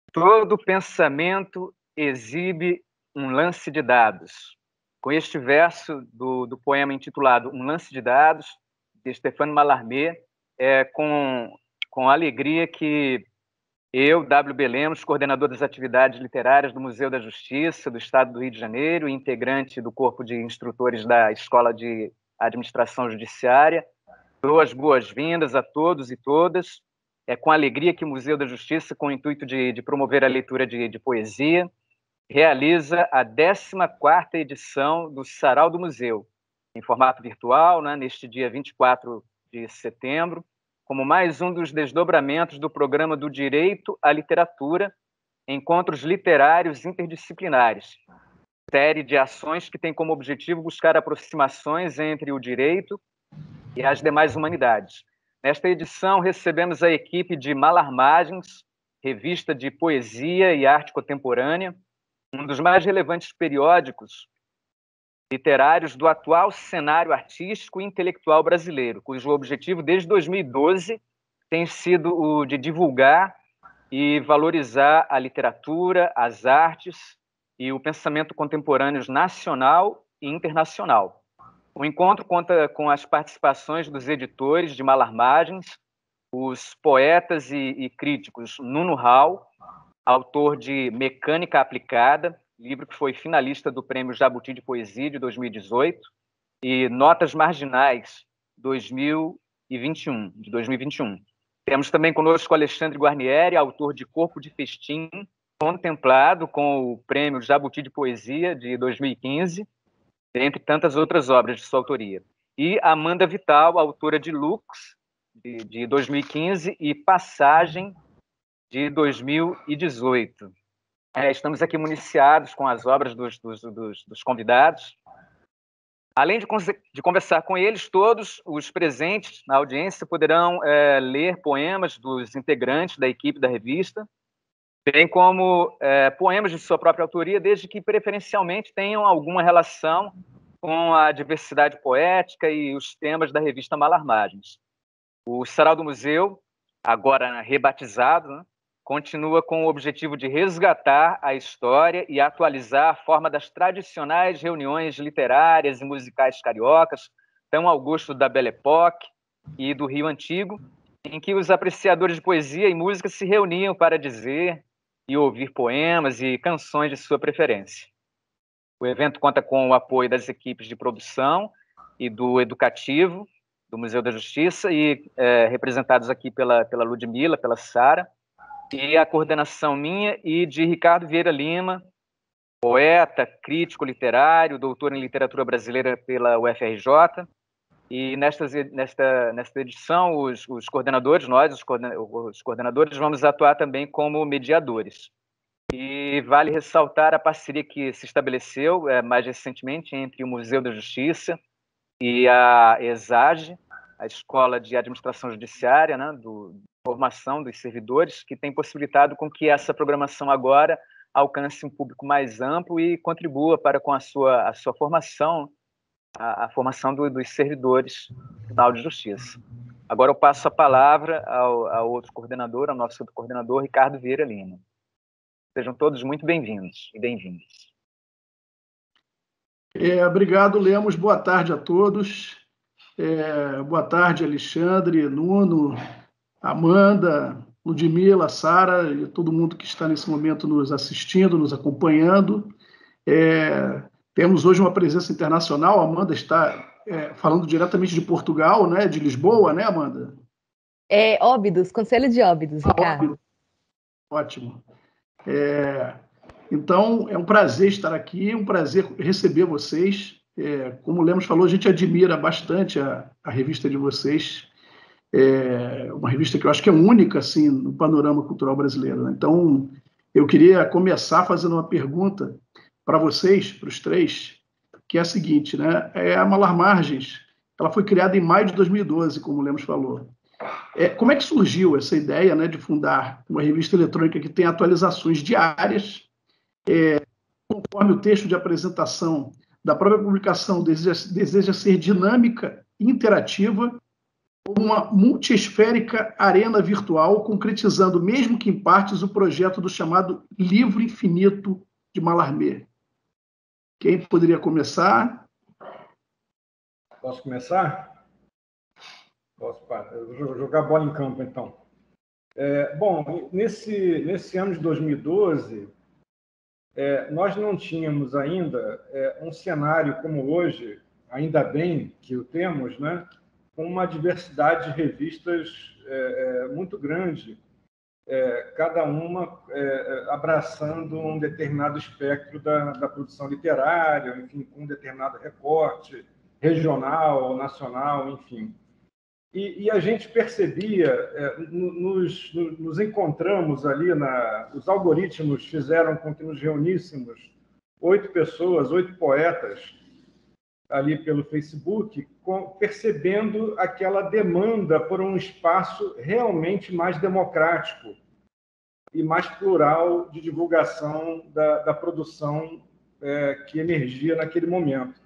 Todo pensamento exibe um lance de dados. Com este verso do poema intitulado Um Lance de Dados, de Stéphane Mallarmé, com alegria que eu, W. Lemos, coordenador das atividades literárias do Museu da Justiça do Estado do Rio de Janeiro, integrante do corpo de instrutores da Escola de Administração Judiciária, dou as boas-vindas a todos e todas. É com alegria que o Museu da Justiça, com o intuito de promover a leitura de poesia, realiza a 14ª edição do Sarau do Museu, em formato virtual, né, neste dia 24 de setembro, como mais um dos desdobramentos do programa do Direito à Literatura, Encontros Literários Interdisciplinares, série de ações que tem como objetivo buscar aproximações entre o direito e as demais humanidades. Nesta edição, recebemos a equipe de Malarmagens, revista de poesia e arte contemporânea, um dos mais relevantes periódicos literários do atual cenário artístico e intelectual brasileiro, cujo objetivo, desde 2012, tem sido o de divulgar e valorizar a literatura, as artes e o pensamento contemporâneos nacional e internacional. O encontro conta com as participações dos editores de Malarmagens, os poetas e críticos Nuno Hall, autor de Mecânica Aplicada, livro que foi finalista do Prêmio Jabuti de Poesia de 2018, e Notas Marginais, 2021. Temos também conosco Alexandre Guarnieri, autor de Corpo de Festim, contemplado com o Prêmio Jabuti de Poesia de 2015, entre tantas outras obras de sua autoria. E Amanda Vital, autora de Lux, de 2015, e Passagem, de 2018. Estamos aqui municiados com as obras dos convidados. Além de conversar com eles, todos os presentes na audiência poderão ler poemas dos integrantes da equipe da revista, bem como poemas de sua própria autoria, desde que preferencialmente tenham alguma relação com a diversidade poética e os temas da revista Malarmagens. O Sarau do Museu, agora rebatizado, né, continua com o objetivo de resgatar a história e atualizar a forma das tradicionais reuniões literárias e musicais cariocas, tão ao gosto da Belle Époque e do Rio Antigo, em que os apreciadores de poesia e música se reuniam para dizer e ouvir poemas e canções de sua preferência. O evento conta com o apoio das equipes de produção e do educativo do Museu da Justiça, e representados aqui pela Ludmila, pela Sara, e a coordenação minha e de Ricardo Vieira Lima, poeta, crítico literário, doutor em literatura brasileira pela UFRJ. E nesta edição, os coordenadores, os coordenadores, vamos atuar também como mediadores. E vale ressaltar a parceria que se estabeleceu mais recentemente entre o Museu da Justiça e a ESAGE, a Escola de Administração Judiciária, né, formação dos servidores, que tem possibilitado com que essa programação agora alcance um público mais amplo e contribua para com a sua formação, a formação dos servidores do Tribunal de Justiça. Agora eu passo a palavra ao outro coordenador, ao nosso coordenador, Ricardo Vieira Lima. Sejam todos muito bem-vindos e bem-vindas. Obrigado, Lemos. Boa tarde a todos. Boa tarde, Alexandre, Nuno, Amanda, Ludmila, Sara e todo mundo que está nesse momento nos assistindo, nos acompanhando. Temos hoje uma presença internacional. A Amanda está falando diretamente de Portugal, né? De Lisboa, né, Amanda? Óbidos, Conselho de Óbidos, Ricardo. Ótimo. Então, é um prazer estar aqui, um prazer receber vocês. Como o Lemos falou, a gente admira bastante a revista de vocês. Uma revista que eu acho que é única assim, no panorama cultural brasileiro, né? Então, eu queria começar fazendo uma pergunta para vocês, para os três, que é a seguinte, né? A Malarmagens, ela foi criada em maio de 2012, como o Lemos falou. Como é que surgiu essa ideia, né, de fundar uma revista eletrônica que tem atualizações diárias, conforme o texto de apresentação da própria publicação deseja ser dinâmica, interativa uma multiesférica arena virtual, concretizando, mesmo que em partes, o projeto do chamado Livro Infinito de Mallarmé. Quem poderia começar? Posso começar? Posso jogar bola em campo, então. Bom, nesse ano de 2012, nós não tínhamos ainda um cenário como hoje, ainda bem que o temos, né, com uma diversidade de revistas muito grande, cada uma abraçando um determinado espectro da produção literária, enfim, com um determinado recorte regional, nacional, enfim. E a gente percebia, nos encontramos ali, os algoritmos fizeram com que nos reuníssemos 8 pessoas, 8 poetas, ali pelo Facebook, percebendo aquela demanda por um espaço realmente mais democrático e mais plural de divulgação da produção que emergia naquele momento.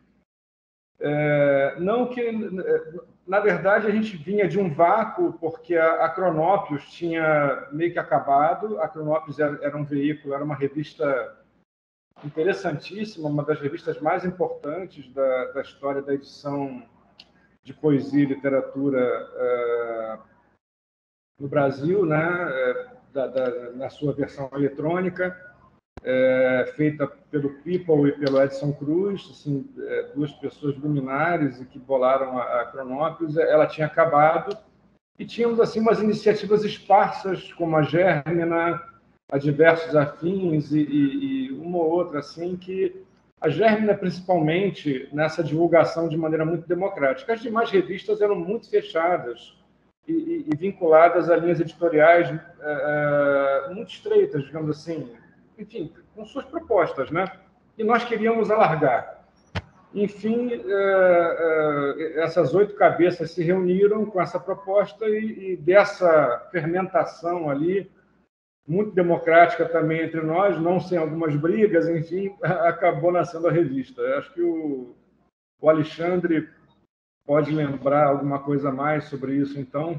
Não que, na verdade, a gente vinha de um vácuo, porque a Cronópios tinha meio que acabado. A Cronópios era um veículo, era uma revista interessantíssima, uma das revistas mais importantes da história da edição de poesia e literatura no Brasil, né? Na sua versão eletrônica, feita pelo People e pelo Edson Cruz, assim, 2 pessoas luminares e que bolaram a Cronópios. Ela tinha acabado e tínhamos assim umas iniciativas esparsas, como a Gérmina, a Diversos Afins e uma ou outra, assim, que a Gérmina, principalmente, nessa divulgação de maneira muito democrática. As demais revistas eram muito fechadas e vinculadas a linhas editoriais muito estreitas, digamos assim, enfim, com suas propostas, né? E nós queríamos alargar. Enfim, essas 8 cabeças se reuniram com essa proposta e dessa fermentação ali, muito democrática também entre nós, não sem algumas brigas, enfim, acabou nascendo a revista. Eu acho que o Alexandre pode lembrar alguma coisa a mais sobre isso, então.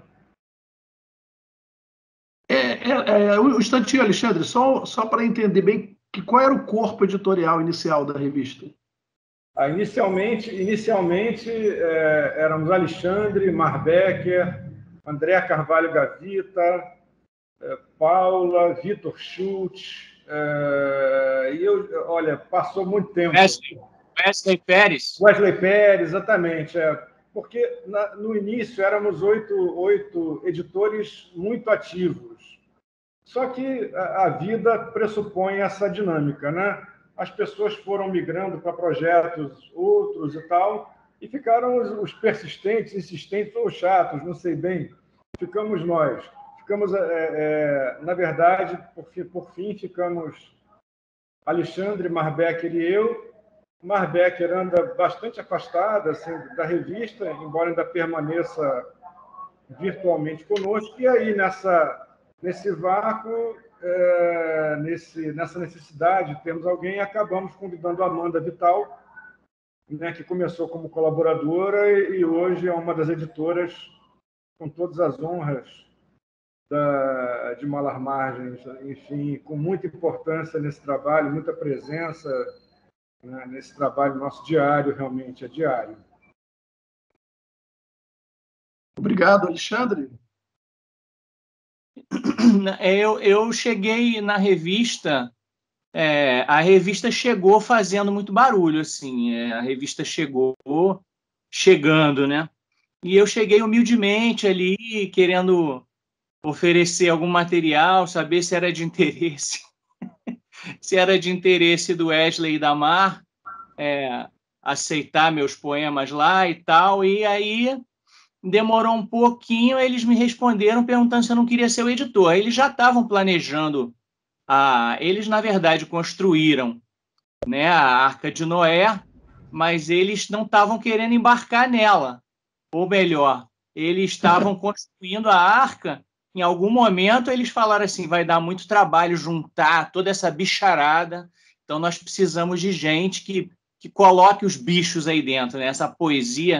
Um instantinho, Alexandre, só para entender bem qual era o corpo editorial inicial da revista. Inicialmente éramos Alexandre, Marbecker, André Carvalho Gavita, Paula, Vitor Schultz, e olha, passou muito tempo. Wesley Pérez. Wesley Pérez, exatamente. Porque no início éramos 8 editores muito ativos. Só que a vida pressupõe essa dinâmica, né? As pessoas foram migrando para projetos outros e tal, e ficaram os persistentes, insistentes ou chatos, não sei bem. Ficamos nós. Ficamos, na verdade, por fim, ficamos Alexandre, Marbecker e eu. Marbecker anda bastante afastada assim, da revista, embora ainda permaneça virtualmente conosco. E aí, nesse vácuo, nessa necessidade de termos alguém, acabamos convidando a Amanda Vital, né, que começou como colaboradora e hoje é uma das editoras com todas as honras de Malar Margens, enfim, com muita importância nesse trabalho, muita presença, né, nesse trabalho nosso diário, realmente é diário. Obrigado, Alexandre. Eu cheguei na revista, a revista chegou fazendo muito barulho, assim, a revista chegando, né? E eu cheguei humildemente ali, querendo oferecer algum material, saber se era de interesse, se era de interesse do Wesley e da Mar, aceitar meus poemas lá e tal, e aí demorou um pouquinho, eles me responderam perguntando se eu não queria ser o editor. Eles já estavam planejando, eles, na verdade, construíram, né, a Arca de Noé, mas eles não estavam querendo embarcar nela. Ou melhor, eles estavam construindo a Arca. Em algum momento, eles falaram assim, vai dar muito trabalho juntar toda essa bicharada, então nós precisamos de gente que coloque os bichos aí dentro, né? Essa poesia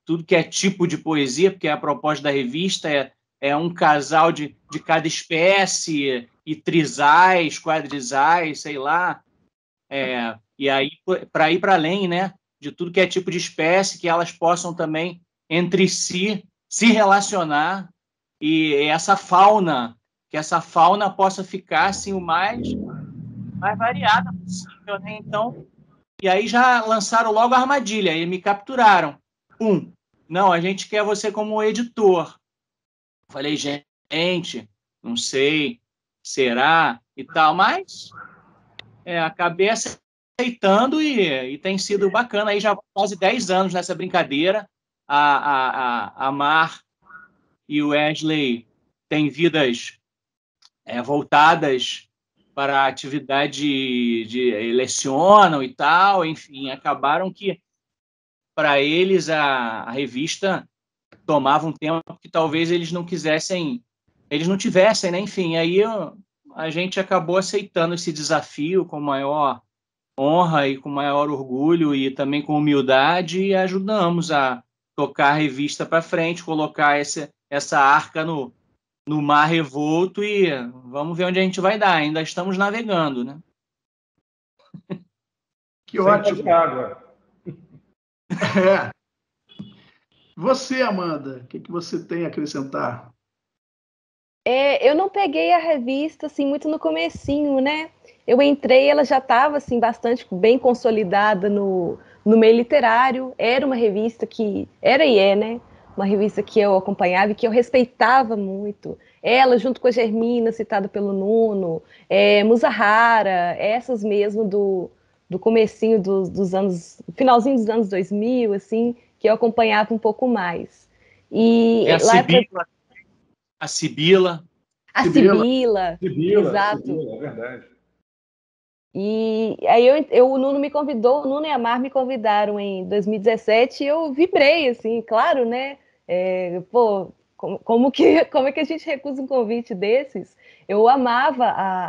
tudo que é tipo de poesia, porque a proposta da revista é um casal de cada espécie, e trisais, quadrisais, sei lá. E aí, para ir para além, né, de tudo que é tipo de espécie, que elas possam também, entre si, se relacionar, e que essa fauna possa ficar assim, o mais variada possível, né? Então, e aí já lançaram logo a armadilha, e me capturaram. Não, a gente quer você como editor. Falei, gente, não sei, será e tal, mas acabei aceitando e tem sido bacana. Aí já quase 10 anos nessa brincadeira. A Mar e o Wesley têm vidas voltadas para a atividade lecionam e tal, enfim, acabaram que para eles a revista tomava um tempo que talvez eles não quisessem, eles não tivessem, né? Enfim, aí a gente acabou aceitando esse desafio com maior honra e com maior orgulho e também com humildade, e ajudamos a tocar a revista para frente, colocar essa arca no mar revolto, e vamos ver onde a gente vai dar. Ainda estamos navegando, né? Que ótimo. Sem água. Você, Amanda, o que você tem a acrescentar? Eu não peguei a revista assim muito no comecinho, né? Eu entrei, ela já estava assim bastante bem consolidada no meio literário. Era uma revista que era e é, né? Uma revista que eu acompanhava e que eu respeitava muito. Ela, junto com a Germina, citada pelo Nuno, Musahara, essas mesmo do comecinho dos anos, finalzinho dos anos 2000, assim, que eu acompanhava um pouco mais. E lá a Sibila. A Sibila, exato. Sibila, é verdade. E aí o Nuno me convidou, o Nuno e a Mar me convidaram em 2017 e eu vibrei, assim, claro, né? Como é que a gente recusa um convite desses? Eu amava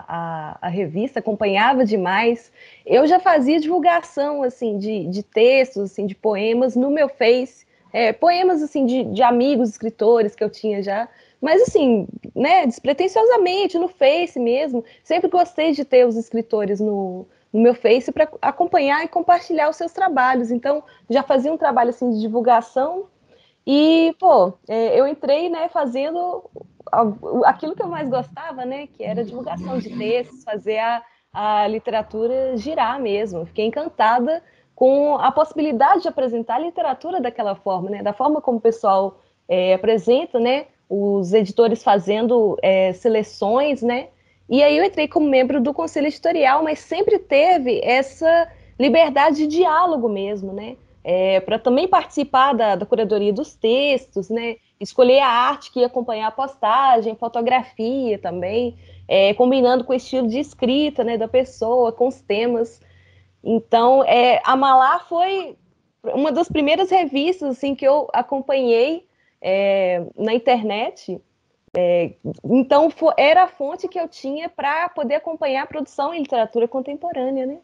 a revista, acompanhava demais. Eu já fazia divulgação, assim, de textos, assim, de poemas no meu Face, poemas, assim, de amigos, escritores que eu tinha já. Mas, assim, né, despretensiosamente, no Face mesmo. Sempre gostei de ter os escritores no meu Face para acompanhar e compartilhar os seus trabalhos. Então, já fazia um trabalho, assim, de divulgação. E, eu entrei, né, fazendo aquilo que eu mais gostava, né, que era divulgação de textos, fazer a literatura girar mesmo. Fiquei encantada com a possibilidade de apresentar a literatura daquela forma, né, da forma como o pessoal apresenta, né, os editores fazendo seleções, né? E aí eu entrei como membro do conselho editorial, mas sempre teve essa liberdade de diálogo mesmo, né? Para também participar da curadoria dos textos, né? Escolher a arte que ia acompanhar a postagem, fotografia também, combinando com o estilo de escrita, né, da pessoa, com os temas. Então, a Malá foi uma das primeiras revistas assim, que eu acompanhei na internet. Então, era a fonte que eu tinha para poder acompanhar a produção em literatura contemporânea, né?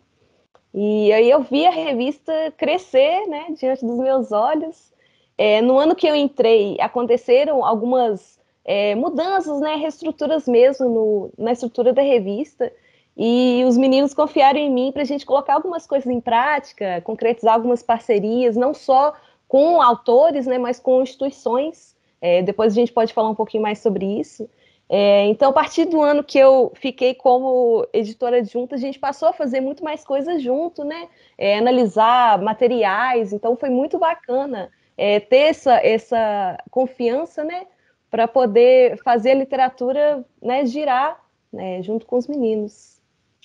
E aí eu vi a revista crescer, né, diante dos meus olhos. No ano que eu entrei, aconteceram algumas mudanças, né, reestruturas mesmo na estrutura da revista, e os meninos confiaram em mim para a gente colocar algumas coisas em prática, concretizar algumas parcerias, não só com autores, né, mas com instituições. Depois a gente pode falar um pouquinho mais sobre isso. Então, a partir do ano que eu fiquei como editora adjunta, a gente passou a fazer muito mais coisas junto, né? Analisar materiais, então foi muito bacana ter essa confiança, né? Para poder fazer a literatura, né, girar, né, junto com os meninos.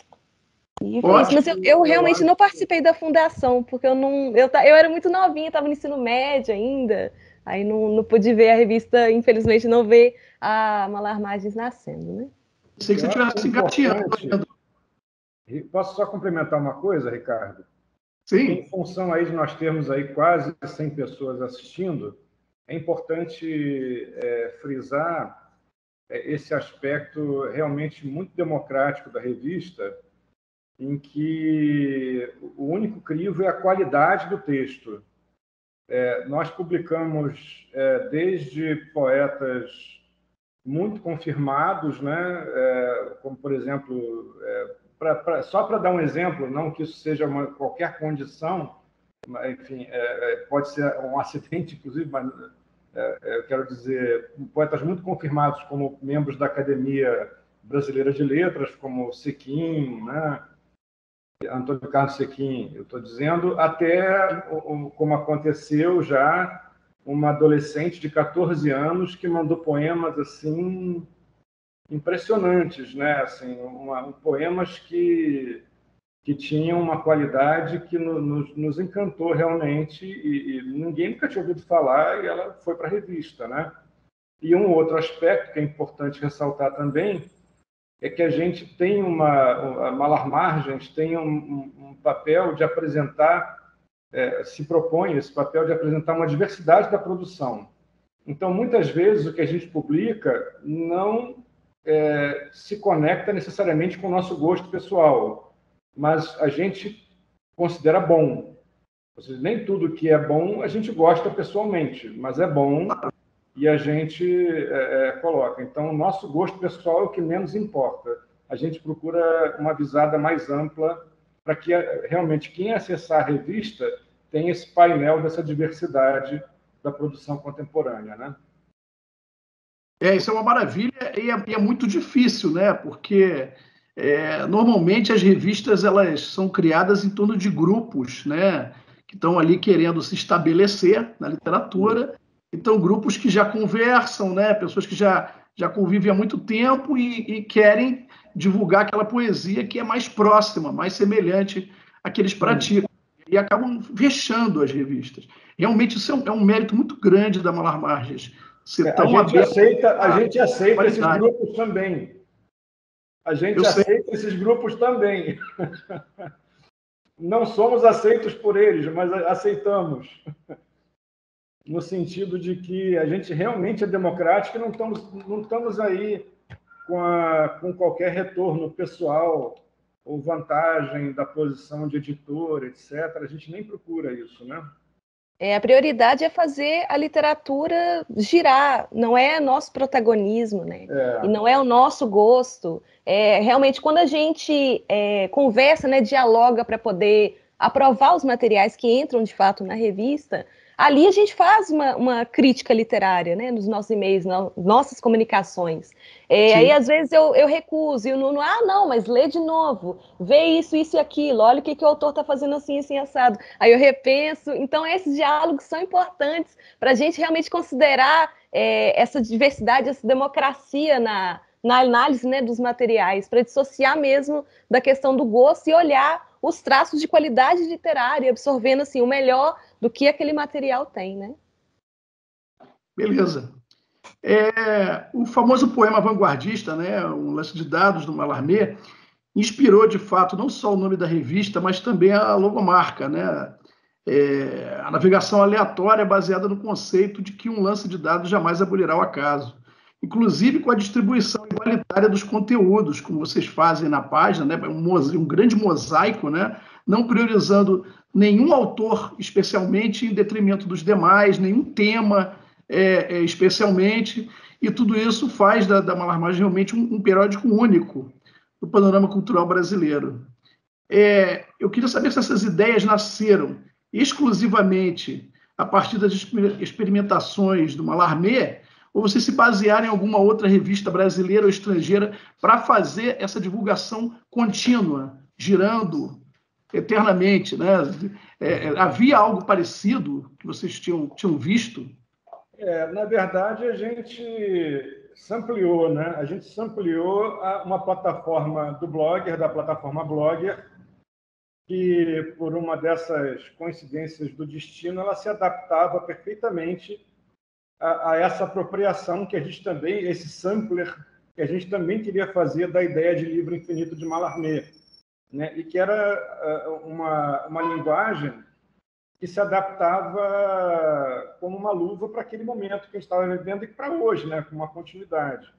E foi isso. Mas eu realmente não participei da fundação, porque eu era muito novinha, estava no ensino médio ainda, aí não pude ver a revista, infelizmente não ver a Malar Margens nascendo, né? Sei que você estivesse engateando. Posso só complementar uma coisa, Ricardo? Sim. Em função aí de nós termos aí quase 100 pessoas assistindo, é importante frisar esse aspecto realmente muito democrático da revista, em que o único crivo é a qualidade do texto. Nós publicamos desde poetas muito confirmados, né? Como, por exemplo, só para dar um exemplo, não que isso seja qualquer condição, mas, enfim, pode ser um acidente, inclusive, mas eu quero dizer, poetas muito confirmados como membros da Academia Brasileira de Letras, como Sequim, né? Antônio Carlos Sequim, eu estou dizendo, até como aconteceu já uma adolescente de 14 anos que mandou poemas assim impressionantes, né? Assim, poemas que tinham uma qualidade que nos encantou realmente e ninguém nunca tinha ouvido falar e ela foi para a revista, né? E um outro aspecto que é importante ressaltar também é que a gente tem a Malar Margens tem um papel de apresentar, se propõe esse papel de apresentar uma diversidade da produção. Então, muitas vezes, o que a gente publica não se conecta necessariamente com o nosso gosto pessoal, mas a gente considera bom. Ou seja, nem tudo que é bom a gente gosta pessoalmente, mas é bom e a gente coloca. Então, o nosso gosto pessoal é o que menos importa. A gente procura uma visada mais ampla para que realmente quem acessar a revista tenha esse painel dessa diversidade da produção contemporânea, né? Isso é uma maravilha e é muito difícil, né? Porque normalmente as revistas elas são criadas em torno de grupos, né? Que estão ali querendo se estabelecer na literatura. Então, grupos que já conversam, né? Pessoas que já convivem há muito tempo e querem divulgar aquela poesia que é mais próxima, mais semelhante à que eles praticam. E acabam fechando as revistas. Realmente, isso é um mérito muito grande da Malar Margens. A gente aceita esses grupos também. A gente aceita esses grupos também. Não somos aceitos por eles, mas aceitamos. No sentido de que a gente realmente é democrático e não estamos aí com qualquer retorno pessoal ou vantagem da posição de editor, etc. A gente nem procura isso, né? A prioridade é fazer a literatura girar, não é nosso protagonismo, né? E não é o nosso gosto. Realmente, quando a gente conversa, né, dialoga para poder aprovar os materiais que entram, de fato, na revista, ali a gente faz uma crítica literária, né, nos nossos e-mails, nas nossas comunicações. Aí, às vezes, eu recuso, e o Nuno, não, mas lê de novo, vê isso e aquilo, olha o que o autor está fazendo assim, assado. Aí eu repenso. Então, esses diálogos são importantes para a gente realmente considerar essa diversidade, essa democracia na análise, né, dos materiais, para dissociar mesmo da questão do gosto e olhar os traços de qualidade literária, absorvendo assim, o melhor do que aquele material tem, né? Beleza. O famoso poema vanguardista, né, um lance de dados do Mallarmé, inspirou, de fato, não só o nome da revista, mas também a logomarca, né? A navegação aleatória é baseada no conceito de que um lance de dados jamais abolirá o acaso. Inclusive com a distribuição igualitária dos conteúdos, como vocês fazem na página, né? Um grande mosaico, né? Não priorizando nenhum autor especialmente em detrimento dos demais, nenhum tema especialmente, e tudo isso faz da Malar Margens realmente um periódico único do panorama cultural brasileiro. Eu queria saber se essas ideias nasceram exclusivamente a partir das experimentações do Mallarmé, ou vocês se basearam em alguma outra revista brasileira ou estrangeira para fazer essa divulgação contínua, girando eternamente, né? Havia algo parecido que vocês tinham visto? Na verdade, a gente sampleou, né? A gente sampleou uma plataforma do Blogger, da plataforma Blogger, que, por uma dessas coincidências do destino, ela se adaptava perfeitamente a essa apropriação que a gente também, esse sampler, que a gente também queria fazer da ideia de livro infinito de Mallarmé, né? E que era uma linguagem que se adaptava como uma luva para aquele momento que a gente estava vivendo e para hoje, né? Com uma continuidade.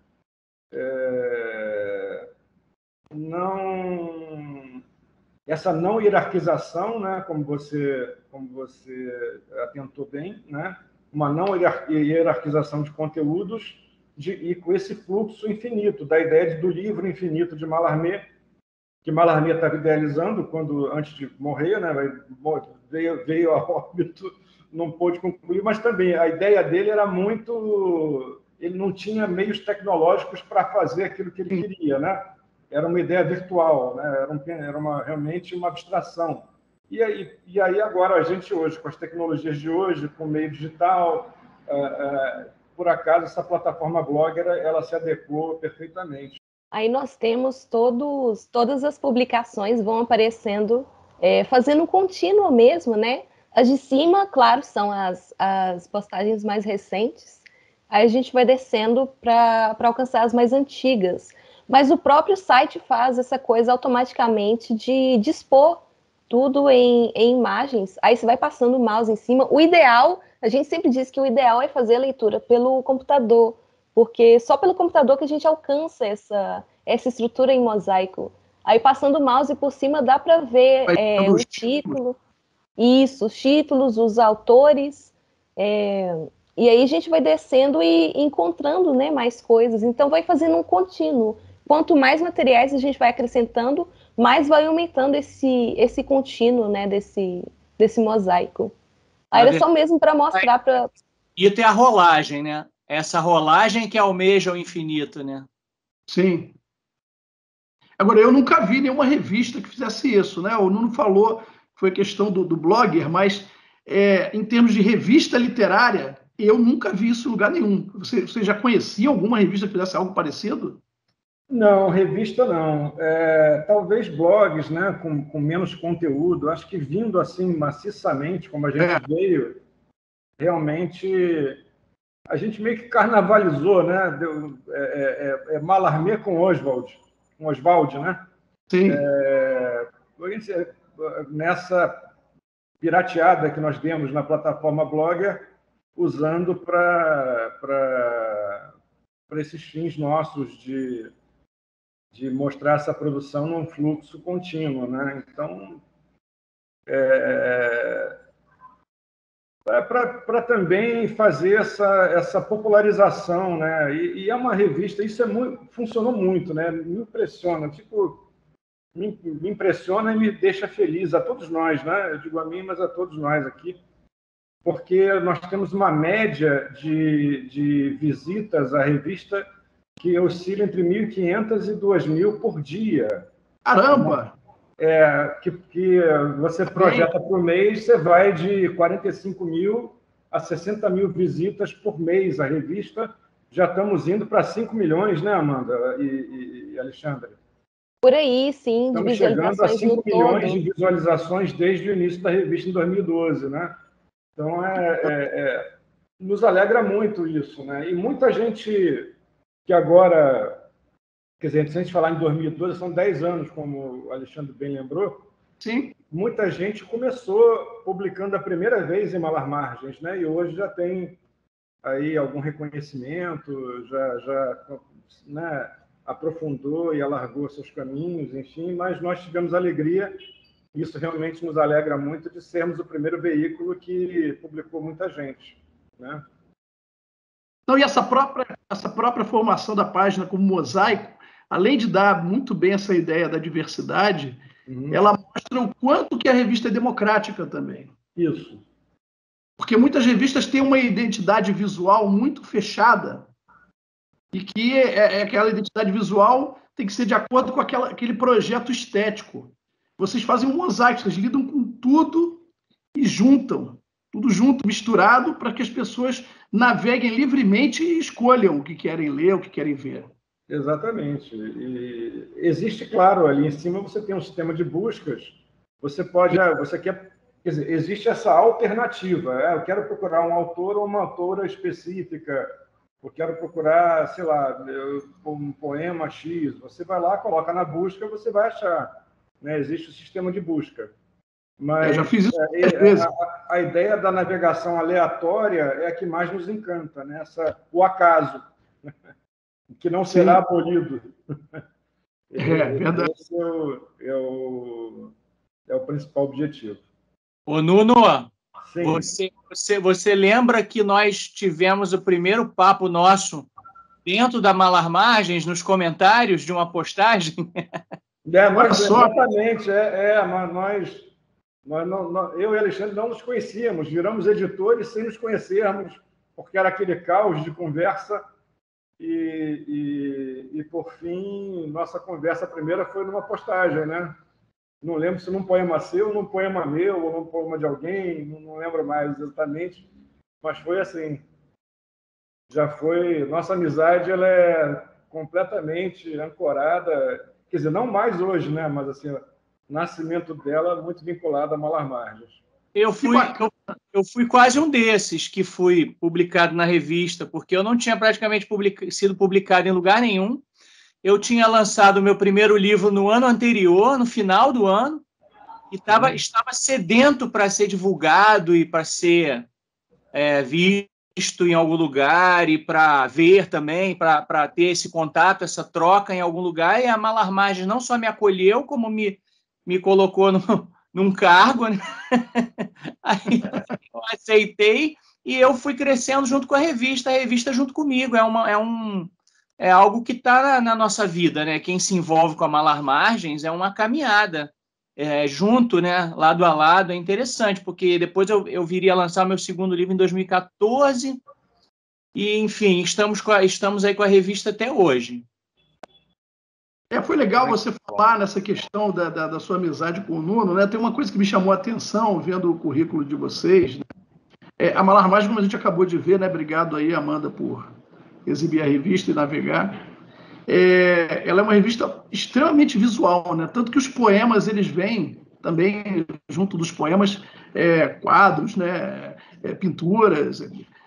essa não hierarquização, né, como você atentou bem, né, uma não hierarquização de conteúdos e com esse fluxo infinito, da ideia do livro infinito de Mallarmé, que Mallarmé estava idealizando antes de morrer, né, veio a óbito, não pôde concluir, mas também a ideia dele era muito... Ele não tinha meios tecnológicos para fazer aquilo que ele queria, né? Era uma ideia virtual, né? Era realmente uma abstração. E aí agora a gente hoje, com as tecnologias de hoje, com o meio digital, por acaso essa plataforma Blogger ela se adequou perfeitamente. Aí nós temos todas as publicações vão aparecendo, fazendo um contínuo mesmo, né? As de cima, claro, são as postagens mais recentes. Aí a gente vai descendo para alcançar as mais antigas. Mas o próprio site faz essa coisa automaticamente de dispor tudo em imagens. Aí você vai passando o mouse em cima. O ideal, a gente sempre diz que o ideal é fazer a leitura pelo computador, porque só pelo computador que a gente alcança essa estrutura em mosaico. Aí passando o mouse por cima dá para ver o título. Isso, os títulos, os autores, e aí a gente vai descendo e encontrando, né, mais coisas. Então vai fazendo um contínuo. Quanto mais materiais a gente vai acrescentando, mais vai aumentando esse contínuo, né, desse mosaico. Aí era só mesmo para mostrar para... E tem a rolagem, né? Essa rolagem que almeja o infinito, né? Sim. Agora, eu nunca vi nenhuma revista que fizesse isso, né? O Nuno falou, foi questão do Blogger, mas em termos de revista literária, eu nunca vi isso em lugar nenhum. Você já conhecia alguma revista que fizesse algo parecido? Não, revista não. Talvez blogs, né, com menos conteúdo. Acho que vindo assim maciçamente, como a gente veio, realmente a gente meio que carnavalizou, né? Mallarmé com Oswald, né? Sim. Nessa pirateada que nós demos na plataforma Blogger, usando para esses fins nossos de mostrar essa produção num fluxo contínuo, né? Então, para também fazer essa popularização, né? E é uma revista, isso funcionou muito, né? Me impressiona, me impressiona e me deixa feliz a todos nós, né? Eu digo a mim, mas a todos nós aqui, porque nós temos uma média de visitas à revista que oscila entre 1.500 e 2.000 por dia. Caramba! Que você projeta por mês, você vai de 45.000 a 60.000 visitas por mês à revista. Já estamos indo para 5 milhões, né, Amanda e Alexandre? Por aí, sim, estamos de visualizações chegando a 5 milhões todo. de visualizações desde o início da revista em 2012, né? Então, nos alegra muito isso, né? E muita gente que agora, quer dizer, se a gente falar em 2012, são 10 anos, como o Alexandre bem lembrou. Sim. Muita gente começou publicando a primeira vez em Mallarmargens, né? E hoje já tem aí algum reconhecimento, já né, aprofundou e alargou seus caminhos, enfim, mas nós tivemos alegria, isso realmente nos alegra muito, de sermos o primeiro veículo que publicou muita gente, né? Então, e essa própria formação da página como mosaico, além de dar muito bem essa ideia da diversidade, ela mostra o quanto que a revista é democrática também. Isso. Porque muitas revistas têm uma identidade visual muito fechada e que aquela identidade visual tem que ser de acordo com aquele projeto estético. Vocês fazem um mosaico, vocês lidam com tudo e juntam. Tudo junto, misturado, para que as pessoas naveguem livremente e escolham o que querem ler, o que querem ver. Exatamente. E existe, claro, ali em cima você tem um sistema de buscas. Você quer dizer, existe essa alternativa. Eu quero procurar um autor ou uma autora específica. Eu quero procurar, sei lá, um poema X. Você vai lá, coloca na busca, você vai achar. Né? Existe o sistema de busca. Mas eu já fiz isso várias vezes. A ideia da navegação aleatória é a que mais nos encanta, né? O acaso, que não será abolido. Verdade. Esse é é o principal objetivo. Ô, Nuno, Sim. você lembra que nós tivemos o primeiro papo nosso dentro da Malarmagens, nos comentários de uma postagem? Exatamente. Eu e Alexandre não nos conhecíamos, viramos editores sem nos conhecermos, porque era aquele caos de conversa e por fim, nossa conversa primeira foi numa postagem, né? Não lembro se num poema seu, num poema meu, ou num poema de alguém, não lembro mais exatamente, mas foi assim. Já foi. Nossa amizade ela é completamente ancorada, quer dizer, não mais hoje, né? Mas assim, o nascimento dela muito vinculado a Malarmargens. Eu fui quase um desses que fui publicado na revista, porque eu não tinha praticamente sido publicado em lugar nenhum. Eu tinha lançado o meu primeiro livro no ano anterior, no final do ano, e estava sedento para ser divulgado e para ser visto em algum lugar e para ver também, para ter esse contato, essa troca em algum lugar. E a Malarmagens não só me acolheu, como me colocou num cargo, né? Aí eu aceitei e eu fui crescendo junto com a revista junto comigo. É algo que está na nossa vida, né? Quem se envolve com a Malarmagens é uma caminhada junto, né? Lado a lado. É interessante, porque depois eu viria a lançar meu segundo livro em 2014 e, enfim, estamos aí com a revista até hoje. Foi legal você falar nessa questão da sua amizade com o Nuno, né? Tem uma coisa que me chamou a atenção vendo o currículo de vocês, né? A Malarmagens, como a gente acabou de ver, né? Obrigado aí, Amanda, por exibir a revista e navegar. Ela é uma revista extremamente visual, né? Tanto que os poemas, eles vêm também, junto dos poemas, quadros, né? Pinturas,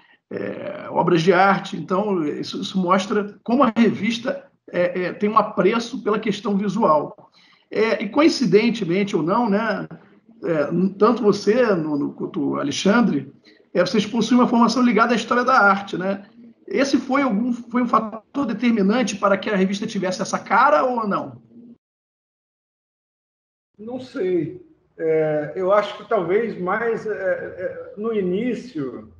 obras de arte. Então, isso mostra como a revista tem um apreço pela questão visual. E coincidentemente ou não, né? Tanto você, quanto o Alexandre, vocês possuem uma formação ligada à história da arte, né? Esse foi um fator determinante para que a revista tivesse essa cara ou não? Não sei. Eu acho que talvez mais no início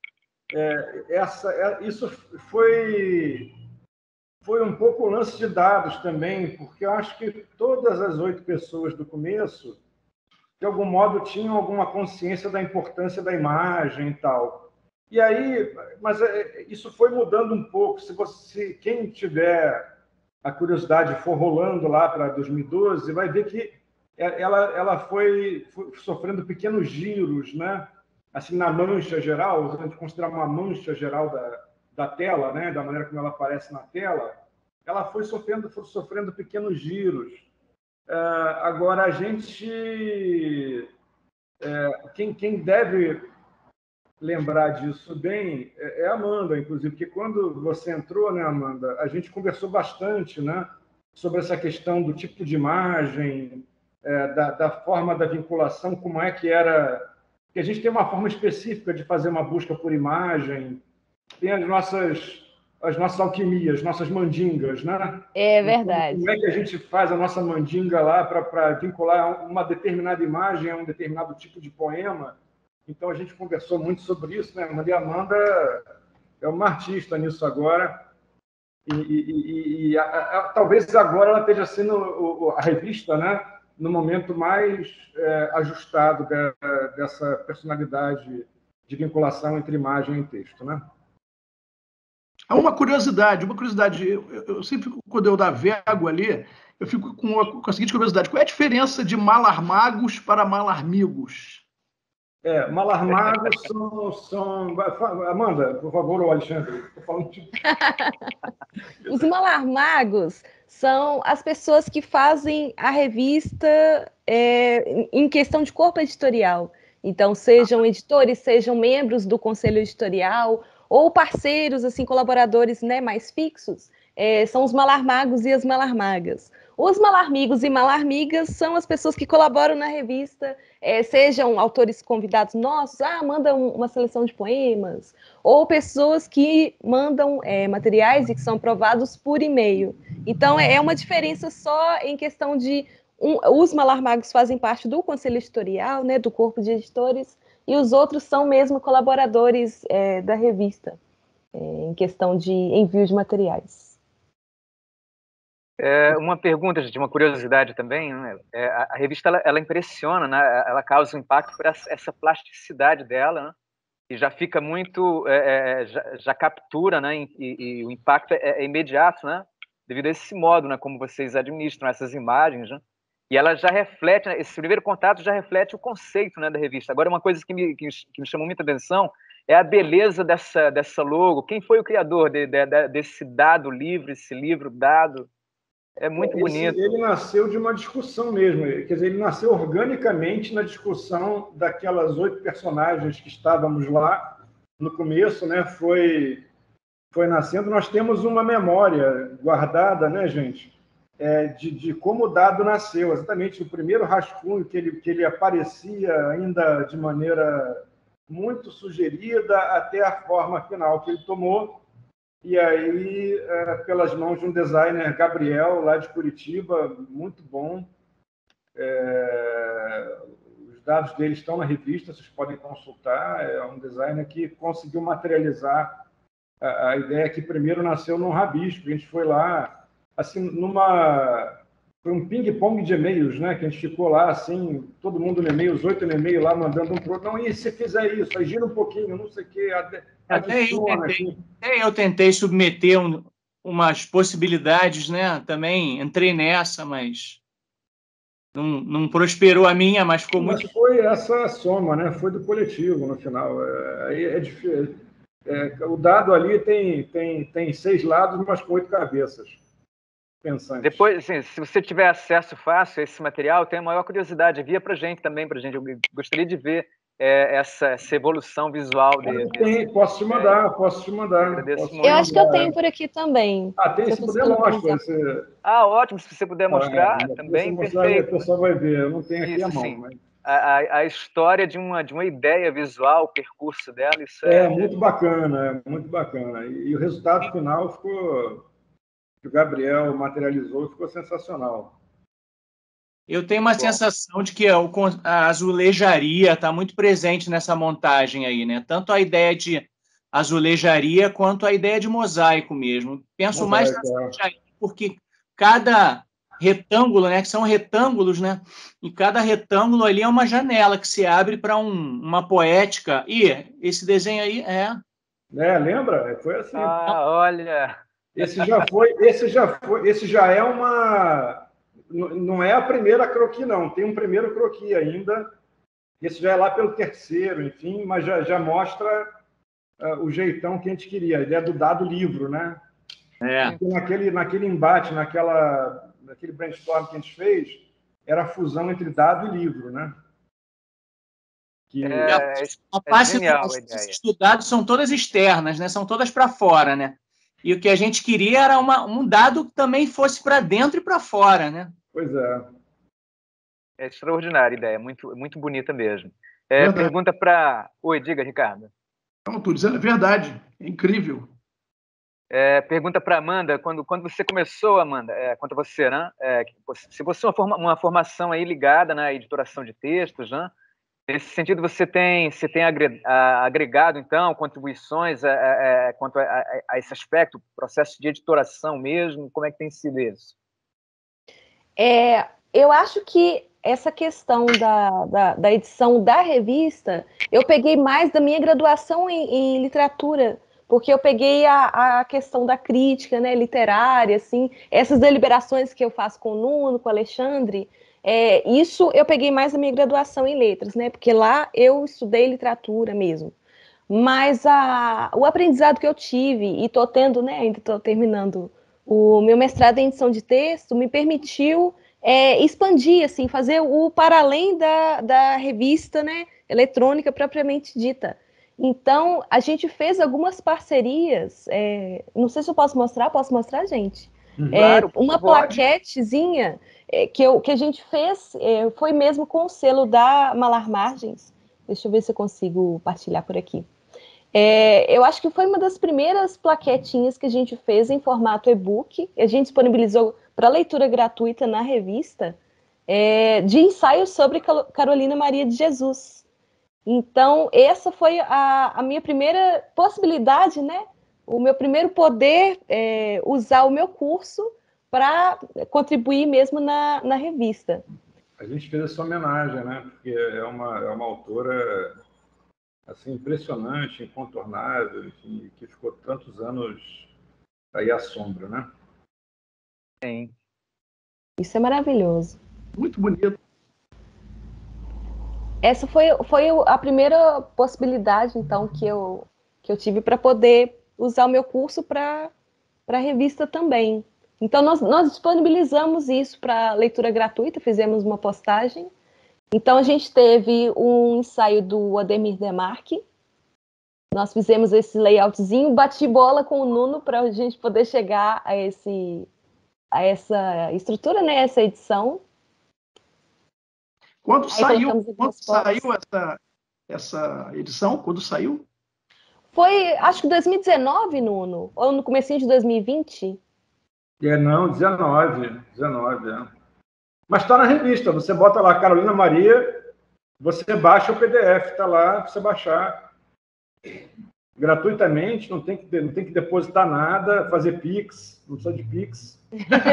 isso foi um pouco o lance de dados também, porque eu acho que todas as 8 pessoas do começo, de algum modo, tinham alguma consciência da importância da imagem e tal. E aí, mas isso foi mudando um pouco. Se quem tiver a curiosidade for rolando lá para 2012, vai ver que ela foi sofrendo pequenos giros, né? Assim, na mancha geral, se a gente considerar uma mancha geral da tela, né? Da maneira como ela aparece na tela, ela foi sofrendo pequenos giros. Agora, a gente... quem deve lembrar disso bem é a Amanda, inclusive, porque quando você entrou, né, Amanda, a gente conversou bastante, né, sobre essa questão do tipo de imagem, da forma da vinculação, como é que era... Porque a gente tem uma forma específica de fazer uma busca por imagem, tem as nossas alquimias, nossas mandingas, né? É verdade. Como é que a gente faz a nossa mandinga lá para vincular uma determinada imagem a um determinado tipo de poema? Então, a gente conversou muito sobre isso, né? A Amanda é uma artista nisso agora. Talvez agora ela esteja sendo a revista, né? No momento mais ajustado dessa personalidade de vinculação entre imagem e texto, né? Uma curiosidade. Eu sempre, quando eu navego ali, eu fico com a seguinte curiosidade. Qual é a diferença de malarmagos para malarmigos? Malarmagos são... Amanda, por favor, ou Alexandre. Estou falando de... Os malarmagos são as pessoas que fazem a revista em questão de corpo editorial. Então, sejam editores, sejam membros do conselho editorial, ou parceiros, assim, colaboradores, né, mais fixos, são os malarmagos e as malarmagas. Os malarmigos e malarmigas são as pessoas que colaboram na revista, sejam autores convidados nossos, manda uma seleção de poemas, ou pessoas que mandam materiais e que são aprovados por e-mail. Então, é uma diferença só em questão de os Malarmagos fazem parte do conselho editorial, né, do corpo de editores, e os outros são mesmo colaboradores da revista, em questão de envio de materiais. Uma pergunta, gente, uma curiosidade também, né? A revista ela impressiona, né? Ela causa um impacto por essa plasticidade dela, né? E já fica muito, já captura, né? E o impacto é imediato, né? Devido a esse modo, né? Como vocês administram essas imagens, né? E ela já reflete, né? Esse primeiro contato já reflete o conceito, né, da revista. Agora, uma coisa que me chamou muita atenção é a beleza dessa logo. Quem foi o criador desse dado livre, esse livro dado? É muito bonito. Ele nasceu de uma discussão mesmo, quer dizer, ele nasceu organicamente na discussão daquelas 8 personagens que estávamos lá no começo, né? Foi nascendo. Nós temos uma memória guardada, né, gente, de como o dado nasceu, exatamente o primeiro rascunho que ele aparecia ainda de maneira muito sugerida até a forma final que ele tomou. E aí, pelas mãos de um designer, Gabriel, lá de Curitiba, muito bom. Os dados dele estão na revista, vocês podem consultar. É um designer que conseguiu materializar a ideia que primeiro nasceu num rabisco. A gente foi lá, assim, foi um ping-pong de e-mails, né? Que a gente ficou lá, assim, todo mundo no e-mail, os 8 no e-mail lá, mandando um pro outro. Não, e se fizer isso? Aí gira um pouquinho, não sei o quê. Até eu tentei submeter umas possibilidades, né? Também entrei nessa, mas não prosperou a minha, mas ficou muito... Mas foi essa soma, né? Foi do coletivo, no final. Difícil. O dado ali tem 6 lados, mas com 8 cabeças pensantes. Depois, assim, se você tiver acesso fácil a esse material, tenho a maior curiosidade, envia para a gente também, Eu gostaria de ver essa evolução visual dele. Posso te mandar. Eu acho que eu tenho por aqui também. Tem, se puder mostrar. Ótimo, se você puder mostrar também, perfeito. O pessoal vai ver, eu não tenho aqui a mão. Mas... A história de uma ideia visual, o percurso dela, isso muito bacana, muito bacana. E o resultado final ficou... que o Gabriel materializou, ficou sensacional. Eu tenho uma sensação de que a azulejaria está muito presente nessa montagem aí, né? Tanto a ideia de azulejaria quanto a ideia de mosaico mesmo. Penso mais na azulejaria, porque cada retângulo, né? Que são retângulos, né? E cada retângulo ali é uma janela que se abre para uma poética. E esse desenho aí lembra? Foi assim. Olha... Esse já é uma... Não é a primeira croquis, não. Tem um primeiro croquis ainda. Esse já é lá pelo terceiro, enfim, mas já mostra o jeitão que a gente queria. A ideia do dado livro, né? Naquele embate, naquele brainstorm que a gente fez, era a fusão entre dado e livro, né? A parte dos estudados são todas externas, né? São todas para fora, né? E o que a gente queria era um dado que também fosse para dentro e para fora, né? Pois é. É extraordinária a ideia, muito, muito bonita mesmo. Pergunta para... Oi, diga, Ricardo. Não, estou dizendo a verdade, é incrível. Pergunta para Amanda, quando você começou, Amanda, quanto a você, né? Se você uma formação aí ligada na editoração de textos, né? Nesse sentido, você tem agregado, então, contribuições quanto a esse aspecto, processo de editoração mesmo? Como é que tem sido isso? Eu acho que essa questão da edição da revista, eu peguei mais da minha graduação em literatura, porque eu peguei a questão da crítica, né, literária, assim, essas deliberações que eu faço com o Nuno, com o Alexandre, isso eu peguei mais da minha graduação em letras, né, porque lá eu estudei literatura mesmo. Mas o aprendizado que eu tive, e estou tendo, né, ainda estou terminando o meu mestrado em edição de texto, me permitiu expandir, assim, fazer o para além da revista, né, eletrônica propriamente dita. Então, a gente fez algumas parcerias, não sei se eu posso mostrar, gente? Claro, uma plaquetezinha que a gente fez, foi mesmo com o selo da Malarmargens. Deixa eu ver se eu consigo partilhar por aqui. Eu acho que foi uma das primeiras plaquetinhas que a gente fez em formato e-book. A gente disponibilizou para leitura gratuita na revista. de ensaios sobre Carolina Maria de Jesus. Então, essa foi a minha primeira possibilidade, né? O meu primeiro poder usar o meu curso para contribuir mesmo na revista. A gente fez essa homenagem, né? Porque é uma autora assim, impressionante, incontornável, enfim, que ficou tantos anos aí à sombra, né? Sim. Isso é maravilhoso. Muito bonito. Essa foi a primeira possibilidade, então, que eu tive para poder usar o meu curso para a revista também. Então, nós disponibilizamos isso para leitura gratuita, fizemos uma postagem. Então, a gente teve um ensaio do Ademir Demarque. Nós fizemos esse layoutzinho, bati bola com o Nuno para a gente poder chegar a essa estrutura, né? Essa edição. Quando saiu essa edição? Quando saiu? Foi, acho que 2019, Nuno, ou no comecinho de 2020. Não, 19, é. Mas está na revista, você bota lá Carolina Maria, você baixa o PDF, está lá para você baixar gratuitamente, não tem que depositar nada, fazer Pix, não precisa de Pix.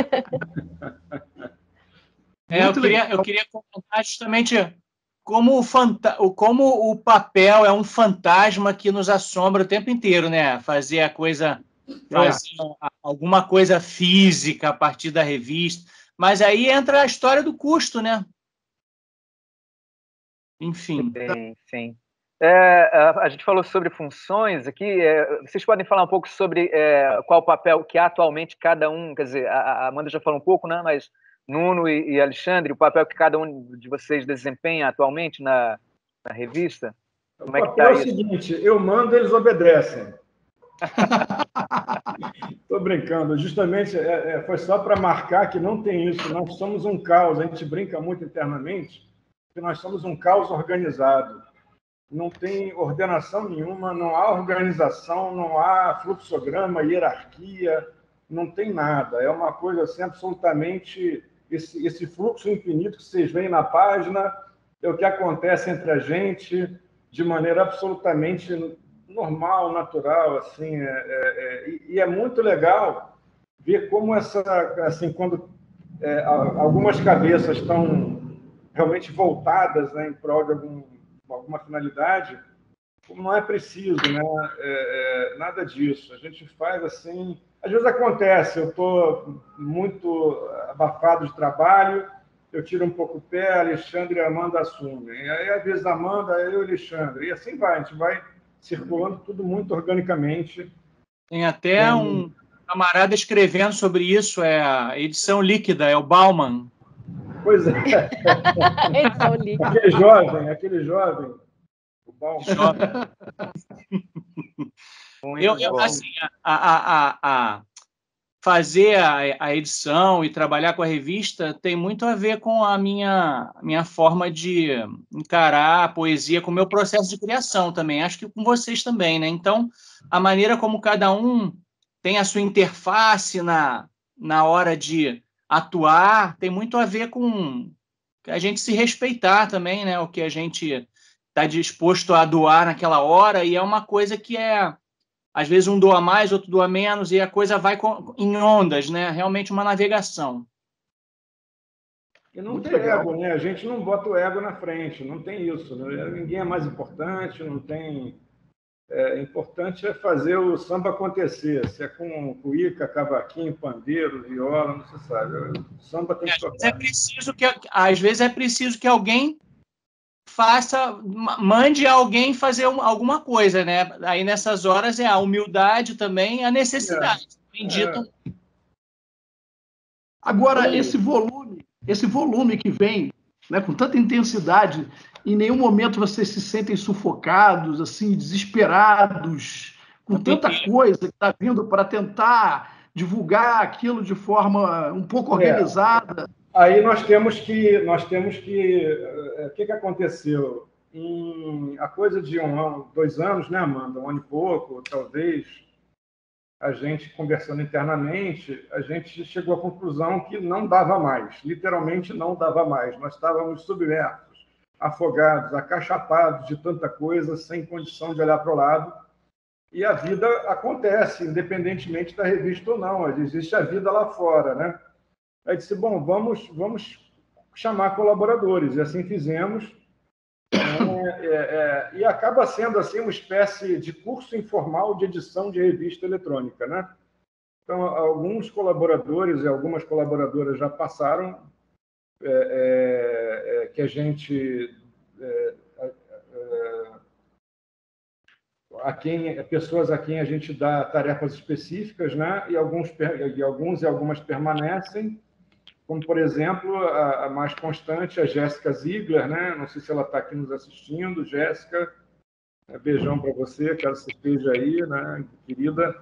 Eu queria comentar justamente como o papel é um fantasma que nos assombra o tempo inteiro, né? Fazer alguma coisa física a partir da revista. Mas aí entra a história do custo, né? Enfim. Sim. A gente falou sobre funções aqui. Vocês podem falar um pouco sobre qual o papel que atualmente cada um, quer dizer, a Amanda já falou um pouco, né? Mas Nuno e Alexandre, o papel que cada um de vocês desempenha atualmente na revista? Como é que está isso? O seguinte, eu mando, eles obedecem. Estou brincando, justamente foi só para marcar que não tem isso, nós somos um caos, a gente brinca muito internamente, que nós somos um caos organizado. Não tem ordenação nenhuma, não há organização, não há fluxograma, hierarquia, não tem nada. É uma coisa assim absolutamente... Esse fluxo infinito que vocês veem na página é o que acontece entre a gente de maneira absolutamente normal, natural, assim, e é muito legal ver como quando algumas cabeças estão realmente voltadas, né, em prol de alguma finalidade, como não é preciso, né, nada disso. A gente faz assim, às vezes acontece, eu estou muito abafado de trabalho, eu tiro um pouco o pé, Alexandre e Amanda assumem. E aí, às vezes, Amanda, eu e Alexandre. E assim vai, a gente vai circulando tudo muito organicamente. Tem até um camarada escrevendo sobre isso, a edição líquida, é o Bauman. Pois é. Edição líquida. Aquele jovem. O Bauman. Assim, fazer a edição e trabalhar com a revista tem muito a ver com a minha forma de encarar a poesia, com o meu processo de criação também. Acho que com vocês também, né? Então, a maneira como cada um tem a sua interface na hora de atuar tem muito a ver com a gente se respeitar também, né? O que a gente está disposto a doar naquela hora, e é uma coisa que às vezes um doa mais, outro doa menos, e a coisa vai em ondas, né? Realmente uma navegação. E não tem ego, né? A gente não bota o ego na frente, não tem isso. Né? Ninguém é mais importante, não tem... importante é fazer o samba acontecer. Se é com cuíca, cavaquinho, pandeiro, viola, não se sabe. O samba tem que tocar. Às vezes é preciso que alguém mande alguém fazer alguma coisa, né? Aí nessas horas é a humildade também, a necessidade. Agora, esse volume que vem, né, com tanta intensidade, em nenhum momento vocês se sentem sufocados, assim, desesperados, com tanta coisa que está vindo para tentar divulgar aquilo de forma um pouco organizada. Aí nós temos que o que aconteceu? Há coisa de 2 anos, né, Amanda? 1 ano e pouco, talvez, a gente, conversando internamente, a gente chegou à conclusão que não dava mais, literalmente não dava mais. Nós estávamos submersos, afogados, acachapados de tanta coisa, sem condição de olhar para o lado. E a vida acontece, independentemente da revista ou não. Existe a vida lá fora, né? Aí disse, bom, vamos chamar colaboradores. E assim fizemos. E acaba sendo assim uma espécie de curso informal de edição de revista eletrônica, né? Então, alguns colaboradores e algumas colaboradoras já passaram, que a gente... pessoas a quem a gente dá tarefas específicas, né? E alguns e algumas permanecem, como, por exemplo, a mais constante, a Jéssica Ziegler, né? Não sei se ela está aqui nos assistindo. Jéssica, beijão para você, quero que você esteja aí, né, querida.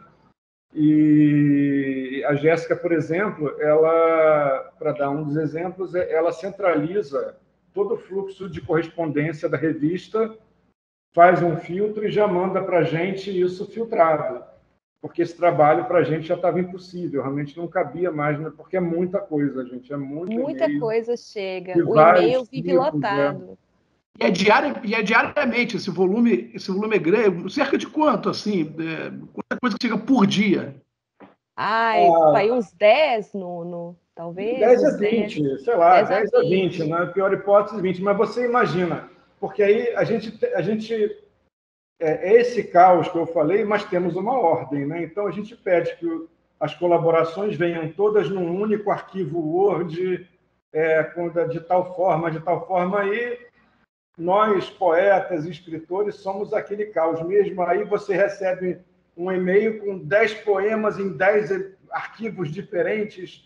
E a Jéssica, por exemplo, ela, para dar um dos exemplos, ela centraliza todo o fluxo de correspondência da revista, faz um filtro e já manda para a gente isso filtrado, porque esse trabalho para a gente já estava impossível, realmente não cabia mais, né? Porque é muita coisa, gente, é muita coisa chega, o e-mail vive lotado. E é diariamente, esse volume é grande, cerca de quanto, assim, quanta coisa que chega por dia? Vai uns 10 talvez? 10 a 20, sei lá, 10 a 20, na pior hipótese 20, mas você imagina, porque aí a gente é esse caos que eu falei, mas temos uma ordem, né? Então a gente pede que as colaborações venham todas num único arquivo Word, de tal forma, e nós, poetas e escritores, somos aquele caos mesmo. Aí você recebe um e-mail com 10 poemas em 10 arquivos diferentes,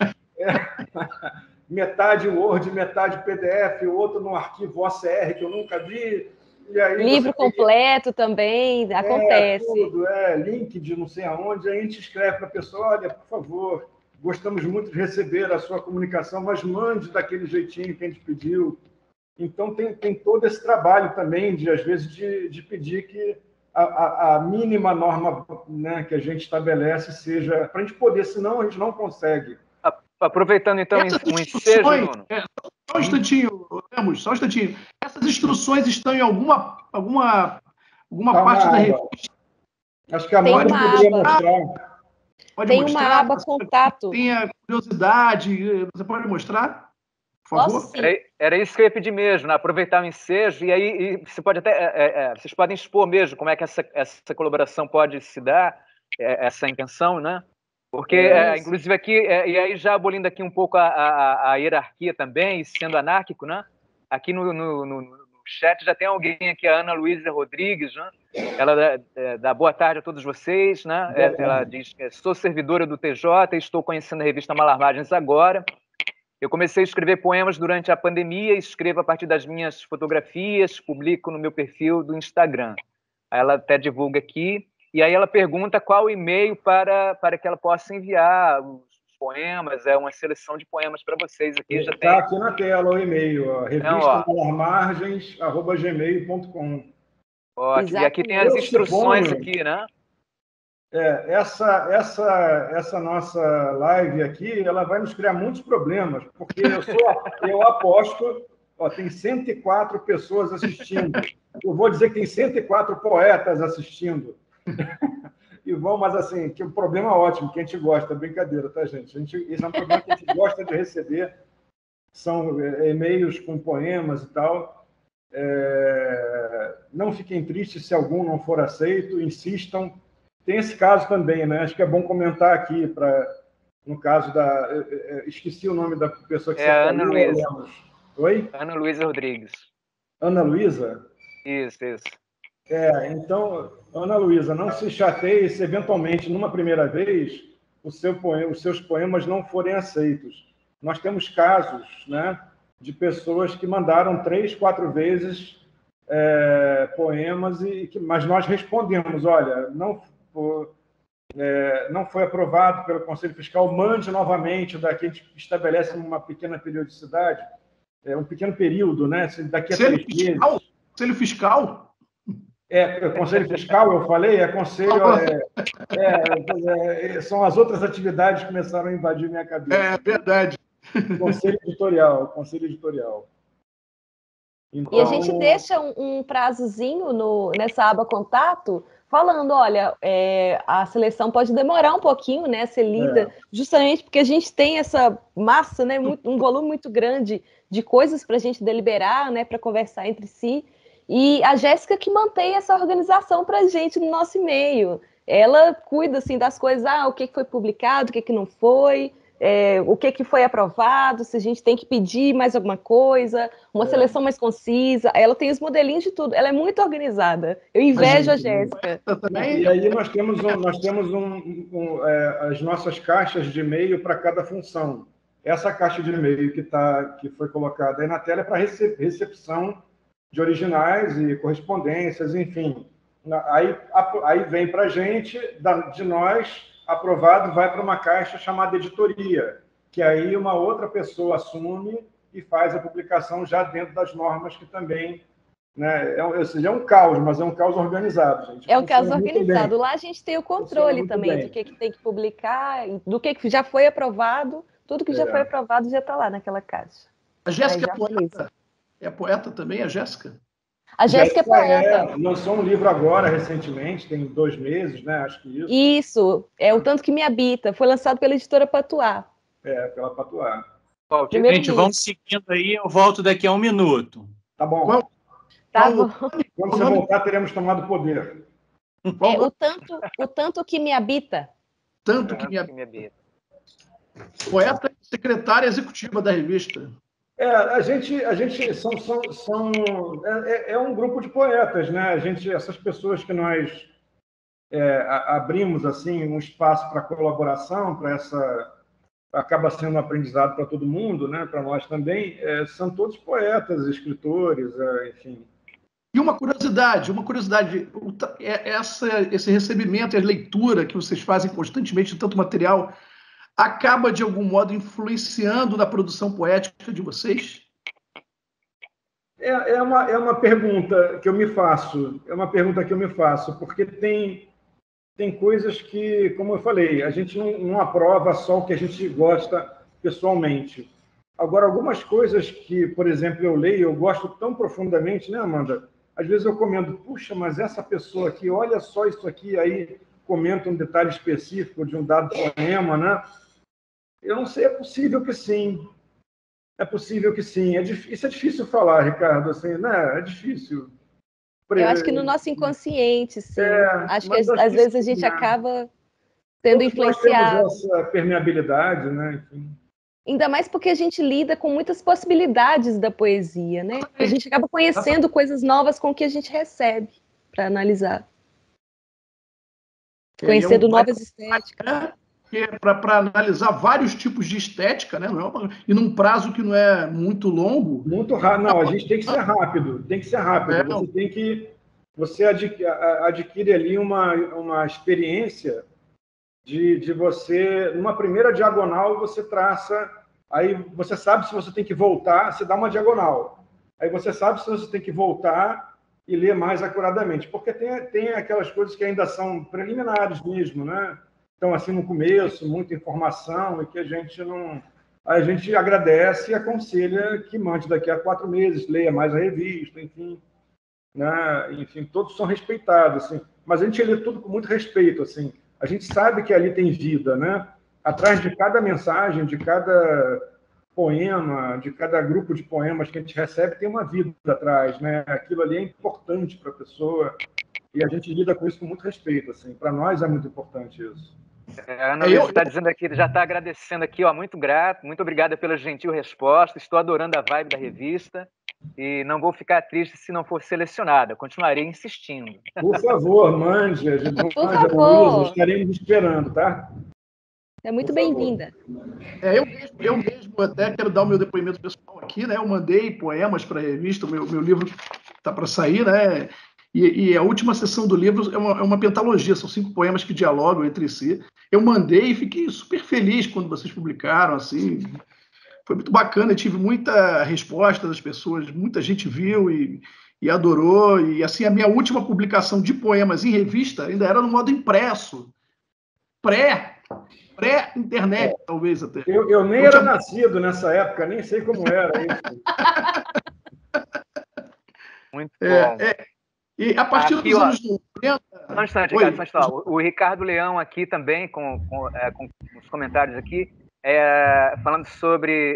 metade Word, metade PDF, outro no arquivo OCR que eu nunca vi. E aí livro completo também, acontece. Tudo, link de não sei aonde, a gente escreve para a pessoa, olha, por favor, gostamos muito de receber a sua comunicação, mas mande daquele jeitinho que a gente pediu. Então, tem todo esse trabalho também, às vezes, de pedir que a mínima norma, né, que a gente estabelece seja... Para a gente poder, senão a gente não consegue. Aproveitando, então, um ensejo, Nuno. Só um instantinho, Lemos, só um instantinho. Essas instruções estão em alguma parte da revista? Acho que a Mari poderia mostrar. Tem uma aba contato. Tem a curiosidade, você pode mostrar? Por favor? Era isso que eu ia pedir mesmo, né? Aproveitar o ensejo, e aí você pode até, vocês podem expor mesmo como é que essa colaboração pode se dar, essa intenção, né? Porque, inclusive aqui, e aí já abolindo aqui um pouco a hierarquia também, sendo anárquico, né? Aqui no chat já tem alguém aqui, a Ana Luísa Rodrigues, né? Ela dá boa tarde a todos vocês, né? Ela diz que sou servidora do TJ e estou conhecendo a revista Malarmagens agora. Eu comecei a escrever poemas durante a pandemia, escrevo a partir das minhas fotografias, publico no meu perfil do Instagram. Aí ela até divulga aqui. E aí ela pergunta qual o e-mail para que ela possa enviar os poemas, uma seleção de poemas para vocês aqui. Está aqui na tela o e-mail, revistamalarmargens@gmail.com. Ótimo. E aqui tem as instruções aqui, né? Essa nossa live aqui, ela vai nos criar muitos problemas, porque eu aposto, tem 104 pessoas assistindo. Eu vou dizer que tem 104 poetas assistindo. Mas assim, que o problema é ótimo, que a gente gosta, brincadeira, tá, gente? Esse é um problema que a gente gosta de receber, são e-mails com poemas e tal. Não fiquem tristes se algum não for aceito, insistam. Tem esse caso também, né? Acho que é bom comentar aqui, no caso esqueci o nome da pessoa que você falou. Ana Luísa. Oi? Ana Luísa Rodrigues. Ana Luísa? Isso. Então, Ana Luísa, não se chateie se eventualmente, numa primeira vez, os seus poemas não forem aceitos. Nós temos casos, né, de pessoas que mandaram 3, 4 vezes poemas, mas nós respondemos, olha, não foi aprovado pelo Conselho Fiscal, mande novamente, daqui a gente estabelece uma pequena periodicidade, um pequeno período, né, daqui a 3 meses. Conselho Fiscal? Conselho fiscal, eu falei, são as outras atividades que começaram a invadir minha cabeça. É verdade. Conselho editorial. Então, e a gente deixa um prazozinho nessa aba contato, falando, olha, a seleção pode demorar um pouquinho, né, a ser lida, justamente porque a gente tem essa massa, né, um volume muito grande de coisas para a gente deliberar, né, para conversar entre si. E a Jéssica que mantém essa organização para a gente no nosso e-mail. Ela cuida assim, das coisas, o que foi publicado, o que não foi, o que foi aprovado, se a gente tem que pedir mais alguma coisa, uma seleção mais concisa. Ela tem os modelinhos de tudo. Ela é muito organizada. Eu invejo a Jéssica. E aí nós temos as nossas caixas de e-mail para cada função. Essa caixa de e-mail que foi colocada aí na tela é para recepção de originais e correspondências, enfim. Aí vem para a gente, de nós, aprovado, vai para uma caixa chamada editoria, que aí uma outra pessoa assume e faz a publicação já dentro das normas que também... Né, é um caos, mas é um caos organizado, gente. É um caos organizado. Lá a gente tem o controle também do que tem que publicar, do que já foi aprovado, tudo que já foi aprovado já está lá naquela caixa. A Jéssica é poeta também, a Jéssica? A Jéssica é poeta. Lançou um livro agora, recentemente, tem 2 meses, né? Acho que isso. Isso, é O Tanto Que Me Habita. Foi lançado pela editora Patuá. Pela Patuá. Gente, vamos seguindo aí, eu volto daqui a 1 minuto. Tá bom. Tá bom. Quando você voltar, teremos tomado poder. O Tanto Que Me Habita. Tanto Que Me Habita. Poeta e secretária executiva da revista. A gente é um grupo de poetas, né? Essas pessoas que nós abrimos assim um espaço para colaboração, acaba sendo um aprendizado para todo mundo, né? Para nós também, são todos poetas, escritores, enfim. E uma curiosidade, esse recebimento e a leitura que vocês fazem constantemente de tanto material acaba, de algum modo, influenciando na produção poética de vocês? É uma pergunta que eu me faço. Porque tem coisas que, como eu falei, a gente não aprova só o que a gente gosta pessoalmente. Agora, algumas coisas que, por exemplo, eu leio, eu gosto tão profundamente, né, Amanda? Às vezes eu comento, puxa, mas essa pessoa aqui, olha só isso aqui, aí comenta um detalhe específico de um dado poema, né? Eu não sei, é possível que sim. Isso é difícil falar, Ricardo, assim, né? É difícil. Eu acho que no nosso inconsciente, sim. Acho que às vezes a gente acaba sendo influenciado. Nós temos essa permeabilidade, né? Enfim. Ainda mais porque a gente lida com muitas possibilidades da poesia, né? A gente acaba conhecendo coisas novas com o que a gente recebe para analisar. Conhecendo novas estéticas. Para analisar vários tipos de estética, né? E num prazo que não é muito longo. Muito rápido. Não, a gente tem que ser rápido. Você adquire ali uma experiência de você, numa primeira diagonal, você traça, aí você sabe se você tem que voltar, você dá uma diagonal. Aí você sabe se você tem que voltar e ler mais acuradamente, porque tem aquelas coisas que ainda são preliminares mesmo, né? Então, assim, no começo, muita informação e que a gente agradece e aconselha que mande daqui a 4 meses, leia mais a revista, enfim. Né? Enfim, todos são respeitados, assim. Mas a gente lê tudo com muito respeito, assim. A gente sabe que ali tem vida, né? Atrás de cada mensagem, de cada poema, de cada grupo de poemas que a gente recebe, tem uma vida atrás, né? Aquilo ali é importante para a pessoa e a gente lida com isso com muito respeito, assim. Para nós é muito importante isso. A Ana Luísa está dizendo aqui, já está agradecendo aqui, muito grato, muito obrigada pela gentil resposta, estou adorando a vibe da revista e não vou ficar triste se não for selecionada, continuarei insistindo. Por favor, mande, Ana Luísa, estaremos esperando, tá? É muito bem-vinda. Eu mesmo até quero dar o meu depoimento pessoal aqui, né? Eu mandei poemas para a revista, o meu livro está para sair, né? E a última sessão do livro é uma pentalogia, são 5 poemas que dialogam entre si. Eu mandei e fiquei super feliz quando vocês publicaram, assim. Foi muito bacana, eu tive muita resposta das pessoas, muita gente viu e e adorou. E assim, a minha última publicação de poemas em revista ainda era no modo impresso, pré-internet, talvez até. Eu nem era nascido nessa época, nem sei como era isso. Muito bom. E a partir dos anos 90... Só um instante, Ricardo, só um instante. O Ricardo Leão aqui também, com os comentários aqui, falando sobre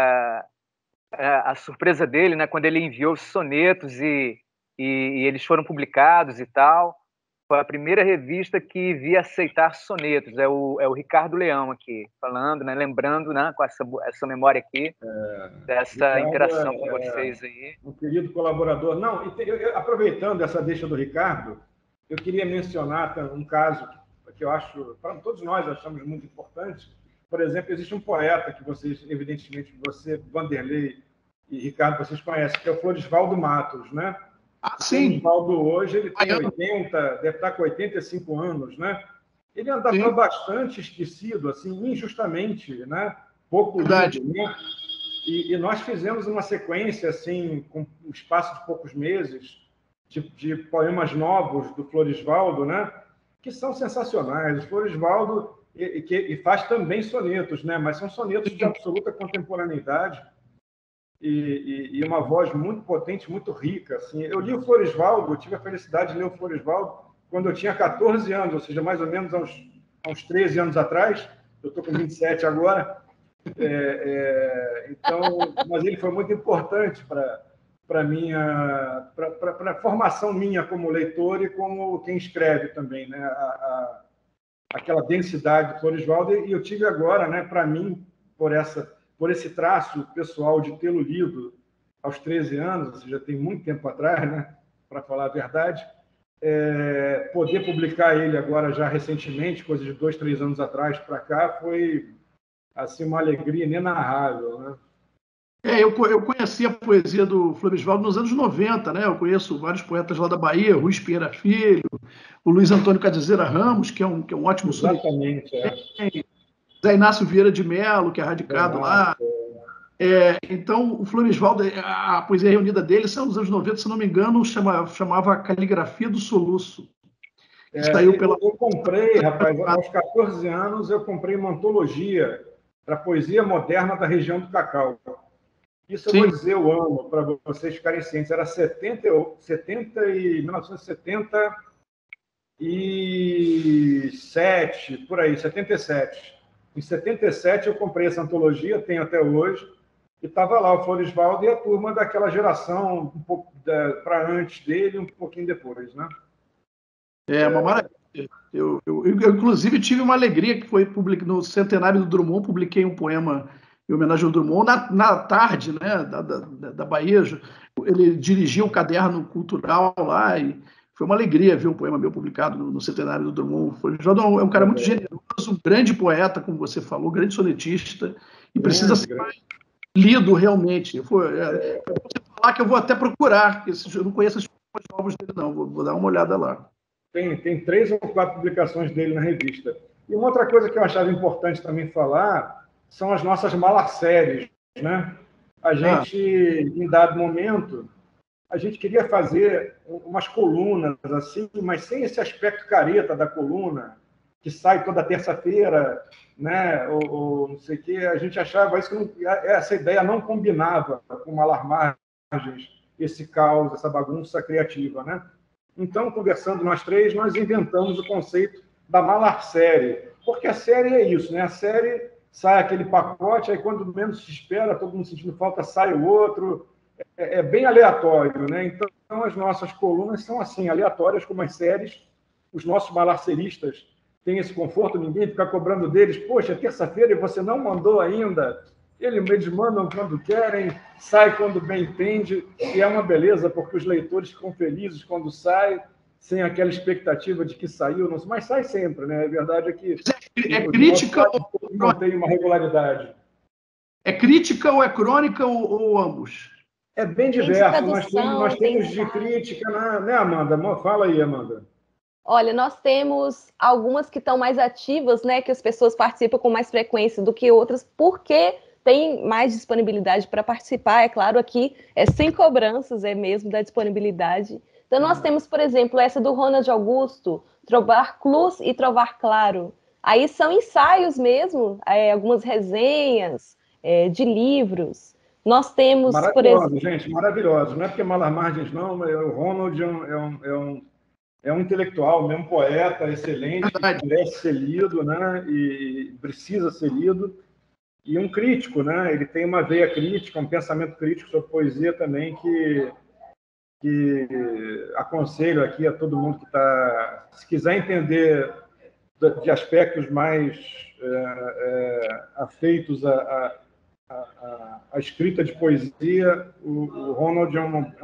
a surpresa dele, né, quando ele enviou os sonetos e eles foram publicados e tal. Foi a primeira revista que vi aceitar sonetos. É o Ricardo Leão aqui falando, né, lembrando, né, com essa memória aqui, dessa Ricardo interação com vocês aí. Um querido colaborador. Não, aproveitando essa deixa do Ricardo, eu queria mencionar um caso que eu acho, para todos nós achamos muito importante. Por exemplo, existe um poeta que vocês, evidentemente, Vanderlei e Ricardo, vocês conhecem, que é o Floresvaldo Matos, né? Sim. O Floresvaldo hoje, ele tem 80, deve estar com 85 anos, né? Ele andava bastante esquecido, assim, injustamente, né? Pouco lido, né? E nós fizemos uma sequência, assim, com um espaço de poucos meses, de poemas novos do Floresvaldo, né? Que são sensacionais. O Floresvaldo e faz também sonetos, né? Mas são sonetos de absoluta contemporaneidade e uma voz muito potente, muito rica. Assim. Eu li o Floresvaldo, eu tive a felicidade de ler o Floresvaldo quando eu tinha 14 anos, ou seja, mais ou menos há uns 13 anos atrás. Eu estou com 27 agora. Então, mas ele foi muito importante para a formação minha como leitor e como quem escreve também, né? Aquela densidade do Floresvaldo, e eu tive agora, né, para mim, por esse traço pessoal de tê-lo lido aos 13 anos, ou seja, tem muito tempo atrás, né, para falar a verdade, poder publicar ele agora já recentemente, coisa de 2, 3 anos atrás para cá, foi assim, uma alegria inenarrável, né? Eu conheci a poesia do Floresvaldo nos anos 90, né? Eu conheço vários poetas lá da Bahia, Rui Pinheiro Filho, o Luiz Antônio Cadizera Ramos, que é um ótimo Exatamente, Zé Inácio Vieira de Mello, que é radicado lá. Então, o Floresvaldo, a poesia reunida dele, saiu nos anos 90, se não me engano, chamava Caligrafia do Soluço. Saiu pela... Eu comprei, rapaz, aos 14 anos, eu comprei uma antologia para poesia moderna da região do Cacau. Isso eu vou dizer o ano, para vocês ficarem cientes. Era 1977, por aí, 77. Em 77 eu comprei essa antologia, tenho até hoje, e estava lá o Floresvaldo e a turma daquela geração, um pouco para antes dele, um pouquinho depois, né? Uma maravilha. Eu, inclusive, tive uma alegria que foi no centenário do Drummond, publiquei um poema em homenagem ao Drummond, na tarde, né, da Bahia. Ele dirigiu o caderno cultural lá e foi uma alegria ver um poema meu publicado no centenário do Drummond. É um cara muito generoso, um grande poeta, como você falou, grande sonetista, e precisa ser lido realmente. Eu vou falar que eu vou até procurar, porque eu não conheço os poemas novos dele, não. Vou dar uma olhada lá. Tem 3 ou 4 publicações dele na revista. E uma outra coisa que eu achava importante também falar são as nossas malarséries, né? A gente, em dado momento, a gente queria fazer umas colunas assim, mas sem esse aspecto careta da coluna, que sai toda terça-feira, né? Ou não sei o quê. A gente achava isso que essa ideia não combinava com Malarmargens, esse caos, essa bagunça criativa, né? Então, conversando nós 3, nós inventamos o conceito da malarsérie, porque a série é isso, né? A série sai aquele pacote, aí quando menos se espera, todo mundo sentindo falta, sai o outro, é bem aleatório, né? Então, as nossas colunas são assim, aleatórias como as séries. Os nossos malarceristas têm esse conforto, ninguém fica cobrando deles, poxa, é terça-feira e você não mandou ainda. Eles mandam quando querem, sai quando bem entende, e é uma beleza, porque os leitores ficam felizes quando sai, sem aquela expectativa de que saiu, mas sai sempre, né? A verdade é que crítica não tem uma regularidade. É crítica ou é crônica ou ambos? É bem diverso. Nós temos de crítica, né, Amanda? Fala aí, Amanda. Olha, nós temos algumas que estão mais ativas, né? Que as pessoas participam com mais frequência do que outras, porque tem mais disponibilidade para participar, é claro, aqui é sem cobranças, é mesmo da disponibilidade. Então, nós temos, por exemplo, essa do Ronald Augusto, Trovar Clus e Trovar Claro. Aí são ensaios mesmo, algumas resenhas de livros. Nós temos, por exemplo... gente, maravilhoso. Não é porque é Malas Margens, não, mas o Ronald é um intelectual, mesmo poeta, excelente, que merece ser lido, né? E precisa ser lido. E um crítico, né? Ele tem uma veia crítica, um pensamento crítico sobre poesia também que aconselho aqui a todo mundo que está... Se quiser entender de aspectos mais afeitos à escrita de poesia, o Ronald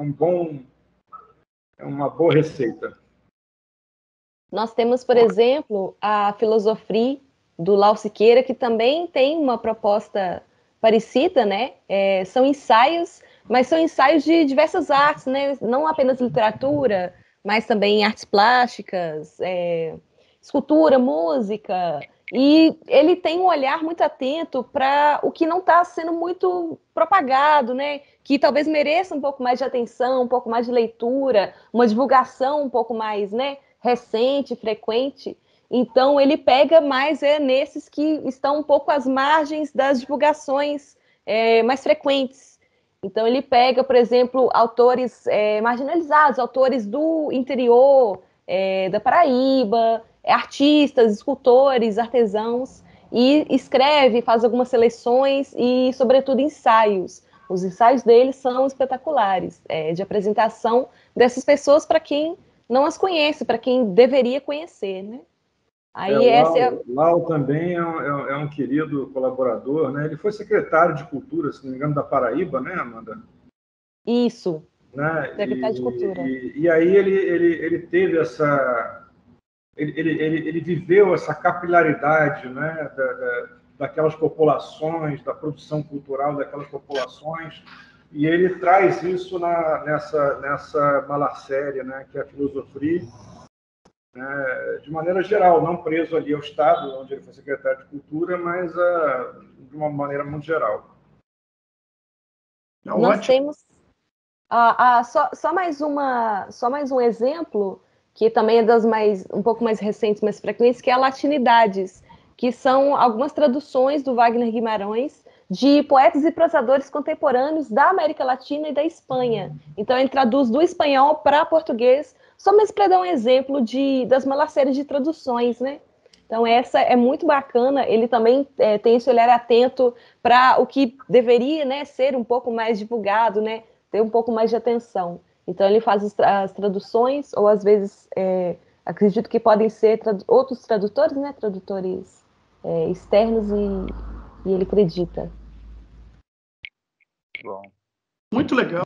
é uma boa receita. Nós temos, por exemplo, a Filosofia, do Lau Siqueira, que também tem uma proposta parecida, né? São ensaios, mas são ensaios de diversas artes, né? Não apenas literatura, mas também artes plásticas, escultura, música. E ele tem um olhar muito atento para o que não está sendo muito propagado, né? Que talvez mereça um pouco mais de atenção, um pouco mais de leitura, uma divulgação um pouco mais, né, recente, frequente. Então, ele pega mais nesses que estão um pouco às margens das divulgações mais frequentes. Então, ele pega, por exemplo, autores marginalizados, autores do interior da Paraíba, artistas, escultores, artesãos, e escreve, faz algumas seleções e, sobretudo, ensaios. Os ensaios dele são espetaculares, de apresentação dessas pessoas para quem não as conhece, para quem deveria conhecer, né? Aí Lau também é um querido colaborador, né? Ele foi secretário de Cultura, se não me engano, da Paraíba, né, Amanda? Isso, né? secretário de Cultura. E aí ele teve essa... Ele viveu essa capilaridade, né, daquelas populações, da produção cultural daquelas populações, e ele traz isso nessa malarsérie, né, que é a Filosofia, de maneira geral, não preso ali ao Estado, onde ele foi secretário de Cultura, mas de uma maneira muito geral. Nós temos só mais um exemplo, que também é das um pouco mais recentes, mais frequentes, que é a Latinidades, que são algumas traduções do Wagner Guimarães de poetas e prosadores contemporâneos da América Latina e da Espanha. Então, ele traduz do espanhol para português, só mesmo para dar um exemplo das malarséries de traduções, né? Então, essa é muito bacana. Ele também tem esse olhar atento para o que deveria, né, ser um pouco mais divulgado, né, ter um pouco mais de atenção. Então, ele faz as traduções, ou às vezes, acredito que podem ser outros tradutores, né, tradutores externos, e ele acredita. Bom. Muito legal.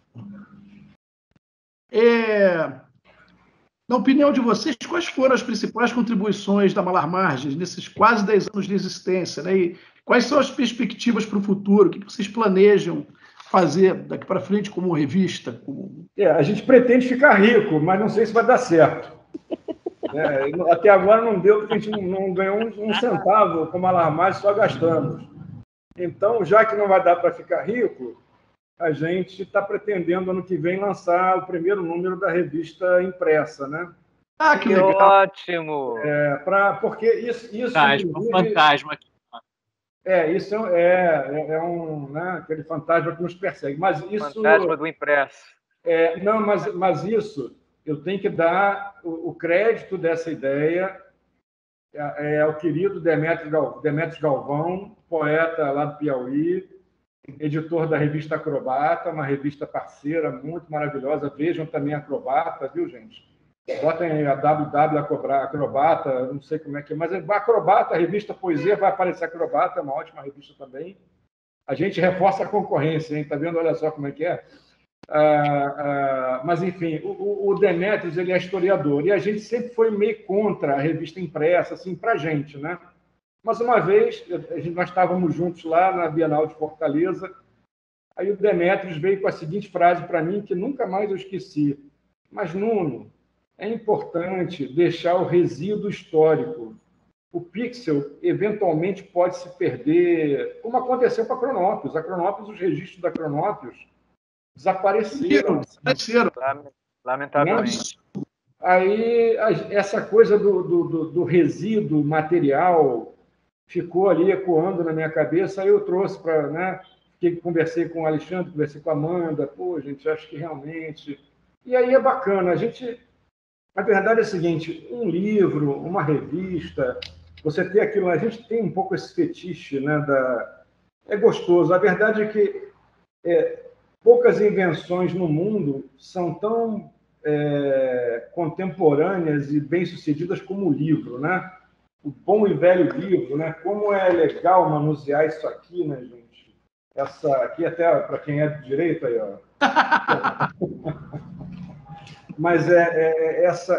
Na opinião de vocês, quais foram as principais contribuições da Malar Margens nesses quase 10 anos de existência, né? E quais são as perspectivas para o futuro? O que vocês planejam fazer daqui para frente como revista? A gente pretende ficar rico, mas não sei se vai dar certo. Até agora não deu, porque a gente não ganhou um centavo com a Malar Margens, só gastamos. Então, já que não vai dar para ficar rico, a gente está pretendendo, ano que vem, lançar o primeiro número da revista impressa, né? Ah, que legal! Ótimo! Porque isso fantasma aqui. Isso é aquele fantasma que nos persegue. Mas isso, fantasma do impresso. Não, mas isso, eu tenho que dar o crédito dessa ideia ao querido Demetrios Galvão, poeta lá do Piauí, editor da revista Acrobata, uma revista parceira muito maravilhosa. Vejam também a Acrobata, viu, gente? Botem a www Acrobata, não sei como é que é, mas Acrobata, a revista Poesia, vai aparecer Acrobata, é uma ótima revista também. A gente reforça a concorrência, hein? Tá vendo? Olha só como é que é. Mas, enfim, o Demetrios, ele é historiador, e a gente sempre foi meio contra a revista impressa, assim, para a gente, né? Mas uma vez, nós estávamos juntos lá na Bienal de Fortaleza, aí o Demetrios veio com a seguinte frase para mim, que nunca mais eu esqueci: mas, Nuno, é importante deixar o resíduo histórico, o pixel eventualmente pode se perder, como aconteceu com a Cronópios. A Cronópios, os registros da Cronópios desapareceram. Lamentavelmente. Aí essa coisa do resíduo material ficou ali ecoando na minha cabeça, aí eu trouxe para, né, conversei com o Alexandre, conversei com a Amanda, pô, gente, acho que realmente... E aí é bacana, a verdade é a seguinte, um livro, uma revista, você ter aquilo, a gente tem um pouco esse fetiche, né, é gostoso. A verdade é que poucas invenções no mundo são tão contemporâneas e bem-sucedidas como o livro, né? O bom e velho livro, né? Como é legal manusear isso aqui, né, gente? Essa aqui até para quem é de direito aí, ó. Mas essa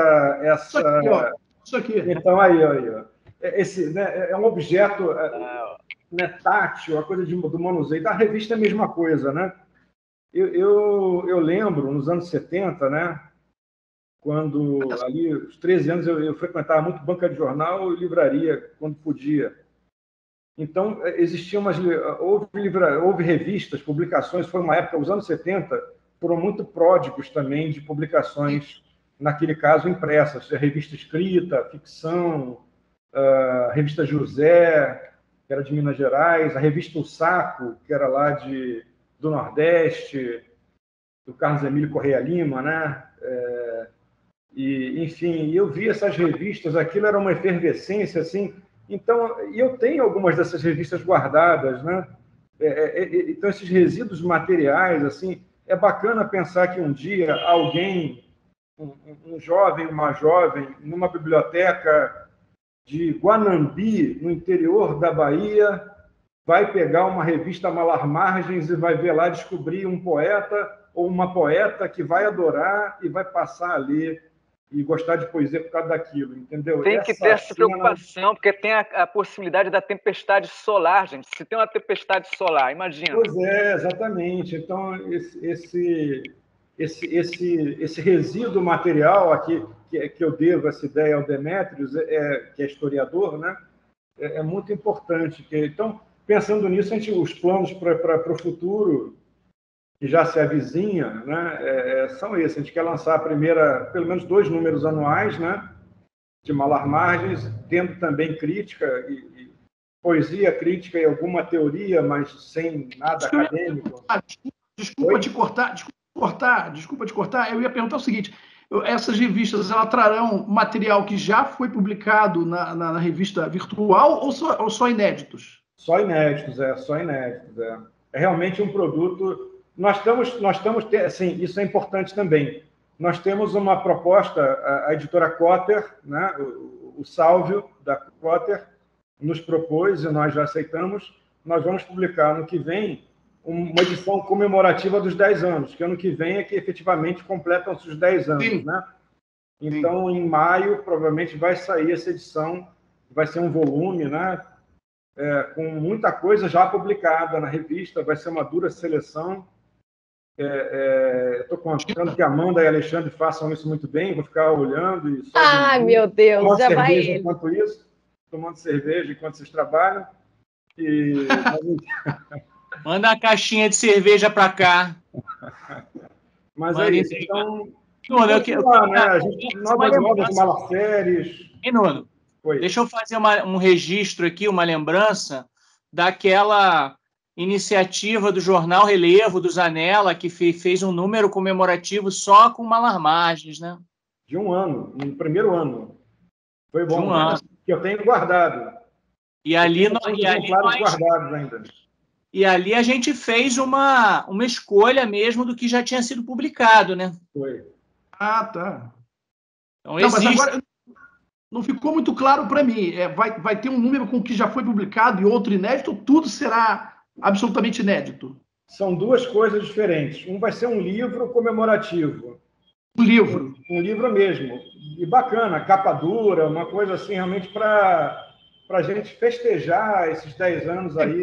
Isso aqui. Então aí, ó. Esse, né, é um objeto né, tátil, a coisa do manuseio. Da revista é a mesma coisa, né? Eu lembro, nos anos 70, né, quando, ali, os 13 anos, eu frequentava muito banca de jornal e livraria, quando podia. Então, existiam houve revistas, publicações, foi uma época, os anos 70, foram muito pródigos também de publicações, naquele caso, impressas. Revista escrita, ficção, a revista José, que era de Minas Gerais, a revista O Saco, que era lá do Nordeste, do Carlos Emílio Correia Lima, né? Enfim, eu vi essas revistas, aquilo era uma efervescência, assim. Então, eu tenho algumas dessas revistas guardadas, né? Então, esses resíduos materiais, assim, é bacana pensar que um dia alguém, um jovem, uma jovem, numa biblioteca de Guanambi, no interior da Bahia, vai pegar uma revista Malar Margens e vai ver lá, descobrir um poeta ou uma poeta que vai adorar e vai passar a ler e gostar de poesia por causa daquilo, entendeu? Tem que ter essa preocupação, porque tem a possibilidade da tempestade solar, gente. Se tem uma tempestade solar, imagina. Pois é, exatamente. Então, esse resíduo material aqui, que eu devo essa ideia ao Demétrios, que é historiador, né? É muito importante. Então, pensando nisso, os planos para o futuro, que já se avizinha, né, são esses. A gente quer lançar pelo menos 2 números anuais, né, de Malar Margens, tendo também crítica, e poesia crítica e alguma teoria, mas sem nada acadêmico. Desculpa te cortar. Eu ia perguntar o seguinte: essas revistas, elas trarão material que já foi publicado na revista virtual ou só inéditos? Só inéditos, só inéditos. É realmente um produto. Nós estamos assim, isso é importante também. Nós temos uma proposta, a editora Cotter, né, o Sálvio da Cotter nos propôs e nós já aceitamos. Nós vamos publicar ano que vem uma edição comemorativa dos 10 anos, que ano que vem é que efetivamente completam-se os 10 anos. Sim. Né? Então, em maio, provavelmente vai sair essa edição, vai ser um volume, né, com muita coisa já publicada na revista, vai ser uma dura seleção. Estou contando que a Amanda e Alexandre façam isso muito bem, vou ficar olhando e só meu Deus, já vai ele. Enquanto isso, tomando cerveja enquanto vocês trabalham. Manda a caixinha de cerveja para cá. Mas Mano, é isso. Então, nós novas malaférias. Nuno, deixa eu fazer um registro aqui, uma lembrança daquela iniciativa do jornal Relevo, do Zanella, que fez um número comemorativo só com Malar Margens, né? De um ano, no primeiro ano. Foi bom, de um ano. Que eu tenho guardado. E ali a gente fez uma escolha mesmo do que já tinha sido publicado, né? Foi. Ah, tá. Então, existe. Mas agora não ficou muito claro para mim. Vai ter um número com o que já foi publicado e outro inédito, tudo será absolutamente inédito? São 2 coisas diferentes. Um vai ser um livro comemorativo. Um livro? Um livro mesmo. E bacana, capa dura, uma coisa assim realmente para a gente festejar esses 10 anos aí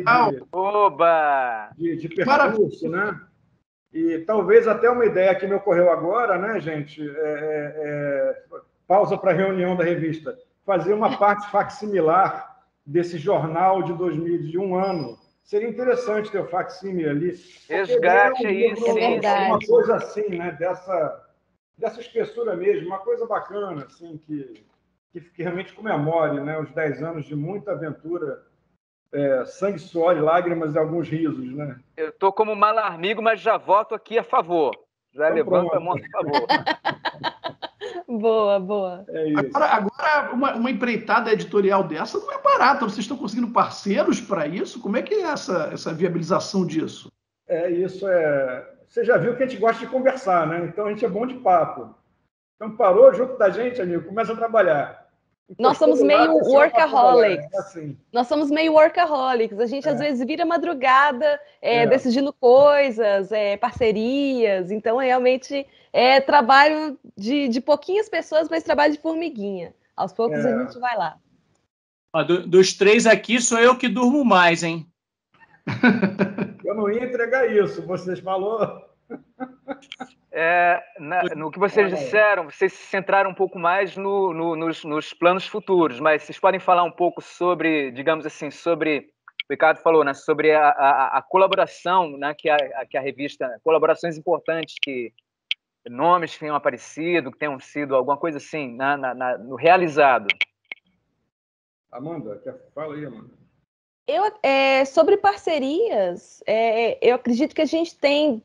de percurso, né? E talvez até uma ideia que me ocorreu agora, né, gente? Pausa para a reunião da revista. fazer uma parte facsimilar desse jornal de 2000, de um ano. Seria interessante ter o facsímile ali. Resgate aí, É verdade. Uma coisa assim, né? Dessa espessura mesmo, uma coisa bacana, assim, que realmente comemore, né, os 10 anos de muita aventura, sangue, suor e lágrimas e alguns risos, né? Eu estou como malarmigo, mas já voto aqui a favor. Já Então, levanto pronto. a mão a favor. Boa, boa. É isso. Agora uma empreitada editorial dessa não é barata. Vocês estão conseguindo parceiros para isso? Como é que é essa viabilização disso? Isso Você já viu que a gente gosta de conversar, né? Então a gente é bom de papo. Então parou junto da gente, amigo, começa a trabalhar. Nós somos meio workaholics. Assim. Nós somos meio workaholics. A gente às vezes vira madrugada decidindo coisas, parcerias. Então, realmente, é trabalho de pouquinhas pessoas, mas trabalho de formiguinha. Aos poucos a gente vai lá. Ó, dos 3 aqui, sou eu que durmo mais, hein? Eu não ia entregar isso, vocês falou. No que vocês disseram, vocês se centraram um pouco mais nos planos futuros, mas vocês podem falar um pouco sobre, digamos assim, sobre, o Ricardo falou, né, sobre a colaboração, né, que a revista, colaborações importantes, que nomes que tenham aparecido, que tenham sido alguma coisa assim, no realizado. Amanda, fala aí, Amanda. Sobre parcerias, eu acredito que a gente tem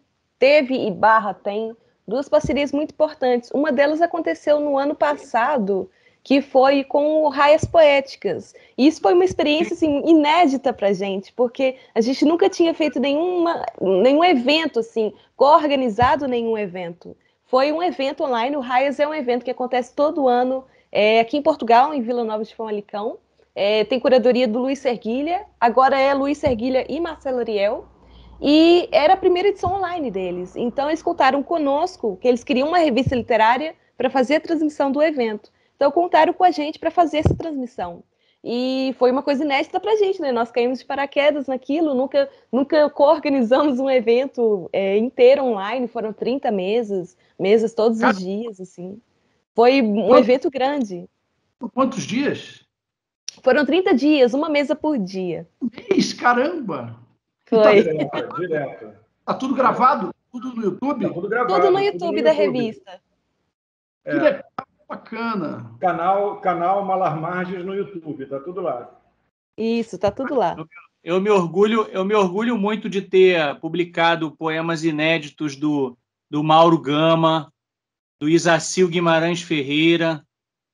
2 parcerias muito importantes. Uma delas aconteceu no ano passado, que foi com o Raias Poéticas. E isso foi uma experiência assim, inédita para a gente, porque a gente nunca tinha feito nenhum evento, assim, co-organizado nenhum evento. Foi um evento online. O Raias é um evento que acontece todo ano aqui em Portugal, em Vila Nova de Famalicão. Tem curadoria do Luiz Serguilha, agora é Luiz Serguilha e Marcelo Ariel. E era a primeira edição online deles. Então, eles contaram conosco que eles queriam uma revista literária para fazer a transmissão do evento. Então, contaram com a gente para fazer essa transmissão. E foi uma coisa inédita para a gente, né? Nós caímos de paraquedas naquilo, nunca co-organizamos um evento inteiro online, foram 30 mesas todos os dias, assim. Foi um evento grande. Por quantos dias? Foram 30 dias, uma mesa por dia. Caramba! Foi. Direto. Tá tudo gravado? Tudo no YouTube? Tá tudo gravado. Tudo no YouTube da revista. Que legal, bacana. Canal Malar Marges no YouTube, tá tudo lá. Isso, tá tudo lá. Eu me orgulho muito de ter publicado poemas inéditos do Mauro Gama, do Isacil Guimarães Ferreira,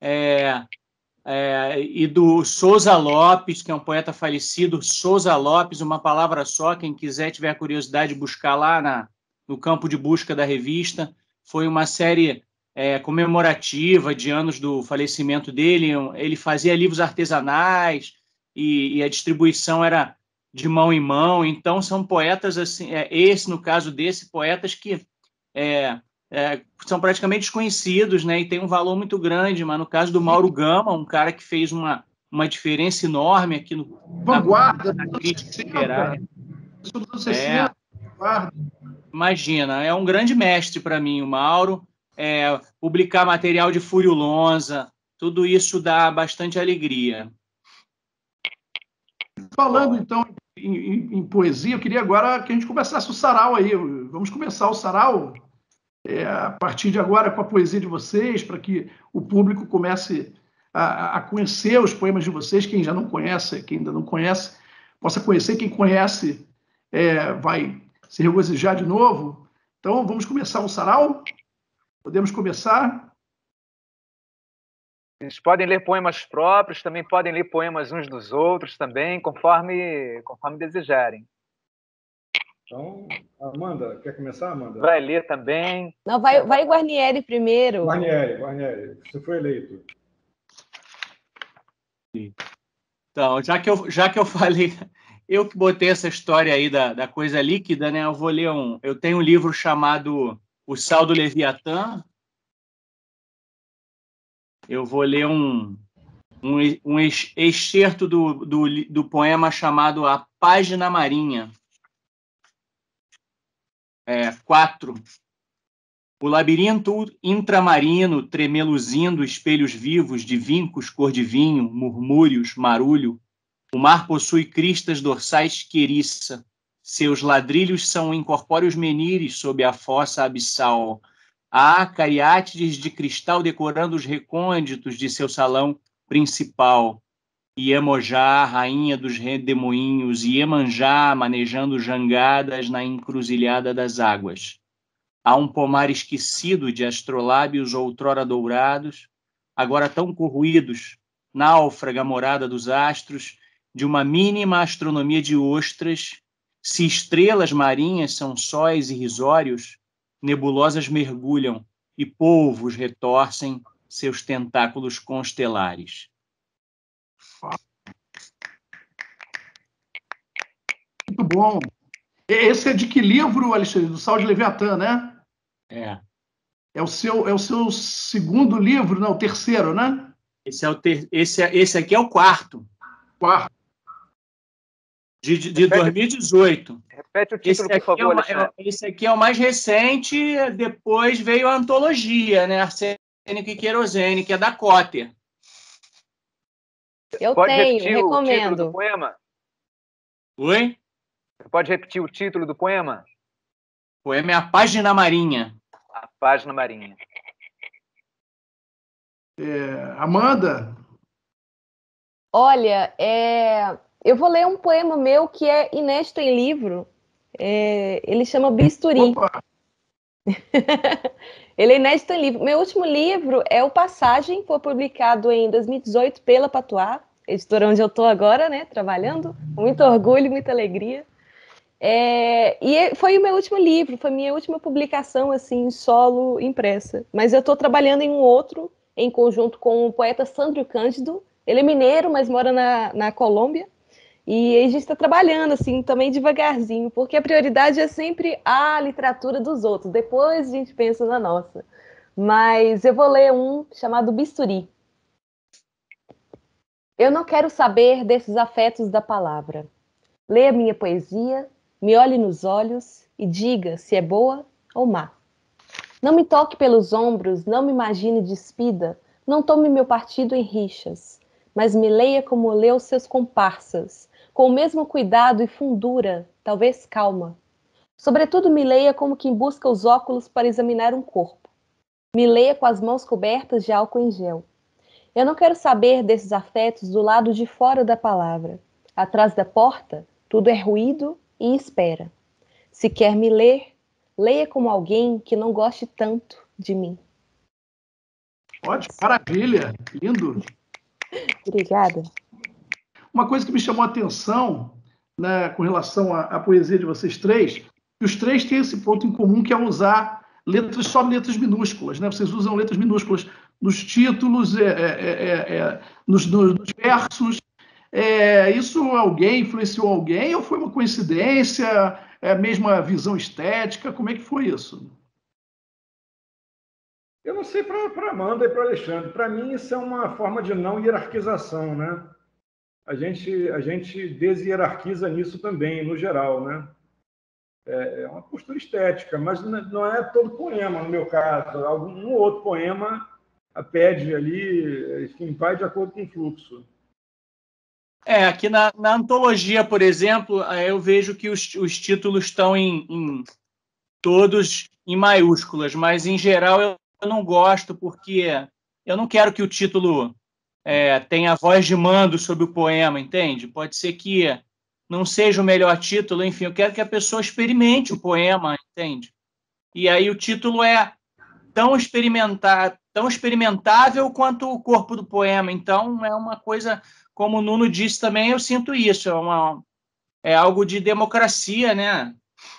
e do Souza Lopes, que é um poeta falecido. Souza Lopes, uma palavra só, quem quiser, tiver curiosidade, buscar lá no campo de busca da revista. Foi uma série comemorativa de anos do falecimento dele. Ele fazia livros artesanais e a distribuição era de mão em mão. Então, são poetas, assim, no caso desse, poetas que são praticamente desconhecidos, né, e tem um valor muito grande, mas no caso do Mauro Gama, um cara que fez uma diferença enorme aqui Vanguarda, na crítica literária. Imagina, é um grande mestre para mim, o Mauro. Publicar material de Fúrio Lonza, tudo isso dá bastante alegria. Falando, então, em poesia, eu queria agora que a gente começasse o sarau aí. Vamos começar o sarau a partir de agora com a poesia de vocês, para que o público comece a conhecer os poemas de vocês. Quem já não conhece, quem ainda não conhece, possa conhecer. Quem conhece vai se regozijar de novo. Então, vamos começar o sarau? Podemos começar? Eles podem ler poemas próprios, também podem ler poemas uns dos outros também, conforme desejarem. Então, Amanda, quer começar, Amanda? Vai ler também. Não, vai Guarnieri primeiro. Guarnieri, você foi eleito. Então, já que eu falei, eu que botei essa história aí da coisa líquida, né? Eu vou ler eu tenho um livro chamado O Sal do Leviatã. Eu vou ler um excerto do poema chamado A Página Marinha. 4. O labirinto intramarino, tremeluzindo espelhos vivos de vincos cor de vinho, murmúrios, marulho. O mar possui cristas dorsais que eriça. Seus ladrilhos são incorpóreos menires sob a fossa abissal. Há cariátides de cristal decorando os recônditos de seu salão principal. Iemonjá, rainha dos redemoinhos, Iemanjá, manejando jangadas na encruzilhada das águas. Há um pomar esquecido de astrolábios outrora dourados, agora tão corroídos, náufraga morada dos astros, de uma mínima astronomia de ostras. Se estrelas marinhas são sóis irrisórios, nebulosas mergulham e polvos retorcem seus tentáculos constelares. Muito bom. Esse é de que livro, Alexandre? Do Sal de Leviatã, né? É. É o seu segundo livro, não? O terceiro, né? Esse aqui é o quarto. Quarto. De 2018. Repete o título, por favor, Alexandre. Esse aqui é o mais recente, depois veio a antologia, né? Arsênico e Querosene, que é da Cotter. Eu Pode tenho, repetir recomendo. o título do poema? Oi? Você pode repetir o título do poema? O poema é A Página Marinha. A Página Marinha. Amanda? Olha, eu vou ler um poema meu que é inédito em livro. Ele chama Bisturi. Opa! Ele é inédito em livro. Meu último livro é O Passagem, foi publicado em 2018 pela Patuá, editora onde eu estou agora, né, trabalhando. Com muito orgulho, muita alegria. E foi o meu último livro, foi minha última publicação assim, solo impressa. Mas eu estou trabalhando em um outro, em conjunto com o poeta Sandro Cândido. Ele é mineiro, mas mora na Colômbia. E a gente está trabalhando assim, também devagarzinho, porque a prioridade é sempre a literatura dos outros. Depois a gente pensa na nossa. Mas eu vou ler um chamado Bisturi. Eu não quero saber desses afetos da palavra. Leia minha poesia, me olhe nos olhos e diga se é boa ou má. Não me toque pelos ombros, não me imagine despida, não tome meu partido em rixas, mas me leia como lê os seus comparsas, com o mesmo cuidado e fundura, talvez calma. Sobretudo me leia como quem busca os óculos para examinar um corpo. Me leia com as mãos cobertas de álcool em gel. Eu não quero saber desses afetos do lado de fora da palavra. Atrás da porta, tudo é ruído e espera. Se quer me ler, leia como alguém que não goste tanto de mim. Ótimo, maravilha, lindo. Obrigada. Uma coisa que me chamou a atenção, né, com relação à poesia de vocês três, que os três têm esse ponto em comum, que é usar só letras minúsculas, né? Vocês usam letras minúsculas nos títulos, nos versos. Isso alguém influenciou alguém ou foi uma coincidência? É a mesma visão estética? Como é que foi isso? Eu não sei para Amanda e para Alexandre. Para mim, isso é uma forma de não hierarquização, né? A gente deshierarquiza nisso também, no geral, né? É uma postura estética, mas não é todo poema, no meu caso. Um outro poema pede ali, enfim, vai de acordo com o fluxo. Aqui na antologia, por exemplo, eu vejo que os títulos estão todos em maiúsculas, mas, em geral, eu não gosto, porque eu não quero que o título tenha voz de mando sobre o poema, entende? Pode ser que não seja o melhor título, enfim, eu quero que a pessoa experimente o poema, entende? E aí o título é tão experimentável quanto o corpo do poema. Então, é uma coisa, como o Nuno disse também, eu sinto isso, é algo de democracia, né?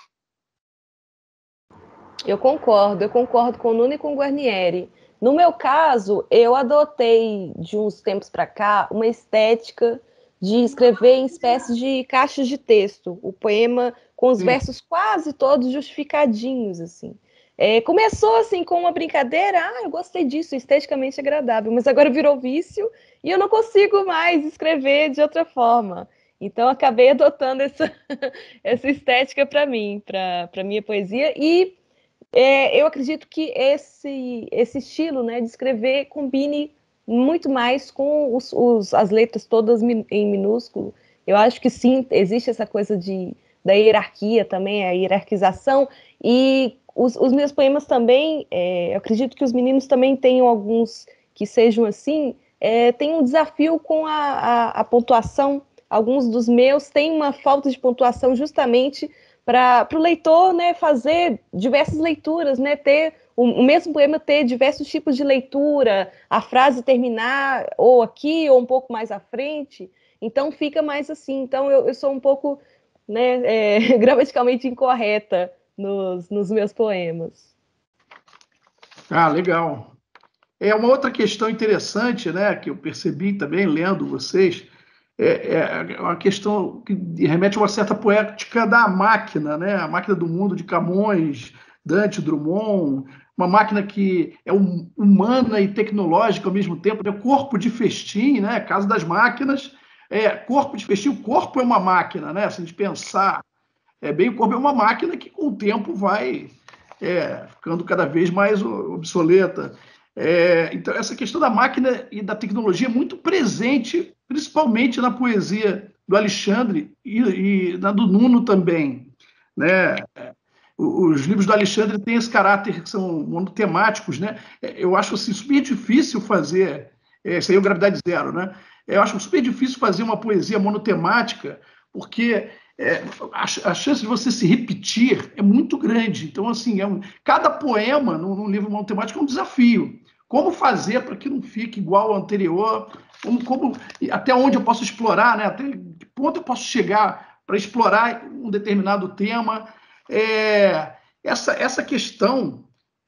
Eu concordo com o Nuno e com o Guarnieri. No meu caso, eu adotei, de uns tempos para cá, uma estética de escrever em espécies de caixas de texto, o poema com os versos quase todos justificadinhos, assim. Começou assim com uma brincadeira, eu gostei disso, esteticamente agradável, mas agora virou vício e eu não consigo mais escrever de outra forma. Então, acabei adotando essa estética para mim, para minha poesia, e Eu acredito que esse estilo, né, de escrever combine muito mais com as letras todas em minúsculo. Eu acho que sim, existe essa coisa da hierarquia também, a hierarquização, e os meus poemas também, eu acredito que os meninos também tenham alguns que sejam assim, tem um desafio com a pontuação. Alguns dos meus têm uma falta de pontuação justamente para o leitor, né, fazer diversas leituras, né, ter o mesmo poema ter diversos tipos de leitura, a frase terminar ou aqui ou um pouco mais à frente, então fica mais assim. Então eu sou um pouco, né, gramaticalmente incorreta nos meus poemas. Ah, legal. Uma outra questão interessante, né, que eu percebi também lendo vocês, é uma questão que remete a uma certa poética da máquina, né? A máquina do mundo de Camões, Dante, Drummond, uma máquina que é humana e tecnológica ao mesmo tempo, né? Corpo de Festim, né? Casa das Máquinas, corpo de festim, o corpo é uma máquina, né? Se a gente pensar, bem, o corpo é uma máquina que com o tempo vai ficando cada vez mais obsoleta. Então, essa questão da máquina e da tecnologia é muito presente, principalmente na poesia do Alexandre e na do Nuno também, né? Os livros do Alexandre têm esse caráter que são monotemáticos, né? Eu acho assim, super difícil fazer, isso aí é o Gravidade Zero, né? Eu acho super difícil fazer uma poesia monotemática, porque a chance de você se repetir é muito grande. Então, assim, cada poema num livro monotemático é um desafio. Como fazer para que não fique igual ao anterior? Até onde eu posso explorar, né? Até que ponto eu posso chegar para explorar um determinado tema? Essa questão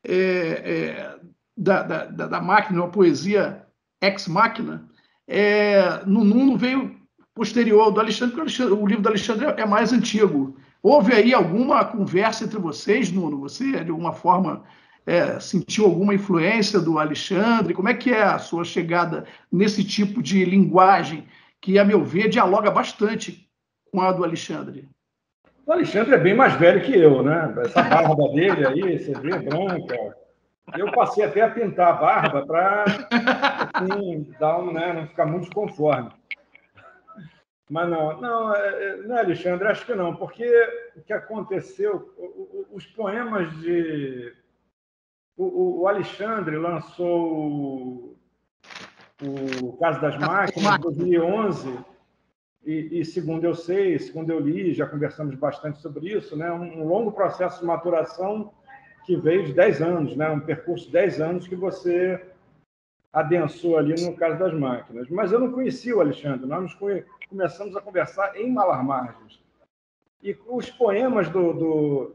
da máquina, uma poesia ex-máquina, no Nuno veio posterior ao do Alexandre, porque o livro do Alexandre é mais antigo. Houve aí alguma conversa entre vocês, Nuno? Você, de alguma forma, sentiu alguma influência do Alexandre? Como é que é a sua chegada nesse tipo de linguagem que, a meu ver, dialoga bastante com a do Alexandre? O Alexandre é bem mais velho que eu, né? Essa barba dele aí, você vê, branca. Eu passei até a pintar a barba para assim, não ficar muito desconforme. Mas não, Alexandre, acho que não, porque o que aconteceu, os poemas de... O Alexandre lançou o Caso das Máquinas em 2011, e segundo eu sei, segundo eu li, já conversamos bastante sobre isso, né, um longo processo de maturação que veio de 10 anos, né, um percurso de 10 anos que você adensou ali no Caso das Máquinas. Mas eu não conhecia o Alexandre, nós começamos a conversar em Malarmargens. E os poemas do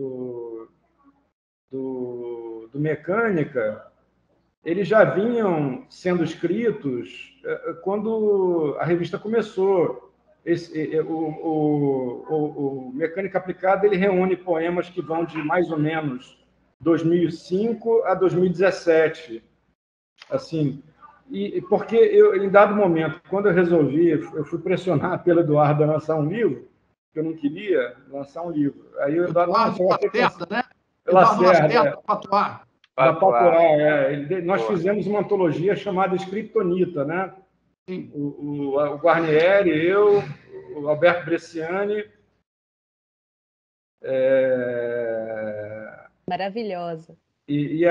Mecânica, eles já vinham sendo escritos quando a revista começou. O Mecânica Aplicada, ele reúne poemas que vão de mais ou menos 2005 a 2017. Assim, porque em dado momento, quando eu fui pressionar pelo Eduardo a lançar um livro, que eu não queria lançar um livro. Aí o Eduardo Lacerda, né? Lacerda, Patuá. Da Patuá, nós fizemos uma antologia chamada Scriptonita, né? O Guarnieri, eu, o Alberto Bresciani. Maravilhosa. E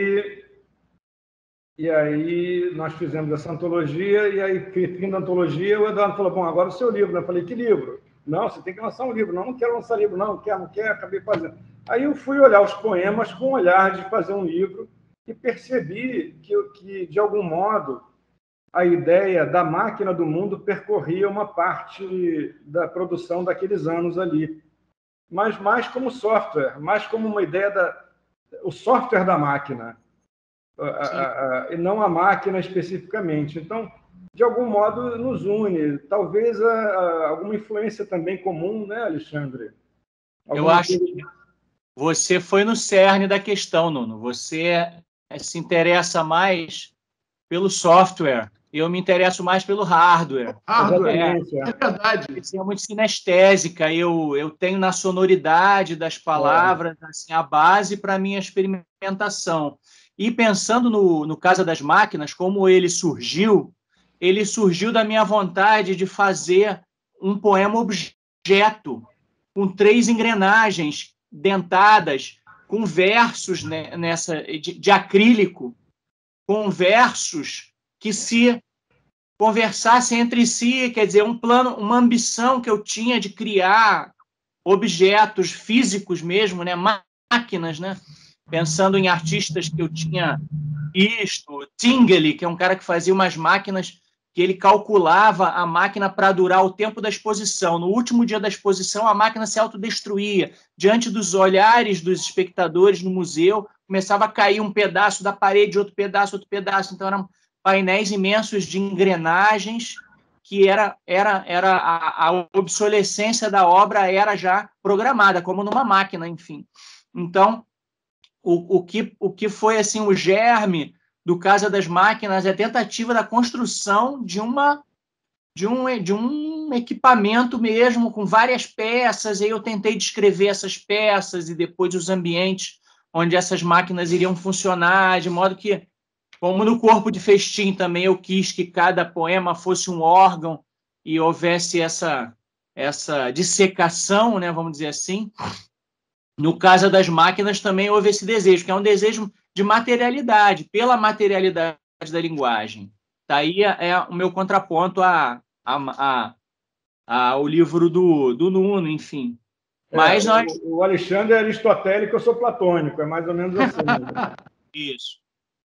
aí nós fizemos essa antologia, e aí, fim da antologia, o Eduardo falou, bom, agora o seu livro. Eu falei, que livro? Não, você tem que lançar um livro. Não quero lançar livro, não quero, acabei fazendo. Aí eu fui olhar os poemas com o olhar de fazer um livro e percebi que de algum modo, a ideia da máquina do mundo percorria uma parte da produção daqueles anos ali. Mas mais como software, mais como uma ideia o software da máquina. E não a máquina especificamente. Então, de algum modo, nos une. Talvez alguma influência também comum, né, Alexandre? Eu acho que você foi no cerne da questão, Nuno. Você se interessa mais pelo software Eu me interesso mais pelo hardware. Hardware, é verdade. É muito sinestésica. Eu tenho na sonoridade das palavras assim, a base para a minha experimentação. E pensando no Casa das Máquinas, como ele surgiu da minha vontade de fazer um poema objeto, com 3 engrenagens dentadas, com versos de acrílico, com versos que se conversassem entre si, quer dizer, um plano, uma ambição que eu tinha de criar objetos físicos mesmo, né, máquinas, né, pensando em artistas que eu tinha visto, Tingley, que é um cara que fazia umas máquinas que ele calculava a máquina para durar o tempo da exposição. No último dia da exposição, a máquina se autodestruía. Diante dos olhares dos espectadores no museu, começava a cair um pedaço da parede, outro pedaço. Então, eram painéis imensos de engrenagens que a obsolescência da obra era já programada, como numa máquina, enfim. Então, o que foi assim o germe do Casa das Máquinas é a tentativa da construção de um equipamento mesmo, com várias peças, e aí eu tentei descrever essas peças e depois os ambientes onde essas máquinas iriam funcionar, de modo que, como no Corpo de Festim também, eu quis que cada poema fosse um órgão e houvesse essa dissecação, né, vamos dizer assim. No Casa das Máquinas também houve esse desejo, que é um desejo de materialidade, pela materialidade da linguagem. Daí é o meu contraponto ao livro do Nuno, enfim. Mas o Alexandre é aristotélico, eu sou platônico, é mais ou menos assim. Isso.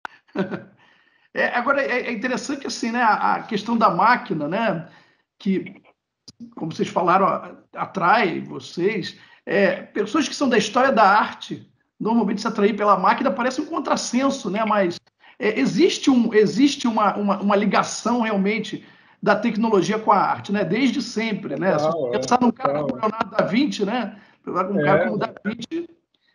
Agora, é interessante assim, né, a questão da máquina, né, que, como vocês falaram, atrai vocês. Pessoas que são da história da arte, normalmente se atrair pela máquina parece um contrassenso, né? Mas existe uma ligação realmente da tecnologia com a arte, né? Desde sempre, né? Se você pensar num cara como Leonardo da Vinci, né? Um cara como Da Vinci,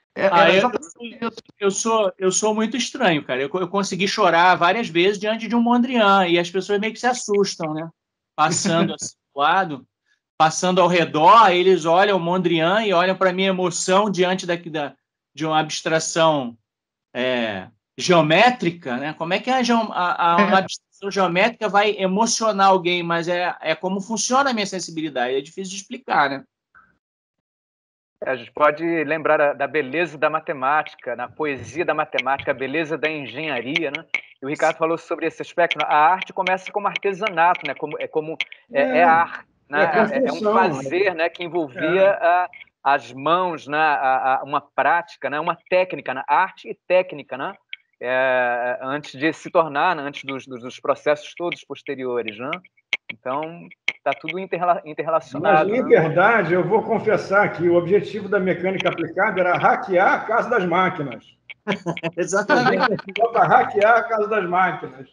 eu sou muito estranho, cara. Eu consegui chorar várias vezes diante de um Mondrian e as pessoas meio que se assustam, né? Passando assim do lado. Passando ao redor, eles olham o Mondrian e olham para a minha emoção diante de uma abstração geométrica, né? Como é que uma abstração geométrica vai emocionar alguém? Mas é como funciona a minha sensibilidade. É difícil de explicar, né? A gente pode lembrar da beleza da matemática, na poesia da matemática, a beleza da engenharia, né? E o Ricardo falou sobre esse aspecto. A arte começa como artesanato, né? É arte. Né? É um fazer, né, que envolvia as mãos, né, uma prática, né, uma técnica, né, arte e técnica, né, antes de se tornar, né, antes dos processos todos posteriores. Né? Então, está tudo interrelacionado. Mas, em verdade, eu vou confessar que o objetivo da mecânica aplicada era hackear a Casa das Máquinas. Exatamente. Para hackear a Casa das Máquinas.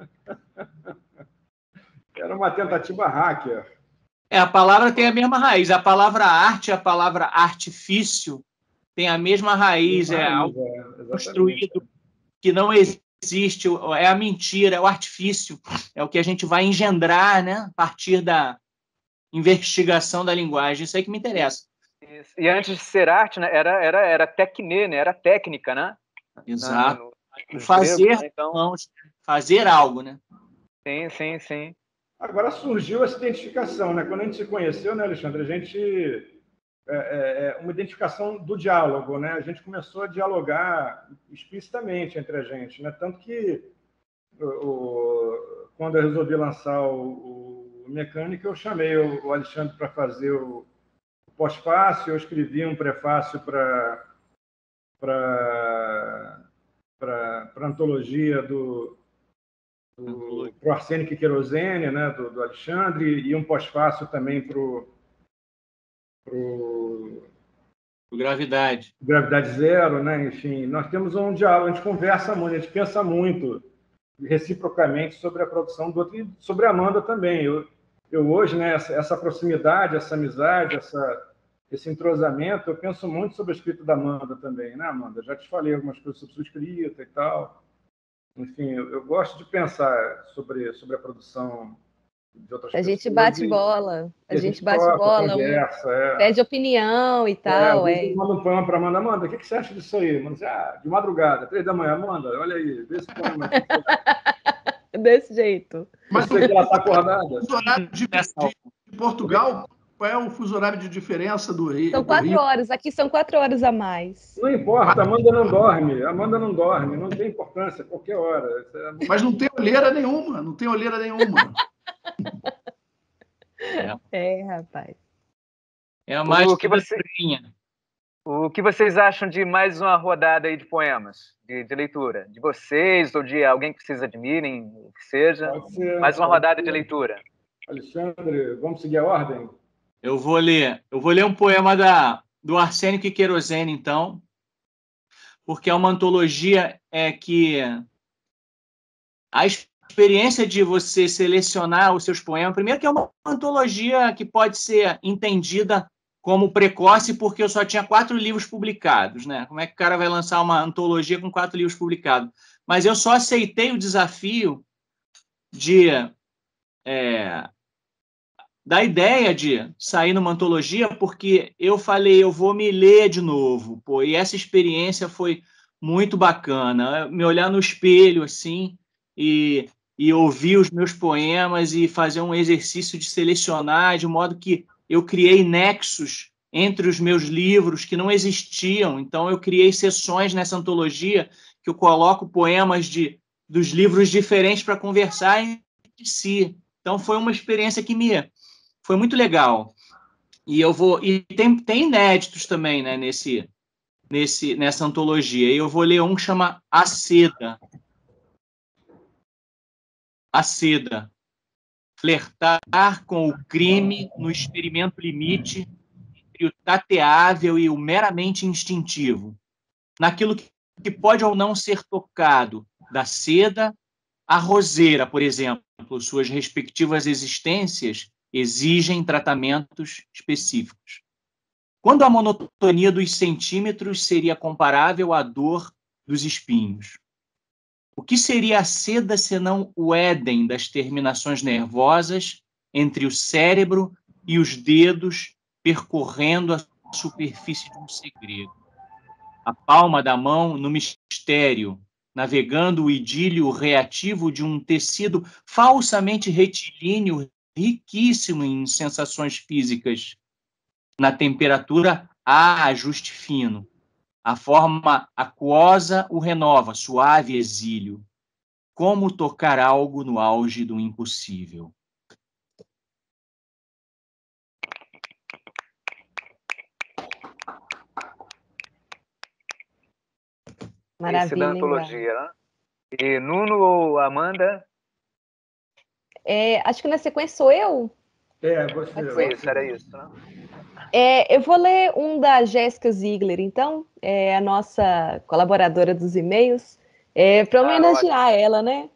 Era uma tentativa hacker. A palavra tem a mesma raiz. A palavra arte, a palavra artifício, tem a mesma raiz. É algo construído que não existe. É a mentira, é o artifício. É o que a gente vai engendrar, né, a partir da investigação da linguagem. Isso aí que me interessa. Isso. E antes de ser arte, né, era tecne, né, era técnica, né? Exato. Fazer, né? Então, fazer algo, né? Sim. Agora surgiu essa identificação, né? Quando a gente se conheceu, né, Alexandre, a gente uma identificação do diálogo, né? A gente começou a dialogar explicitamente entre a gente, né? Tanto que quando eu resolvi lançar o Mecânica, eu chamei o Alexandre para fazer o pós-fácil, eu escrevi um prefácio para a antologia pro Arsênico e Querosene, né, do Alexandre, e um pós-fácil também pro Gravidade Zero, né? Enfim, nós temos um diálogo, a gente conversa muito, a gente pensa muito reciprocamente sobre a produção do outro e sobre a Amanda também. Eu hoje, né, essa proximidade, essa amizade, esse entrosamento, eu penso muito sobre a escrita da Amanda também, né, Amanda? Já te falei algumas coisas sobre sua escrita e tal. Enfim, eu gosto de pensar sobre a produção de outras A pessoas. gente bate bola, a gente troca, conversa. Pede opinião e tal. Às vezes eu mando um poema para Amanda. Amanda, o que você acha disso aí? Mano, de madrugada, 3 da manhã. Amanda, olha aí, vê esse poema. Desse jeito. Mas sei que ela está acordada. O fuso horário de Portugal, qual é o fuso horário de diferença do Rio? São 4 horas, aqui são 4 horas a mais. Não importa, a Amanda não dorme, não tem importância, qualquer hora. Mas não tem olheira nenhuma, Rapaz. É a mais o que vocês acham de mais uma rodada aí de poemas, de leitura? De vocês ou de alguém que vocês admirem, que seja? Mais uma rodada de leitura. Alexandre, vamos seguir a ordem? Eu vou ler um poema do Arsênico e Querosene, então, porque é uma antologia que a experiência de você selecionar os seus poemas, primeiro que é uma antologia que pode ser entendida como precoce, porque eu só tinha 4 livros publicados, né? Como é que o cara vai lançar uma antologia com 4 livros publicados? Mas eu só aceitei o desafio da ideia de sair numa antologia, porque eu falei, eu vou me ler de novo, pô, e essa experiência foi muito bacana, me olhar no espelho, assim, e ouvir os meus poemas e fazer um exercício de selecionar, de modo que eu criei nexos entre os meus livros que não existiam, então eu criei sessões nessa antologia que eu coloco poemas dos livros diferentes para conversar entre si. Então foi uma experiência que foi muito legal. E tem inéditos também, né, nessa antologia. E eu vou ler um que chama A Seda. A Seda. Flertar com o crime no experimento limite entre o tateável e o meramente instintivo. Naquilo que pode ou não ser tocado, da seda à roseira, por exemplo, suas respectivas existências exigem tratamentos específicos. Quando a monotonia dos centímetros seria comparável à dor dos espinhos? O que seria a seda senão o Éden das terminações nervosas entre o cérebro e os dedos percorrendo a superfície de um segredo? A palma da mão no mistério, navegando o idílio reativo de um tecido falsamente retilíneo, riquíssimo em sensações físicas. Na temperatura, há ajuste fino. A forma aquosa o renova, suave exílio. Como tocar algo no auge do impossível? Maravilha. Esse da antologia, né? E Nuno ou Amanda? Acho que na sequência sou eu. Você. Era isso, né? Eu vou ler um da Jéssica Ziegler, então, a nossa colaboradora dos e-mails, para homenagear ela, né?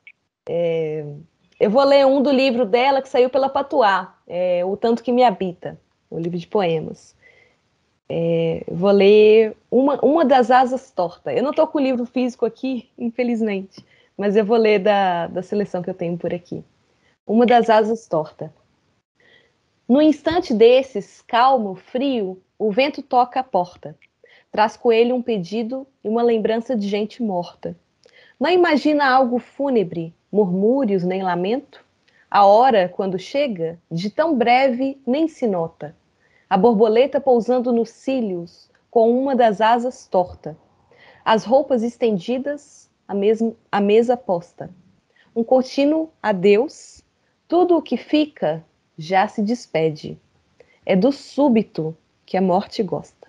Eu vou ler um do livro dela que saiu pela Patuá, O Tanto Que Me Habita, o livro de poemas. Vou ler uma das asas tortas. Eu não estou com o livro físico aqui, infelizmente, mas eu vou ler da seleção que eu tenho por aqui. Uma das asas tortas. No instante desses, calmo, frio, o vento toca a porta. Traz com ele um pedido e uma lembrança de gente morta. Não imagina algo fúnebre, murmúrios nem lamento? A hora, quando chega, de tão breve nem se nota. A borboleta pousando nos cílios, com uma das asas torta. As roupas estendidas, a mesa posta. Um contínuo adeus, tudo o que fica já se despede. É do súbito que a morte gosta.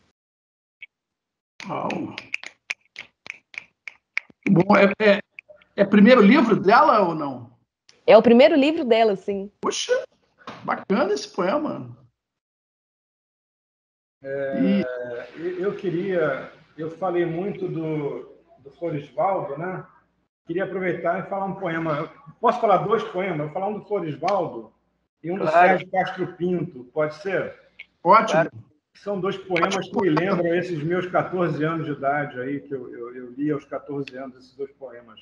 Bom, é primeiro livro dela ou não? É o primeiro livro dela, sim. Poxa, bacana esse poema. Eu falei muito do Floresvaldo, né? Queria aproveitar e falar um poema. Eu posso falar 2 poemas? Eu vou falar um do Floresvaldo e um do Sérgio Castro Pinto, pode ser? Ótimo. Claro. São dois poemas que me lembram esses meus 14 anos de idade, aí, que eu li aos 14 anos esses dois poemas.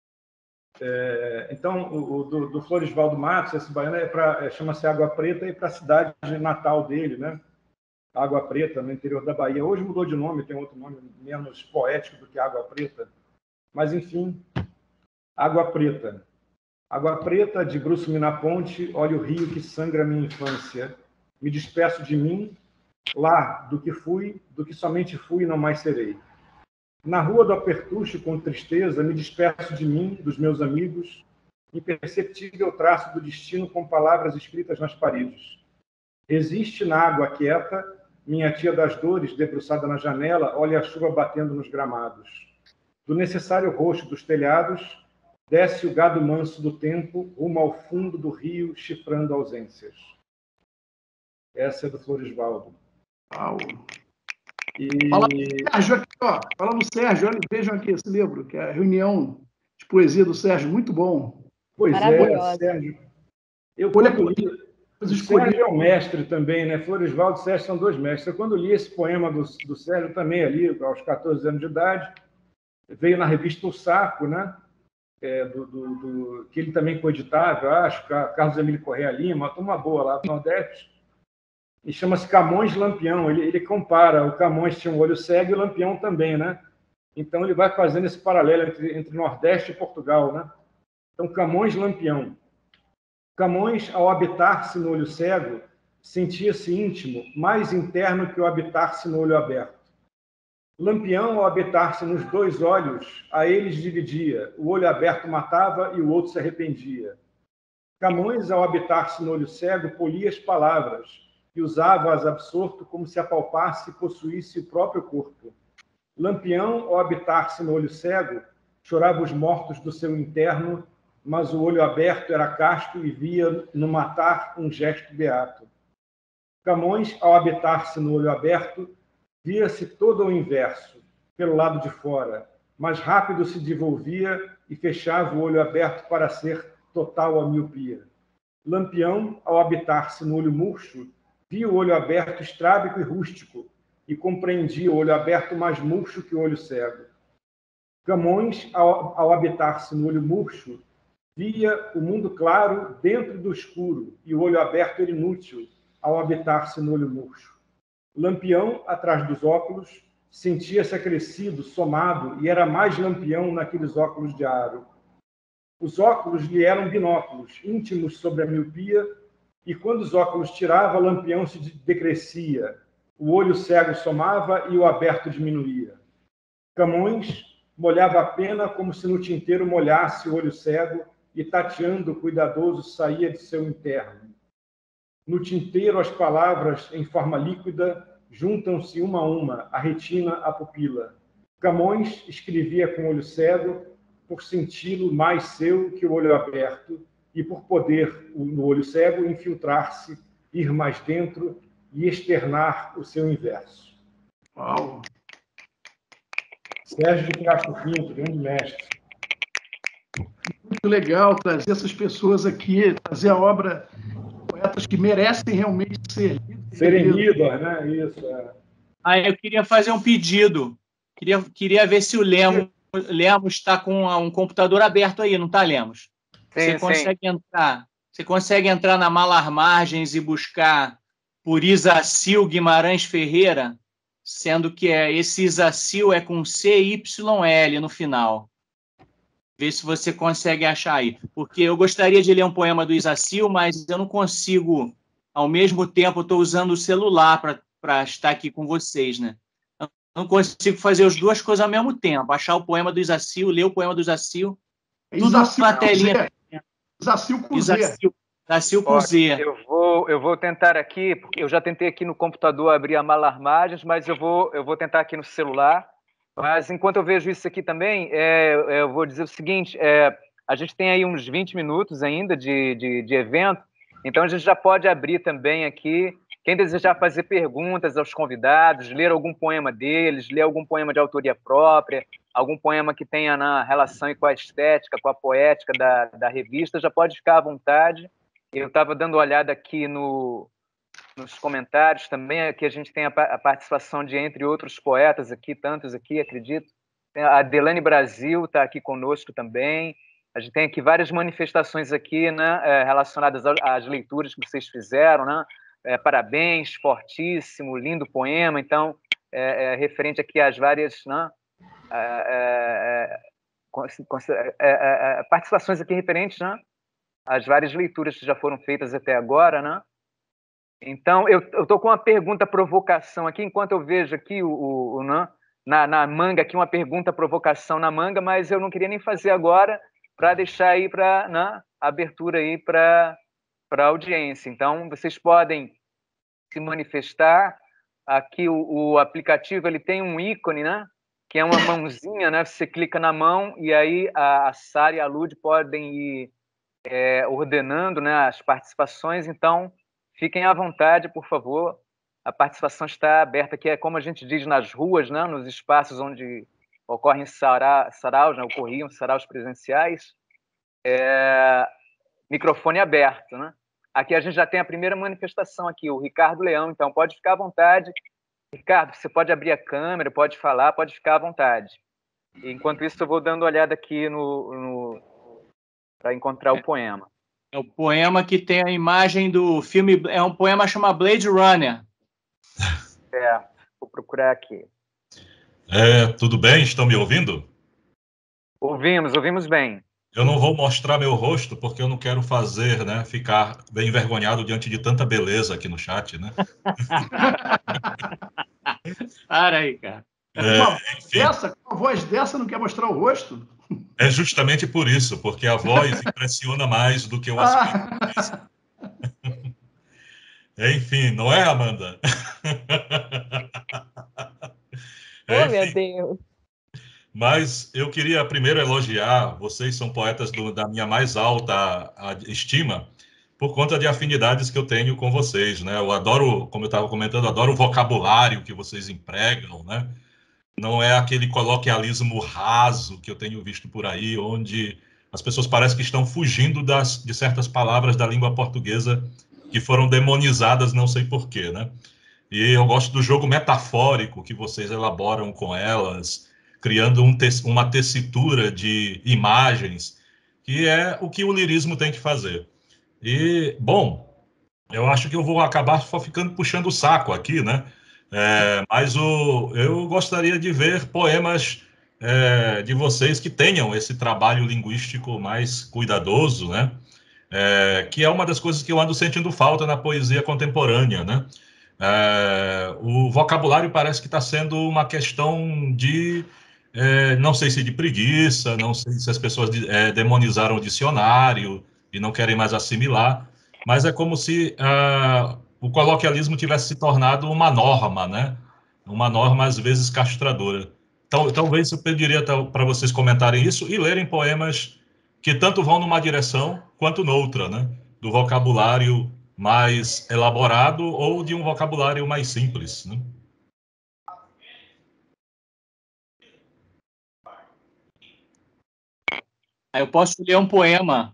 Então, o do Floresvaldo Matos, esse baiano, chama-se Água Preta, e para a cidade natal dele, né? Água Preta, no interior da Bahia. Hoje mudou de nome, tem outro nome menos poético do que Água Preta. Mas, enfim, Água Preta. Água preta, debruço-me na ponte, olho o rio que sangra minha infância. Me despeço de mim, lá, do que fui, do que somente fui e não mais serei. Na rua do Apertucho, com tristeza, me despeço de mim, dos meus amigos, imperceptível traço do destino com palavras escritas nas paredes. Existe na água quieta, minha tia das dores, debruçada na janela, olha a chuva batendo nos gramados. Do necessário roxo dos telhados, desce o gado manso do tempo, rumo ao fundo do rio, chifrando ausências. Essa é do Floresvaldo. Uau. E... Fala no Sérgio aqui, ó. Fala no Sérgio, olha, vejam aqui esse livro, que é a reunião de poesia do Sérgio, muito bom. Pois é, Sérgio. Quando li... O Sérgio é um mestre também, né? Floresvaldo e Sérgio são dois mestres. Eu, quando li esse poema do Sérgio, também ali, aos 14 anos de idade, veio na revista O Saco, né? Que ele também coeditava, eu acho, Carlos Emílio Correia Lima, uma boa lá do Nordeste, e chama-se Camões Lampião. Ele compara, o Camões tinha um olho cego e o Lampião também, né? Então ele vai fazendo esse paralelo entre Nordeste e Portugal, né? Então, Camões Lampião. Camões, ao habitar-se no olho cego, sentia-se íntimo, mais interno que o habitar-se no olho aberto. Lampião, ao habitar-se nos dois olhos, a eles dividia, o olho aberto matava e o outro se arrependia. Camões, ao habitar-se no olho cego, polia as palavras e usava-as absorto como se apalpasse e possuísse o próprio corpo. Lampião, ao habitar-se no olho cego, chorava os mortos do seu interno, mas o olho aberto era casto e via no matar um gesto beato. Camões, ao habitar-se no olho aberto, via-se todo ao inverso, pelo lado de fora, mas rápido se devolvia e fechava o olho aberto para ser total a miopia. Lampião, ao habitar-se no olho murcho, via o olho aberto estrábico e rústico e compreendia o olho aberto mais murcho que o olho cego. Camões, ao habitar-se no olho murcho, via o mundo claro dentro do escuro e o olho aberto era inútil ao habitar-se no olho murcho. Lampião, atrás dos óculos, sentia-se acrescido, somado, e era mais Lampião naqueles óculos de aro. Os óculos lhe eram binóculos, íntimos sobre a miopia, e quando os óculos tirava, Lampião se decrescia, o olho cego somava e o aberto diminuía. Camões molhava a pena como se no tinteiro molhasse o olho cego, e tateando, cuidadoso, saía de seu interno. No tinteiro, as palavras, em forma líquida, juntam-se uma a uma, a retina, a pupila. Camões escrevia com o olho cego, por senti-lo mais seu que o olho aberto, e por poder, no olho cego, infiltrar-se, ir mais dentro e externar o seu inverso. Uau! Sérgio de Castro Pinto, grande mestre. Muito legal trazer essas pessoas aqui, trazer a obra de poetas que merecem realmente serem lidas, né? Isso. Eu queria fazer um pedido. Queria ver se o Lemos está com um computador aberto aí, não está, Lemos? Sim, você consegue entrar na Malarmargens e buscar por Isacil Guimarães Ferreira, sendo que esse Isacil é com CYL no final. Vê se você consegue achar aí. Porque eu gostaria de ler um poema do Isacil, mas eu não consigo, ao mesmo tempo, estou usando o celular para estar aqui com vocês, né? Eu não consigo fazer as duas coisas ao mesmo tempo. Achar o poema do Isacil, ler o poema do Isacil, tudo na telinha. Isacil com Z. Isacil com Z. Eu vou tentar aqui, porque eu já tentei aqui no computador abrir a Malarmargens, mas eu vou tentar aqui no celular. Mas, enquanto eu vejo isso aqui também, eu vou dizer o seguinte, a gente tem aí uns 20 minutos ainda de evento, então a gente já pode abrir também aqui, quem desejar fazer perguntas aos convidados, ler algum poema deles, ler algum poema de autoria própria, algum poema que tenha na relação com a estética, com a poética da revista, já pode ficar à vontade. Eu estava dando uma olhada aqui no nos comentários também. Aqui a gente tem a participação de, entre outros poetas aqui, tantos aqui, acredito. A Delane Brasil está aqui conosco também. A gente tem aqui várias manifestações aqui, né, relacionadas às leituras que vocês fizeram, né? Parabéns, fortíssimo, lindo poema. Então, referente aqui às várias, né, participações aqui referentes, né, às várias leituras que já foram feitas até agora, né? Então, eu estou com uma pergunta provocação aqui, enquanto eu vejo aqui né, na manga aqui uma pergunta provocação na manga, mas eu não queria nem fazer agora para deixar aí para, né, abertura aí para a audiência. Então, vocês podem se manifestar. Aqui o aplicativo ele tem um ícone, né, que é uma mãozinha, né? Você clica na mão e aí a Sara e a Lud podem ir ordenando, né, as participações. Então, fiquem à vontade, por favor. A participação está aberta, que é como a gente diz nas ruas, né, nos espaços onde ocorrem saraus, né, ocorriam saraus presenciais. Microfone aberto, né? Aqui a gente já tem a primeira manifestação aqui, o Ricardo Leão. Então, pode ficar à vontade. Ricardo, você pode abrir a câmera, pode falar, pode ficar à vontade. Enquanto isso, eu vou dando uma olhada aqui para encontrar o poema. É o poema que tem a imagem do filme, é um poema chamado Blade Runner. Vou procurar aqui. Tudo bem? Estão me ouvindo? Ouvimos bem. Eu não vou mostrar meu rosto porque eu não quero fazer, né, ficar bem envergonhado diante de tanta beleza aqui no chat, né? Para aí, cara. Uma voz dessa não quer mostrar o rosto? É justamente por isso, porque a voz impressiona mais do que o aspecto. Enfim, não é, Amanda? Meu Deus! Mas eu queria primeiro elogiar, vocês são poetas da minha mais alta estima, por conta de afinidades que eu tenho com vocês, né? Eu adoro, como eu estava comentando, adoro o vocabulário que vocês empregam, né? Não é aquele coloquialismo raso que eu tenho visto por aí, onde as pessoas parecem que estão fugindo de certas palavras da língua portuguesa que foram demonizadas, não sei porquê, né? E eu gosto do jogo metafórico que vocês elaboram com elas, criando uma tessitura de imagens, que é o que o lirismo tem que fazer. E, bom, eu acho que eu vou acabar só ficando puxando o saco aqui, né? Mas eu gostaria de ver poemas de vocês que tenham esse trabalho linguístico mais cuidadoso, né? Que é uma das coisas que eu ando sentindo falta na poesia contemporânea, né? O vocabulário parece que está sendo uma questão de, não sei se de preguiça, não sei se as pessoas demonizaram o dicionário e não querem mais assimilar, mas é como se o coloquialismo tivesse se tornado uma norma, né? Uma norma, às vezes, castradora. Então, talvez eu pediria para vocês comentarem isso e lerem poemas que tanto vão numa direção quanto noutra, né? Do vocabulário mais elaborado ou de um vocabulário mais simples, né? Eu posso ler um poema.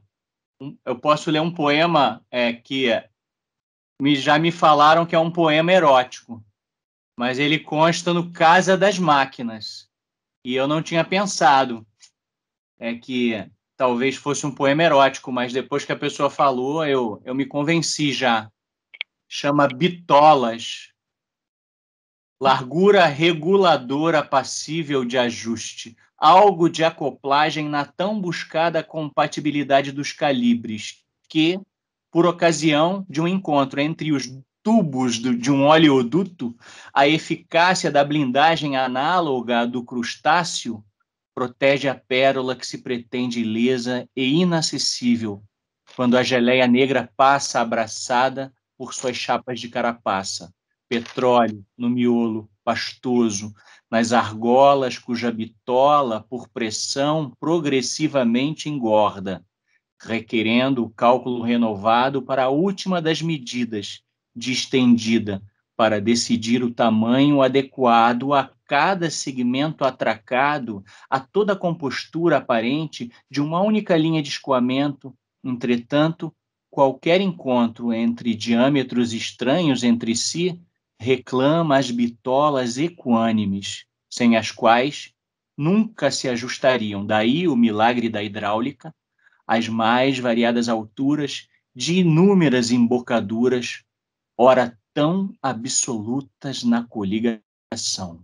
Que já me falaram que é um poema erótico, mas ele consta no Casa das Máquinas. E eu não tinha pensado que talvez fosse um poema erótico, mas depois que a pessoa falou, eu me convenci já. Chama Bitolas. Largura reguladora passível de ajuste. Algo de acoplagem na tão buscada compatibilidade dos calibres, que, por ocasião de um encontro entre os tubos de um oleoduto, a eficácia da blindagem análoga do crustáceo protege a pérola que se pretende ilesa e inacessível, quando a geleia negra passa abraçada por suas chapas de carapaça. Petróleo no miolo pastoso, nas argolas cuja bitola, por pressão, progressivamente engorda, requerendo o cálculo renovado para a última das medidas, distendida, para decidir o tamanho adequado a cada segmento atracado, a toda a compostura aparente de uma única linha de escoamento, entretanto, qualquer encontro entre diâmetros estranhos entre si reclama as bitolas equânimes, sem as quais nunca se ajustariam. Daí o milagre da hidráulica, as mais variadas alturas de inúmeras embocaduras, ora tão absolutas na coligação.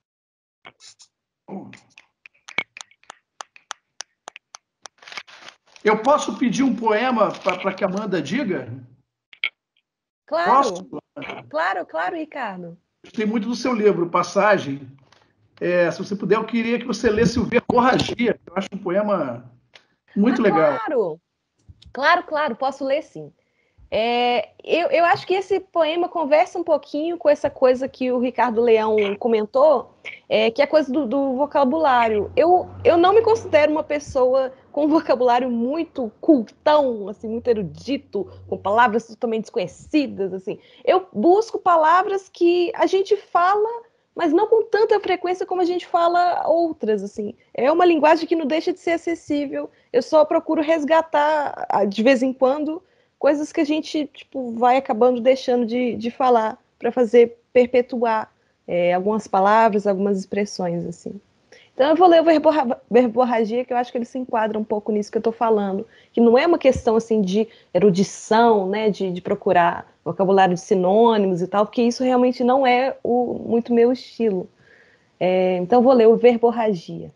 Eu posso pedir um poema para que a Amanda diga? Claro, Posso? claro, Ricardo. Gostei muito do seu livro, Passagem. Se você puder, eu queria que você lesse o Verborragia. Eu acho um poema muito legal. Claro, posso ler sim. Eu acho que esse poema conversa um pouquinho com essa coisa que o Ricardo Leão comentou, que é a coisa do vocabulário. Eu não me considero uma pessoa com um vocabulário muito cultão, assim, muito erudito, com palavras totalmente desconhecidas, assim. Eu busco palavras que a gente fala, mas não com tanta frequência como a gente fala outras, assim. É uma linguagem que não deixa de ser acessível. Eu só procuro resgatar, de vez em quando, coisas que a gente vai acabando deixando de falar para fazer perpetuar algumas palavras, algumas expressões, assim. Então eu vou ler o Verborragia, que eu acho que ele se enquadra um pouco nisso que eu estou falando, que não é uma questão assim de erudição, né, de procurar vocabulário de sinônimos e tal, porque isso realmente não é muito meu estilo. Então eu vou ler o Verborragia.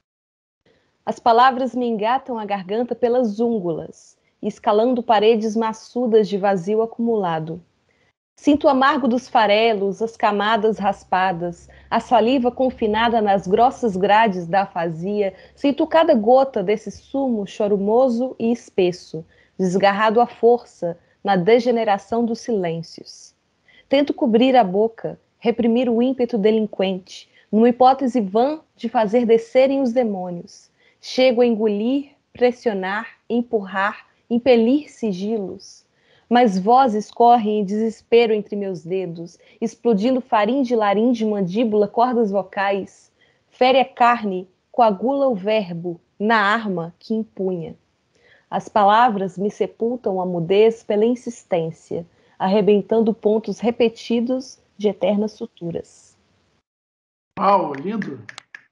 As palavras me engatam a garganta pelas úngulas, escalando paredes maçudas de vazio acumulado. Sinto o amargo dos farelos, as camadas raspadas, a saliva confinada nas grossas grades da afasia, sinto cada gota desse sumo chorumoso e espesso, desgarrado à força na degeneração dos silêncios. Tento cobrir a boca, reprimir o ímpeto delinquente, numa hipótese vã de fazer descerem os demônios. Chego a engolir, pressionar, empurrar, impelir sigilos. Mas vozes correm em desespero entre meus dedos, explodindo faringe, laringe, mandíbula, cordas vocais. Fere a carne, coagula o verbo na arma que empunha. As palavras me sepultam a mudez pela insistência, arrebentando pontos repetidos de eternas suturas. Uau, lindo!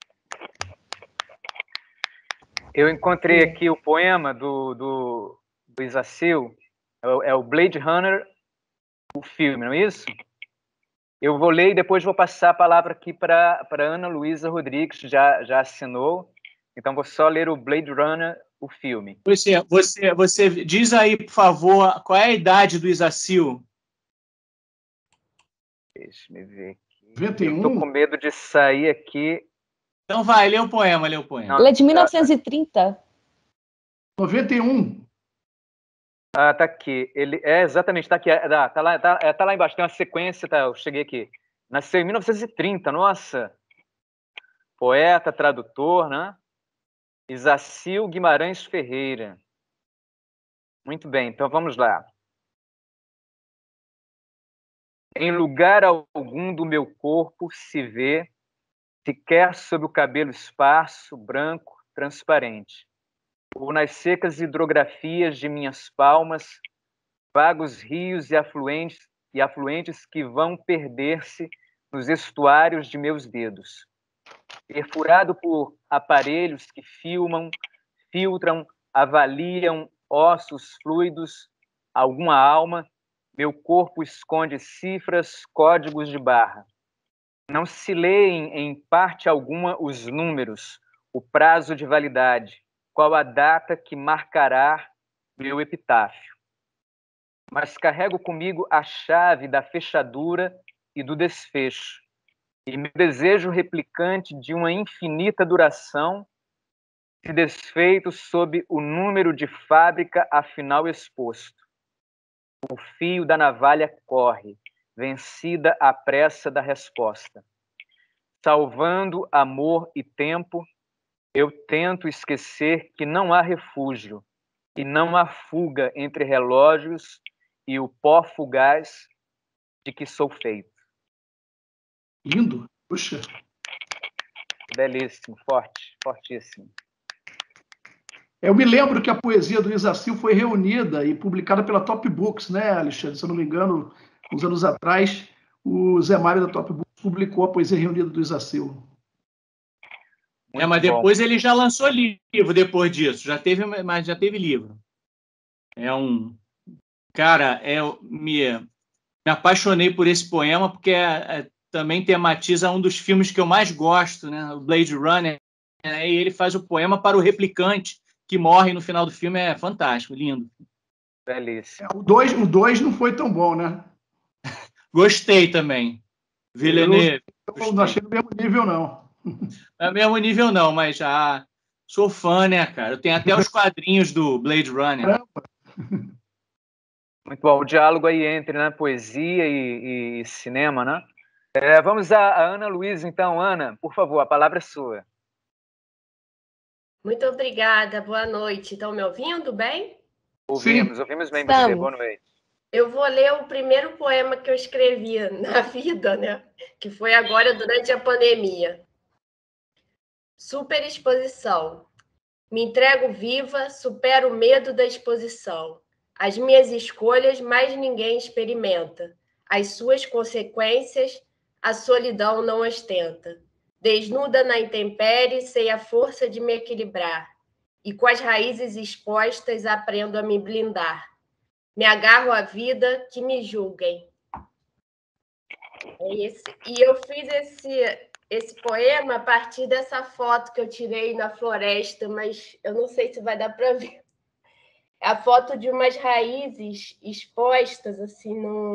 Eu encontrei aqui o poema do Isacil, é o Blade Runner, o filme, não é isso? Eu vou ler e depois vou passar a palavra aqui para Ana Luísa Rodrigues, já assinou. Então vou só ler o Blade Runner, o filme. Você diz aí, por favor, qual é a idade do Isacil? Deixa eu ver aqui. 91? Eu estou com medo de sair aqui. Então vai, lê o poema. Ele é de 1930. 91. Ah, tá aqui. Ele exatamente, tá aqui. Tá lá embaixo, tem uma sequência, tá? Eu cheguei aqui. Nasceu em 1930, nossa. Poeta, tradutor, né? Isacil Guimarães Ferreira. Muito bem, então vamos lá. Em lugar algum do meu corpo se vê, sequer sob o cabelo esparso, branco, transparente, ou nas secas hidrografias de minhas palmas, vagos rios e afluentes que vão perder-se nos estuários de meus dedos. Perfurado por aparelhos que filmam, filtram, avaliam ossos fluidos, alguma alma, meu corpo esconde cifras, códigos de barra. Não se leem em parte alguma os números, o prazo de validade, qual a data que marcará meu epitáfio. Mas carrego comigo a chave da fechadura e do desfecho, e meu desejo replicante de uma infinita duração se desfeito sob o número de fábrica afinal exposto. O fio da navalha corre, vencida a pressa da resposta. Salvando amor e tempo, eu tento esquecer que não há refúgio e não há fuga entre relógios e o pó fugaz de que sou feito. Lindo. Puxa. Belíssimo, forte, fortíssimo. Eu me lembro que a poesia do Isacil foi reunida e publicada pela Top Books, né, Alexandre? Se eu não me engano, uns anos atrás, o Zé Mário da Top Books publicou a poesia reunida do Isacil. Mas depois ele já lançou livro depois disso, mas já teve livro. Cara, me apaixonei por esse poema porque também tematiza um dos filmes que eu mais gosto, né? O Blade Runner, né? E ele faz o poema para o replicante que morre no final do filme, é fantástico, lindo. Belíssimo. O 2 não foi tão bom, né? Gostei também. Villeneuve. Eu não achei no mesmo nível, não. Não é o mesmo nível, não, mas já sou fã, né, cara? Eu tenho até os quadrinhos do Blade Runner. Caramba. Muito bom. O diálogo aí entre, né, poesia e cinema, né? Vamos a Ana Luísa, então. Ana, por favor, a palavra é sua. Muito obrigada, boa noite. Estão me ouvindo bem? Ouvimos bem você, boa noite. Eu vou ler o primeiro poema que eu escrevi na vida, né? Que foi agora durante a pandemia. Superexposição. Me entrego viva, supero o medo da exposição. As minhas escolhas mais ninguém experimenta. As suas consequências, a solidão não ostenta. Desnuda na intempérie, sei a força de me equilibrar. E com as raízes expostas, aprendo a me blindar. Me agarro à vida, que me julguem. E eu fiz esse poema a partir dessa foto que eu tirei na floresta, mas eu não sei se vai dar para ver. É a foto de umas raízes expostas assim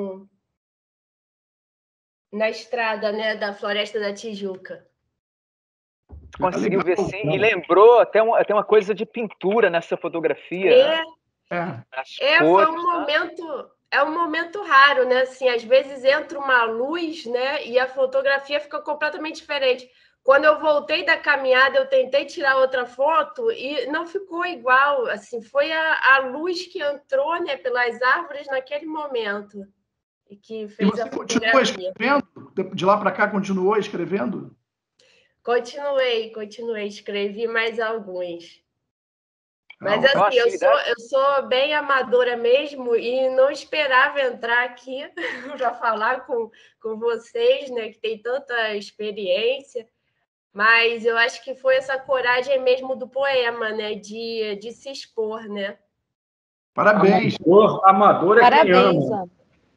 na estrada, né, da Floresta da Tijuca. Conseguiu ver sim, e lembrou até uma coisa de pintura nessa fotografia. Foi um momento, um momento raro, né? Assim, às vezes entra uma luz, né, e a fotografia fica completamente diferente. Quando eu voltei da caminhada, eu tentei tirar outra foto e não ficou igual. Assim, foi a luz que entrou, né, pelas árvores naquele momento e que fez a fotografia. Continuou escrevendo? De lá para cá, continuou escrevendo? Continuei, escrevi mais alguns. Mas assim, eu sou bem amadora mesmo e não esperava entrar aqui para falar com vocês, né, que tem tanta experiência. Mas eu acho que foi essa coragem mesmo do poema, né, de se expor, né? Parabéns. Amador é quem ama.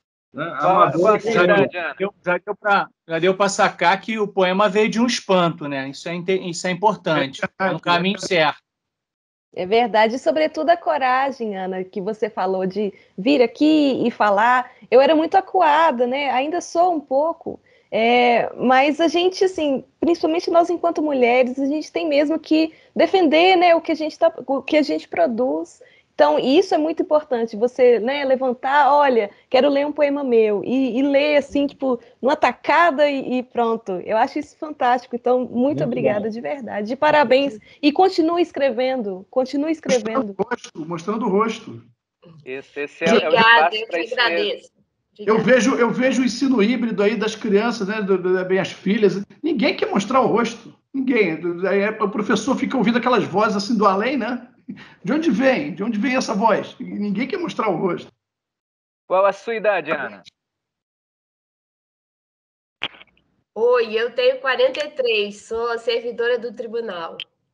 Já deu para sacar que o poema veio de um espanto, né? Isso é importante. É no caminho certo. É verdade, e sobretudo a coragem, Ana, que você falou de vir aqui e falar. Eu era muito acuada, né? Ainda sou um pouco, mas a gente, assim, principalmente nós enquanto mulheres, a gente tem mesmo que defender, né, o que a gente produz. Então, isso é muito importante, você, né, levantar, olha, quero ler um poema meu, e ler, assim, tipo, numa tacada e pronto. Eu acho isso fantástico, então, muito obrigada, de verdade. Parabéns, e continue escrevendo. Mostrando o rosto. Esse obrigada, eu que agradeço. Eu vejo o ensino híbrido aí das crianças, né, minhas filhas, ninguém quer mostrar o rosto, ninguém. Aí o professor fica ouvindo aquelas vozes assim do além, né? De onde vem? De onde vem essa voz? Ninguém quer mostrar o rosto. Qual a sua idade, Ana? Oi, eu tenho 43, sou servidora do tribunal.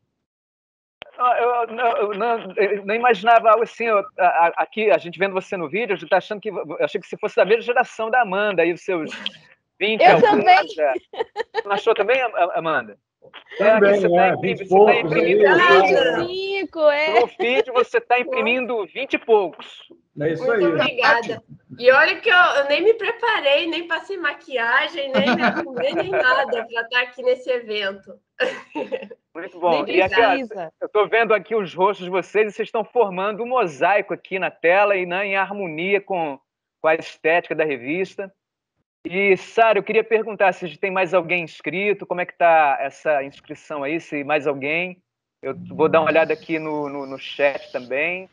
Eu não imaginava algo assim. Aqui, a gente vendo você no vídeo, eu achei que você fosse da mesma geração da Amanda, aí os seus 20 Eu também. Não achou também, Amanda? Também, você está imprimindo 25, No vídeo você está imprimindo 20 e poucos. É isso Muito aí. obrigada. E olha que eu nem me preparei, nem passei maquiagem, nem me arrumei, nem nada para estar aqui nesse evento. Muito bom. Nem precisa. Eu estou vendo aqui os rostos de vocês e vocês estão formando um mosaico aqui na tela e, né, em harmonia com a estética da revista. E, Sara, eu queria perguntar se tem mais alguém inscrito, como é que está essa inscrição aí, se mais alguém. Eu vou dar uma olhada aqui no chat também.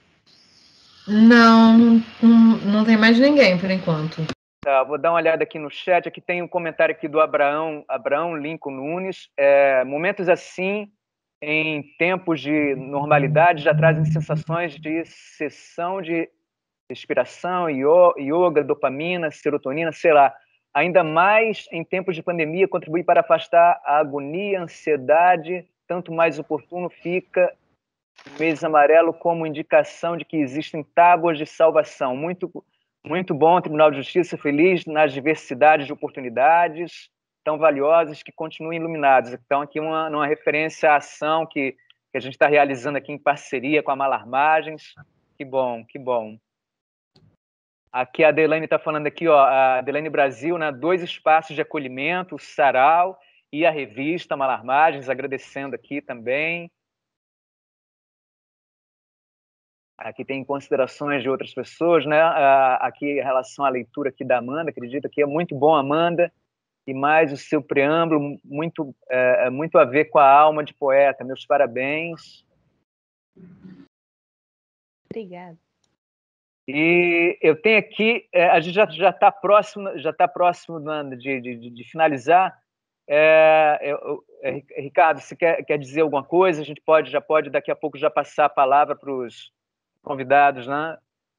Não tem mais ninguém, por enquanto. Tá, vou dar uma olhada aqui no chat. Aqui tem um comentário aqui do Abraão Lincoln Nunes. Momentos assim em tempos de normalidade, já trazem sensações de cessão de respiração, yoga, dopamina, serotonina, sei lá. Ainda mais em tempos de pandemia, contribui para afastar a agonia, a ansiedade, tanto mais oportuno fica o mês amarelo como indicação de que existem tábuas de salvação. Muito, muito bom, Tribunal de Justiça, feliz nas diversidades de oportunidades tão valiosas que continuem iluminadas. Então, aqui uma referência à ação que a gente está realizando aqui em parceria com a Malarmagens. Que bom, que bom. Aqui a Adelaine está falando aqui, ó, a Adelaine Brasil, né, 2 espaços de acolhimento, o Sarau e a revista Malarmagens, agradecendo aqui também. Aqui tem considerações de outras pessoas, né? Aqui em relação à leitura aqui da Amanda, acredito que é muito bom, Amanda, e mais o seu preâmbulo, muito a ver com a alma de poeta. Meus parabéns. Obrigada. E eu tenho aqui, a gente já está próximo, de finalizar. Ricardo, você quer dizer alguma coisa? A gente já pode daqui a pouco já passar a palavra para os convidados, né?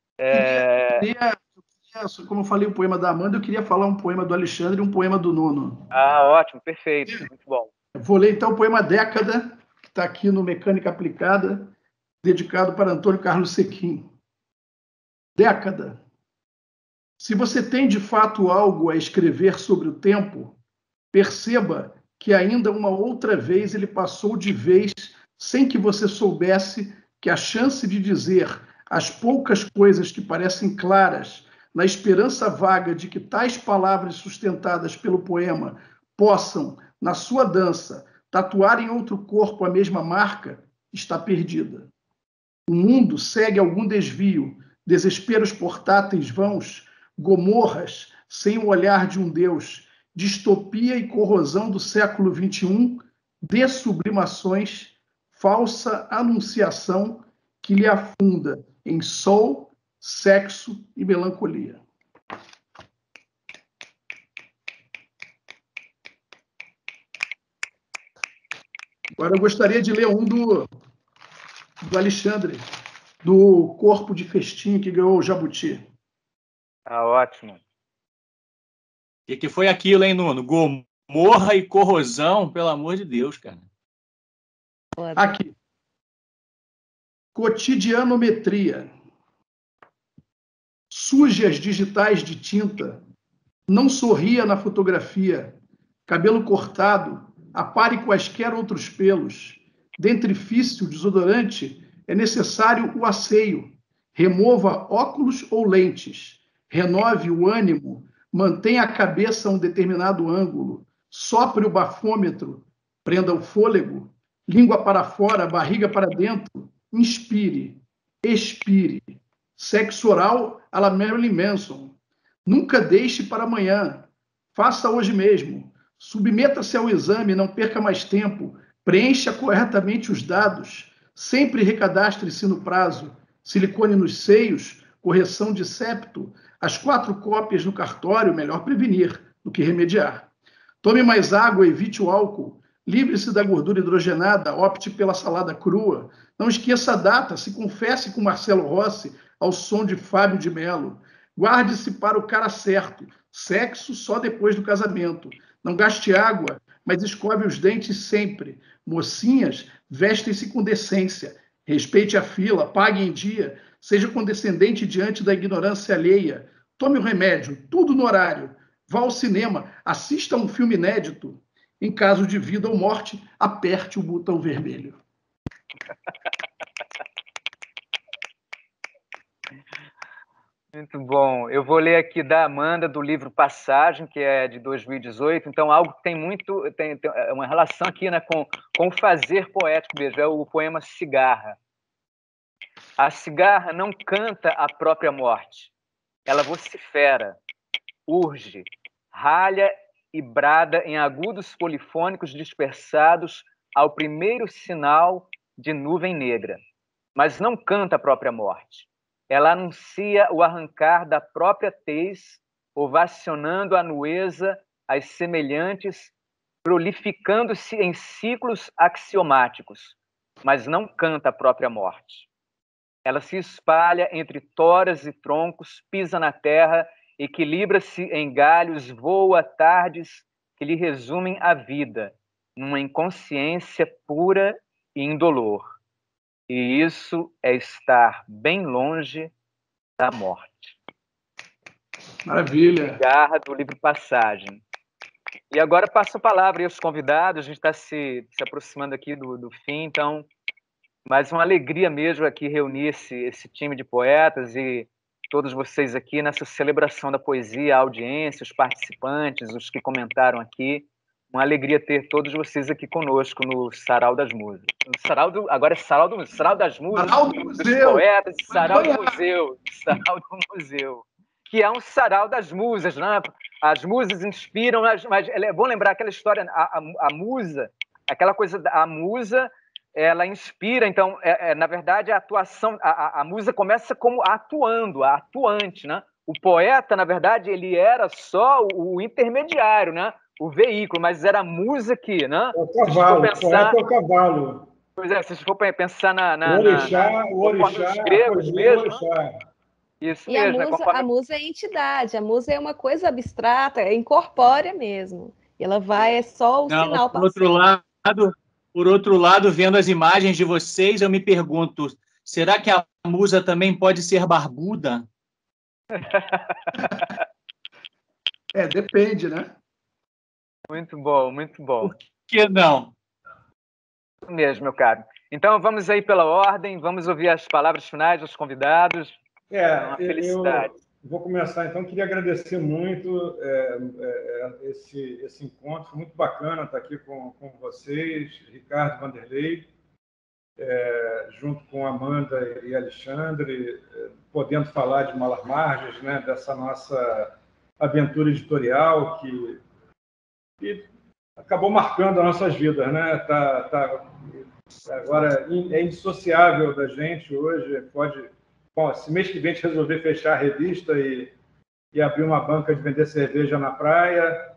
Como eu falei o poema da Amanda, eu queria falar um poema do Alexandre e um poema do Nuno. Ah, ótimo, perfeito, muito bom. Eu vou ler então o poema Década, que está aqui no Mecânica Aplicada, dedicado para Antônio Carlos Sequim. Década. Se você tem de fato algo a escrever sobre o tempo, perceba que ainda uma outra vez ele passou de vez sem que você soubesse que a chance de dizer as poucas coisas que parecem claras, na esperança vaga de que tais palavras sustentadas pelo poema possam, na sua dança, tatuar em outro corpo a mesma marca, está perdida. O mundo segue algum desvio, desesperos portáteis vãos, gomorras sem o olhar de um Deus, distopia e corrosão do século XXI, dessublimações, falsa anunciação que lhe afunda em sol, sexo e melancolia. Agora eu gostaria de ler um do Alexandre, do Corpo de Festim, que ganhou o Jabuti. Ah, ótimo. O que foi aquilo, hein, Nuno? Gomorra e corrosão, pelo amor de Deus, cara. Aqui. Cotidianometria. Suje as digitais de tinta. Não sorria na fotografia. Cabelo cortado. Apare quaisquer outros pelos. Dentrifício, desodorante, é necessário o asseio. Remova óculos ou lentes. Renove o ânimo. Mantenha a cabeça a um determinado ângulo. Sopre o bafômetro. Prenda o fôlego. Língua para fora, barriga para dentro. Inspire. Expire. Sexo oral à la Marilyn Manson. Nunca deixe para amanhã. Faça hoje mesmo. Submeta-se ao exame, não perca mais tempo. Preencha corretamente os dados. Sempre recadastre-se no prazo. Silicone nos seios, correção de septo. As 4 cópias no cartório, melhor prevenir do que remediar. Tome mais água, evite o álcool. Livre-se da gordura hidrogenada, opte pela salada crua. Não esqueça a data, se confesse com Marcelo Rossi ao som de Fábio de Mello. Guarde-se para o cara certo. Sexo só depois do casamento. Não gaste água, mas escove os dentes sempre. Mocinhas, vestem-se com decência. Respeite a fila, pague em dia. Seja condescendente diante da ignorância alheia. Tome o remédio, tudo no horário. Vá ao cinema, assista a um filme inédito. Em caso de vida ou morte, aperte o botão vermelho. Muito bom. Eu vou ler aqui da Amanda, do livro Passagem, que é de 2018. Então, algo que tem uma relação aqui, né, com o fazer poético mesmo. É o poema Cigarra. A cigarra não canta a própria morte. Ela vocifera, urge, ralha e brada em agudos polifônicos dispersados ao primeiro sinal de nuvem negra. Mas não canta a própria morte. Ela anuncia o arrancar da própria tez, ovacionando a nueza, as semelhantes prolificando-se em ciclos axiomáticos, mas não canta a própria morte. Ela se espalha entre toras e troncos, pisa na terra, equilibra-se em galhos, voa tardes que lhe resumem a vida, numa inconsciência pura e indolor. E isso é estar bem longe da morte. Maravilha. Garra do livro Passagem. E agora passo a palavra aos convidados, a gente está se aproximando aqui do fim, então, mais uma alegria mesmo aqui reunir esse time de poetas e todos vocês aqui nessa celebração da poesia, a audiência, os participantes, os que comentaram aqui. Uma alegria ter todos vocês aqui conosco no Sarau das Musas. Agora é Sarau das Musas, Sarau do dos Museu. poetas, Sarau do Museu, Sarau do Museu, que é um sarau das musas, né? As musas inspiram, mas é bom lembrar aquela história, a musa, aquela coisa, a musa, ela inspira, então, na verdade, a atuação, a musa começa como atuando, a atuante, né? O poeta, na verdade, ele era só o intermediário, né? O veículo, mas era a musa que, né? O cavalo, pensar, o poeta é o cavalo. Pois é, se for pensar o orixá, os gregos mesmo, isso e mesmo, a musa é entidade, a musa é uma coisa abstrata, é incorpórea mesmo. E ela vai, é só o sinal passando. Por outro lado, vendo as imagens de vocês, eu me pergunto, será que a musa também pode ser barbuda? Depende, né? Muito bom, muito bom. Por que não? Isso mesmo, meu caro. Então, vamos aí pela ordem, vamos ouvir as palavras finais dos convidados. Uma felicidade. Eu vou começar, então. Queria agradecer muito esse encontro. Foi muito bacana estar aqui com vocês, Ricardo, Vanderlei, junto com Amanda e Alexandre, podendo falar de Malar Margens, né, dessa nossa aventura editorial que acabou marcando as nossas vidas, né? Agora é indissociável da gente hoje. Bom, se mês que vem a gente resolver fechar a revista e abrir uma banca de vender cerveja na praia,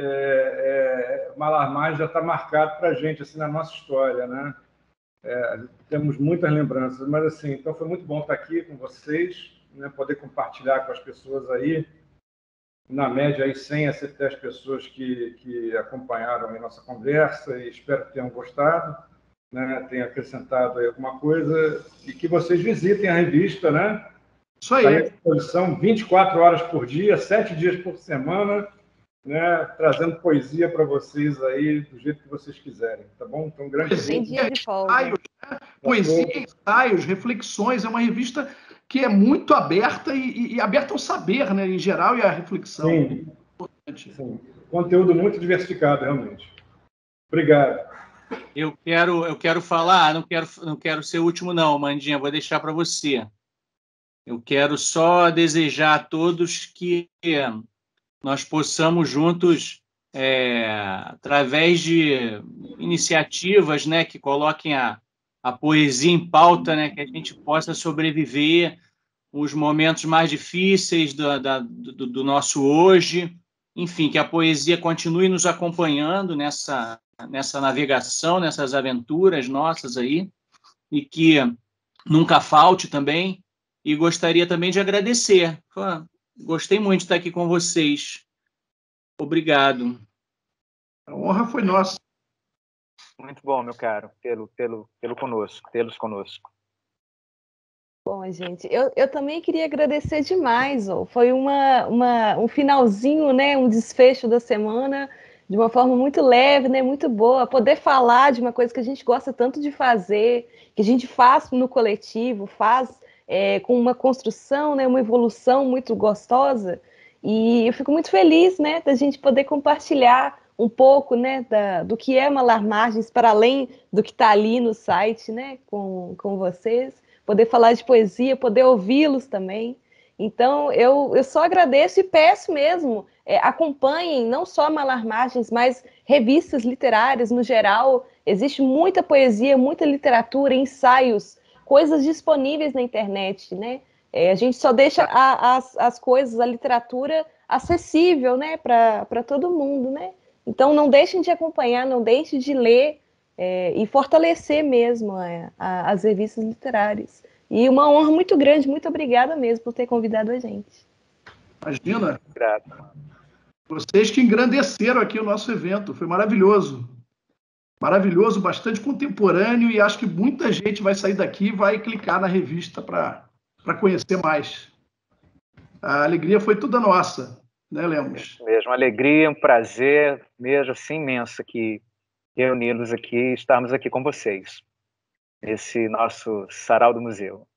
Malar Margens já está marcado para a gente, assim, na nossa história, né? Temos muitas lembranças, mas assim, então foi muito bom estar aqui com vocês, né? Poder compartilhar com as pessoas aí, na média aí 100 a 110 pessoas que acompanharam a nossa conversa, e espero que tenham gostado, né? Tenha acrescentado aí alguma coisa, e que vocês visitem a revista, né? Isso aí. Está à disposição 24 horas por dia, 7 dias por semana, né? Trazendo poesia para vocês aí do jeito que vocês quiserem, tá bom? Então, grande dia de folga. Ensaios, né? Poesia, ensaios, reflexões, é uma revista que é muito aberta e aberta ao saber, né, em geral, e à reflexão. Sim. Sim. Conteúdo muito diversificado, realmente. Obrigado. Eu quero falar, não quero ser o último, não, Mandinha, vou deixar para você. Eu quero só desejar a todos que nós possamos juntos, através de iniciativas, né, que coloquem a poesia em pauta, né, que a gente possa sobreviver os momentos mais difíceis do nosso hoje, enfim, que a poesia continue nos acompanhando nessa navegação, nessas aventuras nossas aí, e que nunca falte também. E gostaria também de agradecer. Gostei muito de estar aqui com vocês. Obrigado. A honra foi nossa. Muito bom, meu caro, tê-los conosco. Bom, gente, eu também queria agradecer demais. Foi um finalzinho, né, um desfecho da semana de uma forma muito leve, né, muito boa. Poder falar de uma coisa que a gente gosta tanto de fazer, que a gente faz no coletivo, faz com uma construção, né, uma evolução muito gostosa. E eu fico muito feliz, né, da gente poder compartilhar um pouco, né, do que é Malar Margens, para além do que está ali no site, né, com vocês. Poder falar de poesia, poder ouvi-los também. Então, eu só agradeço e peço mesmo, acompanhem não só Malar Margens, mas revistas literárias no geral. Existe muita poesia, muita literatura, ensaios, coisas disponíveis na internet, né? A gente só deixa as coisas, a literatura acessível, né, para todo mundo, né? Então, não deixem de acompanhar, não deixem de ler e fortalecer mesmo as revistas literárias. E uma honra muito grande, muito obrigada mesmo por ter convidado a gente. Imagina. Grato. Vocês que engrandeceram aqui o nosso evento, foi maravilhoso. Maravilhoso, bastante contemporâneo, e acho que muita gente vai sair daqui e vai clicar na revista para conhecer mais. A alegria foi toda nossa, né, Lemos? Isso mesmo, alegria, um prazer mesmo assim imenso aqui, reuni-los aqui, estarmos aqui com vocês, nesse nosso sarau do museu.